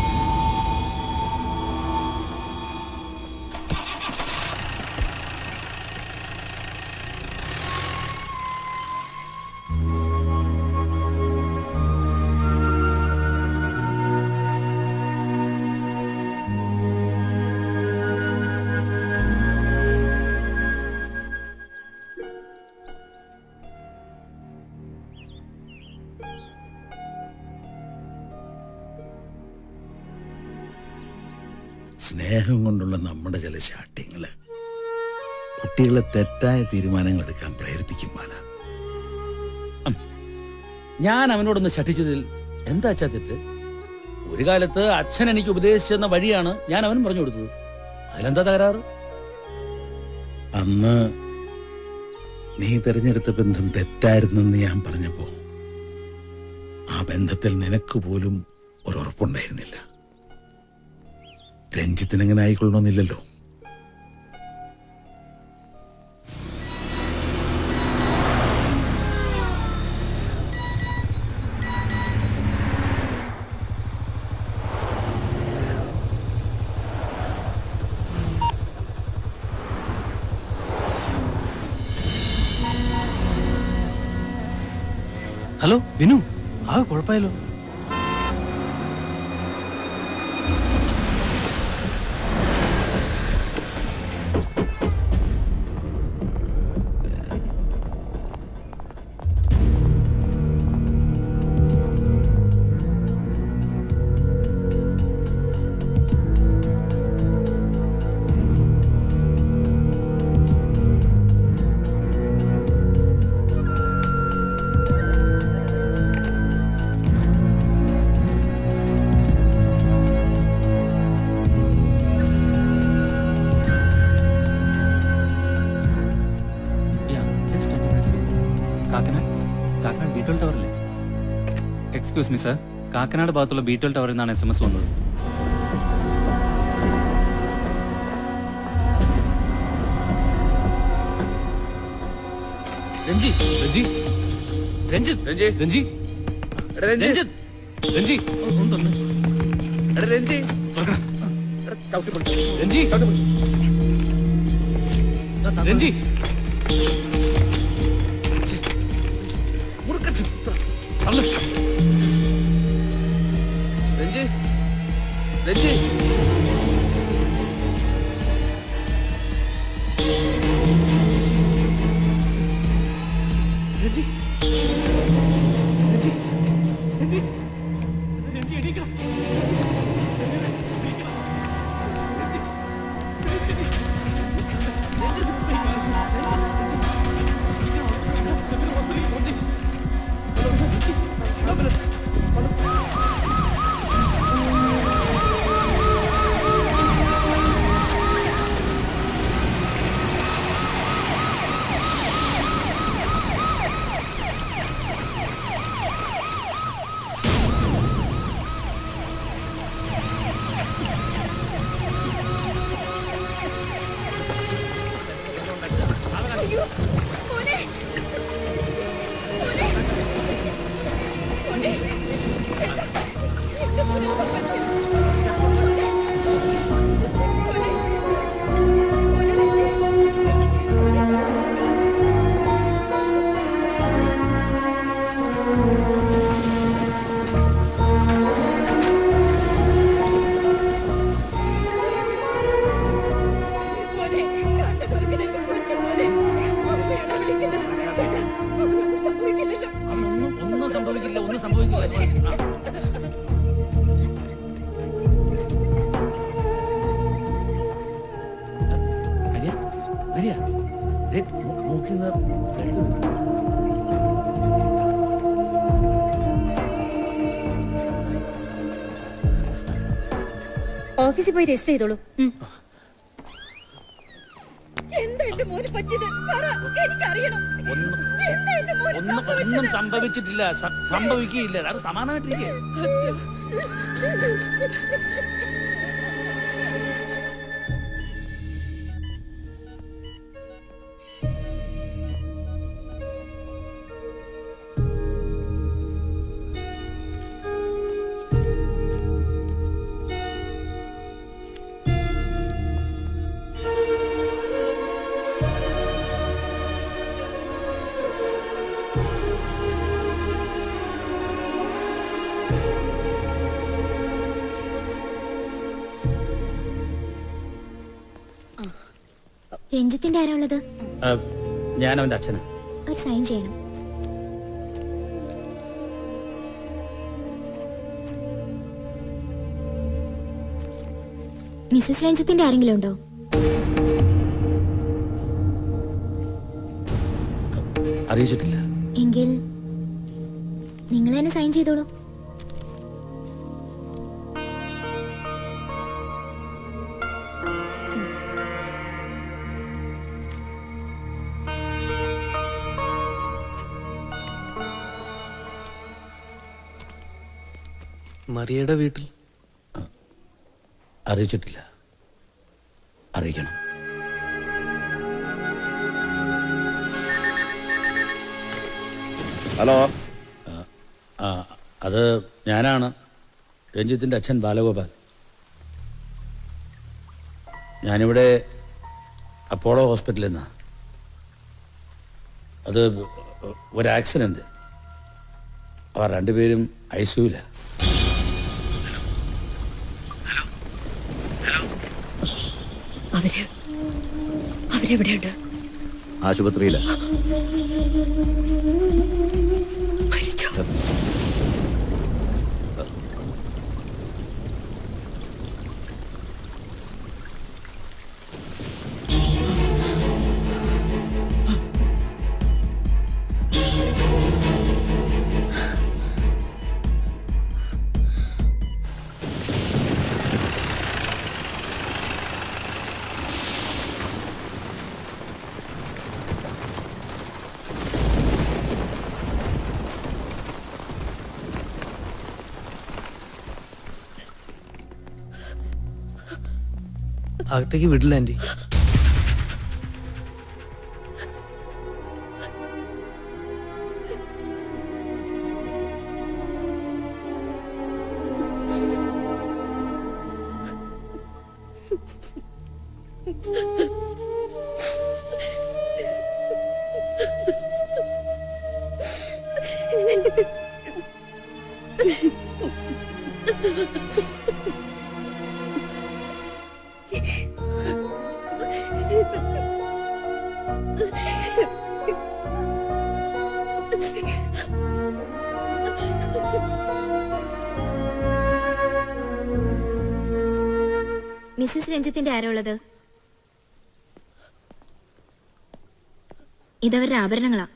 സ്നേഹം കൊണ്ടുള്ള നമ്മുടെ ചില ശാഠ്യങ്ങള് കുട്ടികളെ തെറ്റായ തീരുമാനങ്ങൾ എടുക്കാൻ പ്രേരിപ്പിക്കും. മാല, ഞാൻ അവനോടൊന്ന് ശഠിച്ചതിൽ എന്താ അച്ഛാ തെറ്റ്? ഒരു കാലത്ത് അച്ഛൻ എനിക്ക് ഉപദേശിച്ചെന്ന വഴിയാണ് ഞാൻ അവനും പറഞ്ഞു കൊടുത്തത്. അതിലെന്താ തകരാറ്? അന്ന് നീ തെരഞ്ഞെടുത്ത ബന്ധം തെറ്റായിരുന്നെന്ന് ഞാൻ പറഞ്ഞപ്പോ ആ ബന്ധത്തിൽ നിനക്ക് പോലും ഒരുറപ്പുണ്ടായിരുന്നില്ല. രഞ്ജിത്തിന് അങ്ങനെ ആയിക്കൊള്ളണമെന്നില്ലല്ലോ. ഹലോ ദിനു, ആ കുഴപ്പമായല്ലോ. എക്സ്ക്യൂസ് മീ സർ, കാക്കനാട് ഭാഗത്തുള്ള ബീറ്റൽ ടവറിൽ നിന്നാണ് എസ് എം എസ് വന്നത്. രഞ്ജി രഞ്ജി രഞ്ജിത്ത് രഞ്ജി രഞ്ജി എടാ രഞ്ജി രഞ്ജി ഒന്ന് തന്നെ എടാ രഞ്ജി രഞ്ജി രഞ്ജി രഞ്ജി രഞ്ജി രഞ്ജി രഞ്ജി രഞ്ജി രഞ്ജി എണീക്കണം. ഒന്നും സംഭവിക്കില്ല, ഒന്നും സംഭവിക്കില്ല. ഓഫീസിൽ പോയി രജിസ്റ്റർ ചെയ്തോളൂ. എന്താ എന്റെ മോന് പറ്റിയത്? പറ, എനിക്കറിയണം. എന്താ എന്റെ മോന് ഒന്നും ഒന്നും സംഭവിച്ചിട്ടില്ല, സംഭവിക്കുകയില്ല. അത് സമാധാനമായിട്ടിരിക്കേ. രഞ്ജിത്തിന്റെ ആരാ ഉള്ളത്? ഞാൻ അവന്റെ അച്ഛന്. ഒരു സൈൻ ചെയ്യണം. മിസ്സസ് രഞ്ജിത്തിന്റെ ആരെങ്കിലും ഉണ്ടോ? അറിയിച്ചിട്ടില്ല. എങ്കിൽ നിങ്ങൾ തന്നെ സൈൻ ചെയ്തോളൂ. മറിയയുടെ വീട്ടിൽ അറിയിച്ചിട്ടില്ല. അറിയിക്കണം. ഹലോ. അത് ഞാനാണ്, രഞ്ജിത്തിൻ്റെ അച്ഛൻ ബാലഗോപാൽ. ഞാനിവിടെ അപ്പോളോ ഹോസ്പിറ്റലിൽ നിന്നാണ്. അത് ഒരു ആക്സിഡൻറ്റ്. അവർ രണ്ടുപേരും ഐ സിയുവിലാണ്. അവര് അവരെവിടെയുണ്ട്? ആശുപത്രിയിലാണ്. മരിച്ചോ? അകത്തേക്ക് വിടില്ല ആന്റി. മിസ്സിസ് രഞ്ജിത്തിന്റെ ആരോ ഉള്ളത്? ഇതവരുടെ ആഭരണങ്ങളാ.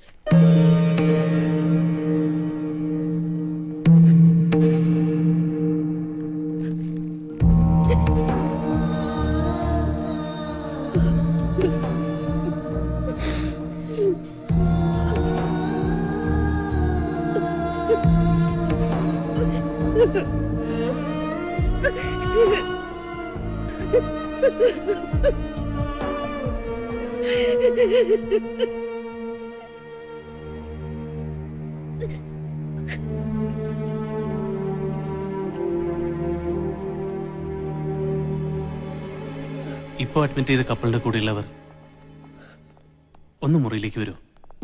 ഇപ്പോൾ അഡ്മിറ്റ് ചെയ്ത കപ്പലിന്റെ കൂടെയുള്ളവർ ഒന്ന് മുറിയിലേക്ക് വരൂ.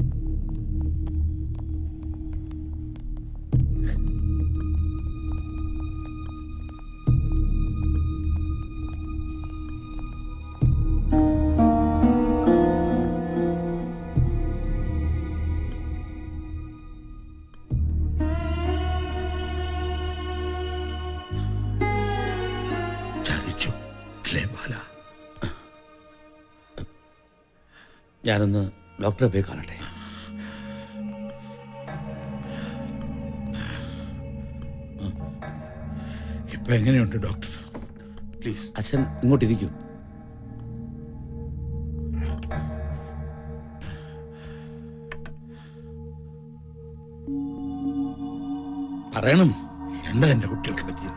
ഞാനൊന്ന് ഡോക്ടറെ പോയി കാണട്ടെ. ഇപ്പൊ എങ്ങനെയുണ്ട് ഡോക്ടർ? പ്ലീസ് അച്ഛൻ ഇങ്ങോട്ടിരിക്കൂ. പറയണം, എന്താ എന്റെ കുട്ടികൾക്ക് പറ്റിയത്?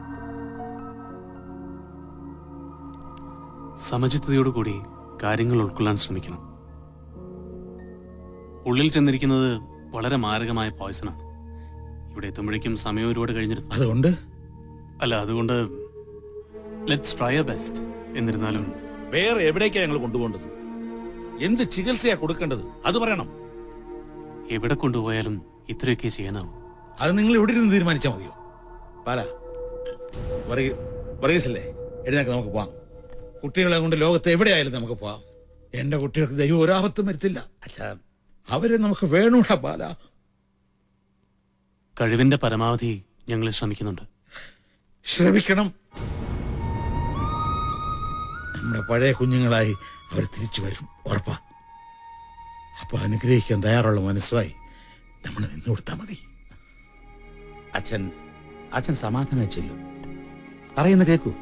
സമചിത്തതയോടുകൂടി കാര്യങ്ങൾ ഉൾക്കൊള്ളാൻ ശ്രമിക്കണം. ഉള്ളിൽ ചെന്നിരിക്കുന്നത് വളരെ മാരകമായ പോയ്സണാണ്. ഇവിടെ എത്തുമ്പോഴേക്കും സമയം ഒരുപാട് കഴിഞ്ഞിരുന്നു. അതുകൊണ്ട് അല്ല അതുകൊണ്ട് ലെറ്റ്സ് ട്രൈ യുവർ ബെസ്റ്റ്. എന്നിരുന്നാലും വേറെ എവിടേക്കാ ഞങ്ങൾ കൊണ്ടുപോകേണ്ടത്? എന്ത് ചികിത്സയാ കൊടുക്കേണ്ടത് അത് പറയണം. എവിടെ കൊണ്ടുപോയാലും ഇത്രയൊക്കെ ചെയ്യാനാവും. അത് നിങ്ങൾ ഇവിടെ ഇരുന്ന് തീരുമാനിച്ചാൽ മതിയോ? പാല വർഗീസല്ലേ, എഴുന്നേക്ക്, നമുക്ക് പോവാം. കുട്ടികളെ കൊണ്ട് ലോകത്ത് എവിടെയായാലും നമുക്ക് പോവാം. എന്റെ കുട്ടികൾക്ക് ദൈവം ഒരാപത്തും വരുത്തില്ല. അവരെ നമുക്ക് വേണൂടാ ബാല. കഴിവിന്റെ പരമാവധി ഞങ്ങൾ ശ്രമിക്കുന്നുണ്ട്. ശ്രമിക്കണം. നമ്മുടെ പഴയ കുഞ്ഞുങ്ങളായി അവർ തിരിച്ചു വരും, ഉറപ്പാ. അപ്പൊ അനുഗ്രഹിക്കാൻ തയ്യാറുള്ള മനസ്സുമായി നമ്മൾ നിന്നു കൊടുത്താൽ മതി. അച്ഛൻ അച്ഛൻ സമാധാനം ചെല്ലും. പറയുന്ന കേൾക്കൂ.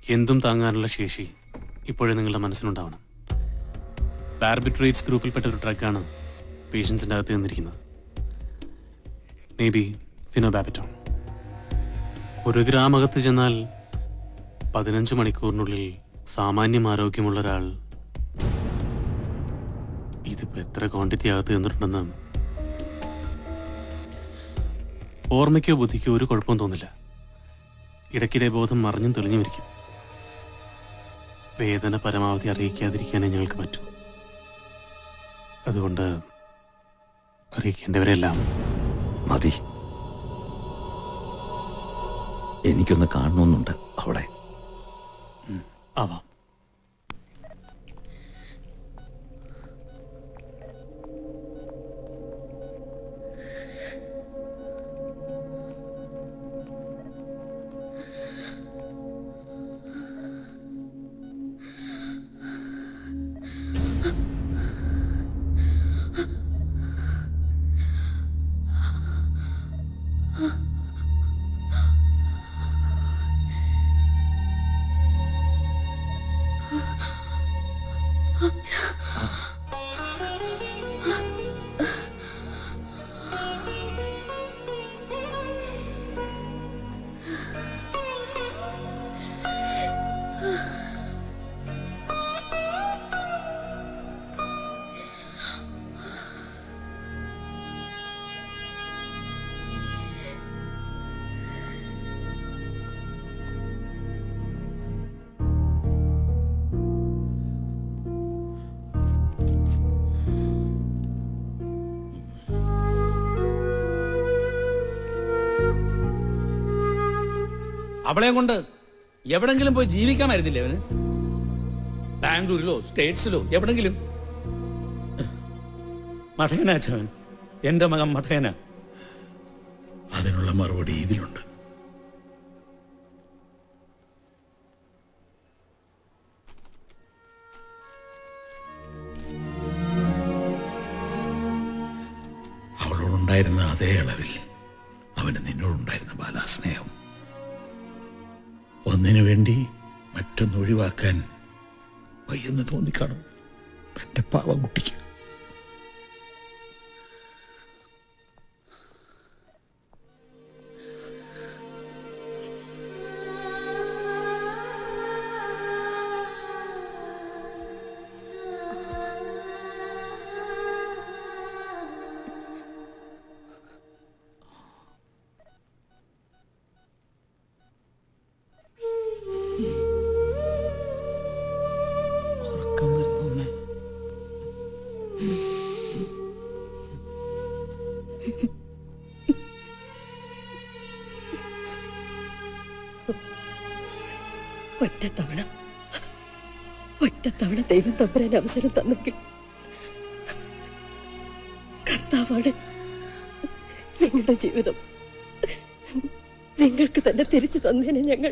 എന്തും താങ്ങാനുള്ള ശേഷി ഇപ്പോഴും നിങ്ങളുടെ മനസ്സിലുണ്ടാവണം. ബാർബിട്രേറ്റ്സ് ഗ്രൂപ്പിൽപ്പെട്ട ഒരു ഡ്രഗാണ് പേഷ്യൻസിൻ്റെ അകത്ത് നിന്നിരിക്കുന്നത്. May be ഫിനോബാബറ്റോൺ. ഒരു ഗ്രാം അകത്ത് ചെന്നാൽ പതിനഞ്ച് മണിക്കൂറിനുള്ളിൽ സാമാന്യം ആരോഗ്യമുള്ള ഒരാൾ ഇതിപ്പോ എത്ര ക്വാണ്ടിറ്റി അകത്ത് നിന്നിട്ടുണ്ടെന്ന് ഓർമ്മയ്ക്കോ ബുദ്ധിക്കോ ഒരു കുഴപ്പവും തോന്നില്ല. ഇടയ്ക്കിടെ ബോധം മറിഞ്ഞും തെളിഞ്ഞും ഇരിക്കും. വേദന പരമാവധി അറിയിക്കാതിരിക്കാനേ ഞങ്ങൾക്ക് പറ്റൂ. അതുകൊണ്ട് അറിയിക്കേണ്ടവരെല്ലാം മതി. എനിക്കൊന്ന് കാണണമെന്നുണ്ട് അവിടെ. ആവാം. അവളെയും കൊണ്ട് എവിടെങ്കിലും പോയി ജീവിക്കാമായിരുന്നില്ലേ അവന്? ബാംഗ്ലൂരിലോ സ്റ്റേറ്റ്സിലോ എവിടെങ്കിലും. മഠയനാച്ചവൻ, എന്റെ മകൻ മഠയന. അതിനുള്ള മറുപടി ഇതിലുണ്ട്. അവളോടുണ്ടായിരുന്ന അതേ അളവിൽ അവന് നിന്നോടുണ്ടായിരുന്ന ബാലാസ്നേഹം. ഒന്നിനു വേണ്ടി മറ്റൊന്ന് ഒഴിവാക്കാൻ വയ്യെന്ന് തോന്നിക്കാണും എന്റെ പാവക്കുട്ടിക്ക്. ഒറ്റത്തവണ ഒറ്റത്തവണ ദൈവം തമ്പുരാൻ അവസരം തന്നെങ്കിൽ കർത്താവാണ് നിങ്ങളുടെ ജീവിതം നിങ്ങൾക്ക് തന്നെ തിരിച്ചു തന്നേനെ ഞങ്ങൾ.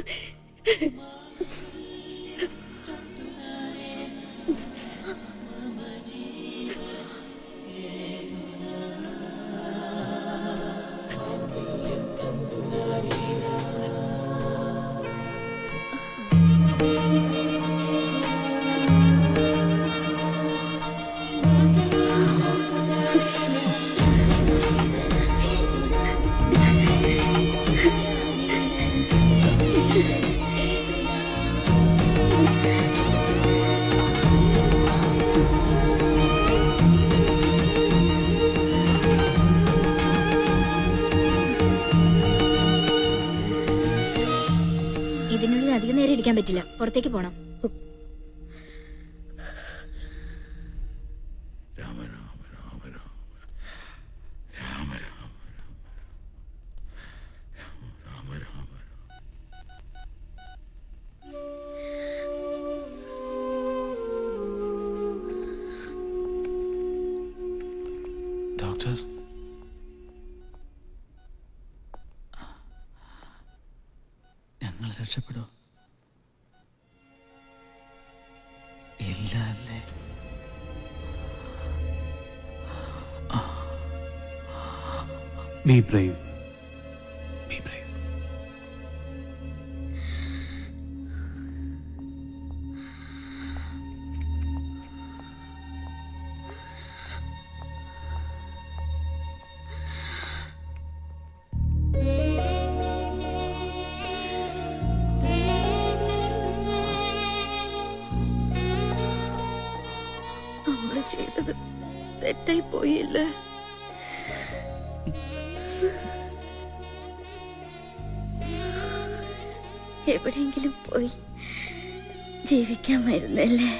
ഇതിനുള്ളിൽ അധികം നേരം ഇരിക്കാൻ പറ്റില്ല, പുറത്തേക്ക് പോണം. ഡോക്ടർ, ഞങ്ങൾ രക്ഷപ്പെടോ? ഇല്ല അല്ലേ? Be brave. Be brave. നമ്മൾ ചെയ്തത് തെറ്റായി പോയില്ലേ? എവിടെയെങ്കിലും പോയി ജീവിക്കാമായിരുന്നല്ലേ?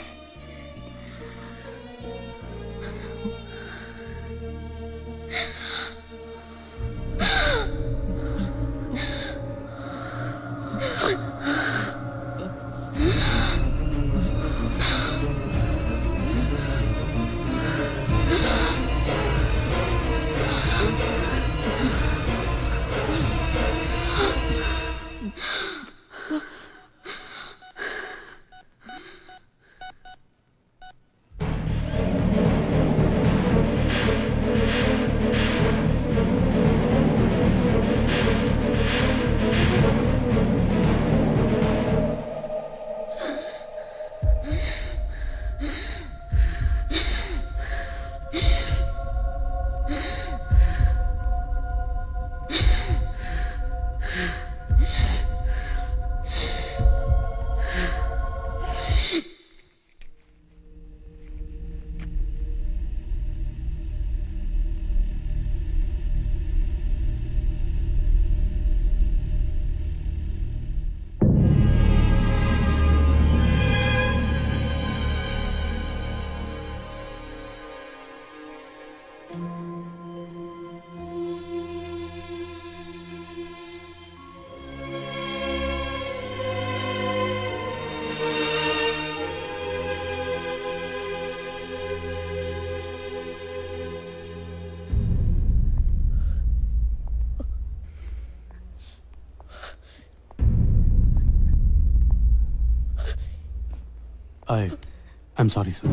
I, I'm sorry, sir.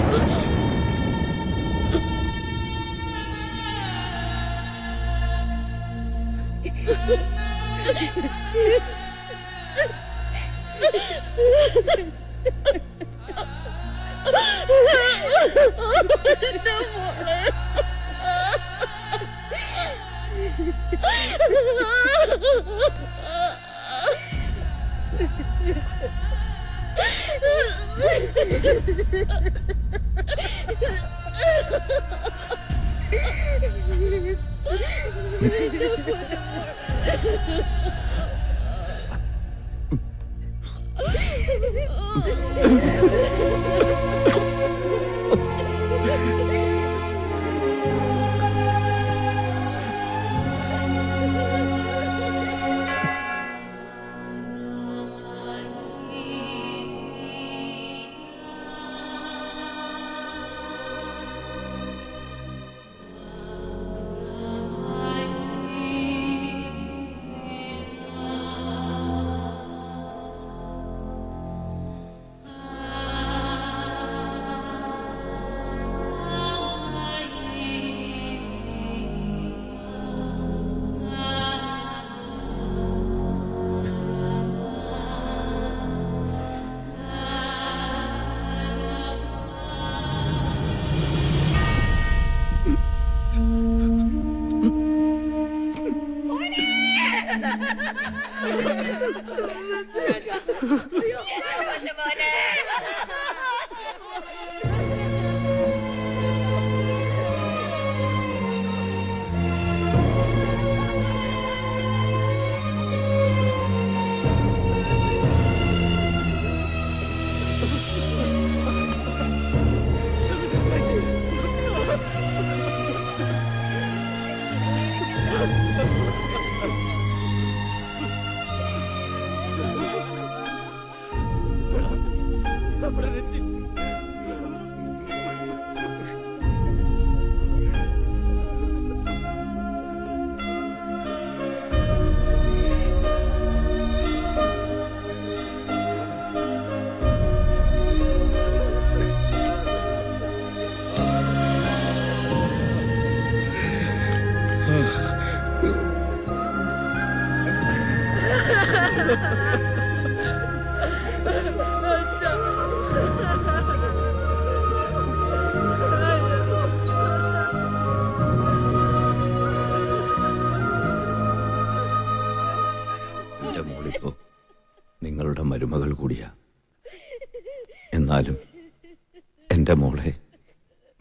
നിങ്ങളുടെ മരുമകൾ കൂടിയാ. എന്നാലും എന്റെ മോളെ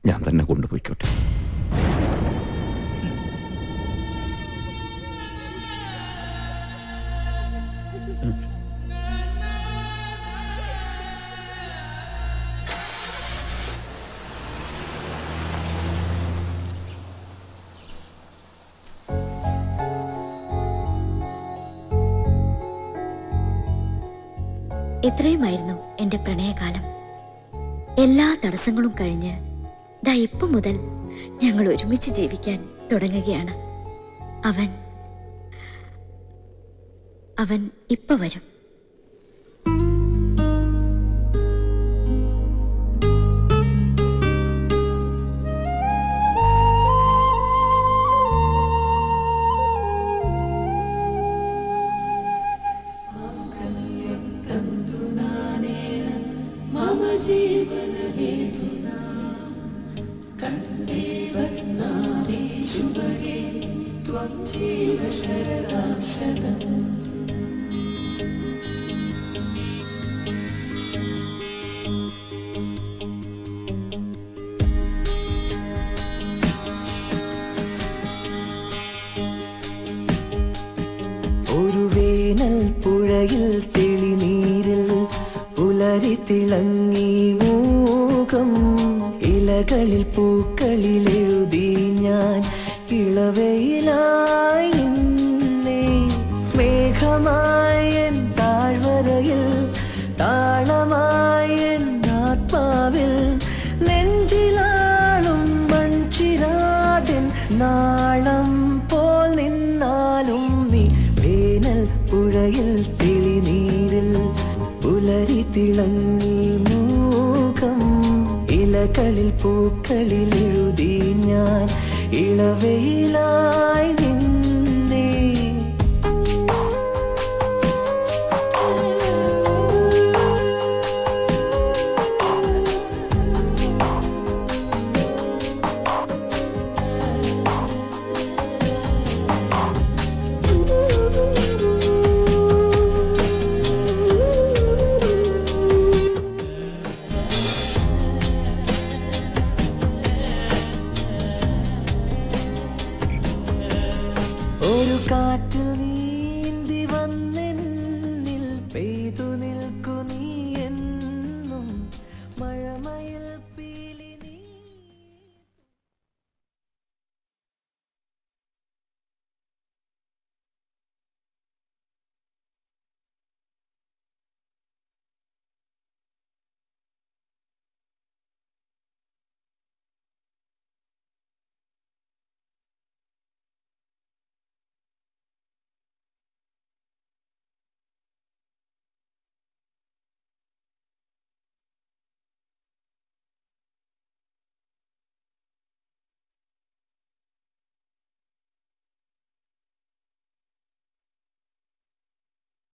ഞാൻ തന്നെ കൊണ്ടുപോയിക്കോട്ടെ. ഇത്രയുമായിരുന്നു എന്റെ പ്രണയകാലം. എല്ലാ തടസ്സങ്ങളും കഴിഞ്ഞ് ദാ ഇപ്പം മുതൽ ഞങ്ങൾ ഒരുമിച്ച് ജീവിക്കാൻ തുടങ്ങുകയാണ്. അവൻ അവൻ ഇപ്പൊ വരും. ഒരു വേനൽ പുഴയിൽ തെളിനീരിൽ പുലരി തിളങ്ങി മൂകം ഇലകളിൽ പൂക്കളിൽ എഴുതി ഞാൻ ഇളവയിലായി നിന്നേ. മേഘമായൻ താഴ്വരയിൽ താളമായൻ ആത്മാവിൽ നെഞ്ചിലാളും മൺചിരാതിൻ നാളം പോൽ നിന്നാലും നീ വേനൽ പുഴയിൽ തെളിനീരിൽ പുലരി തിളങ്ങി മൂകം ഇലകളിൽ പൂക്കളിൽ എഴുതി ഞാൻ ഇളവയിലായി നിന്ന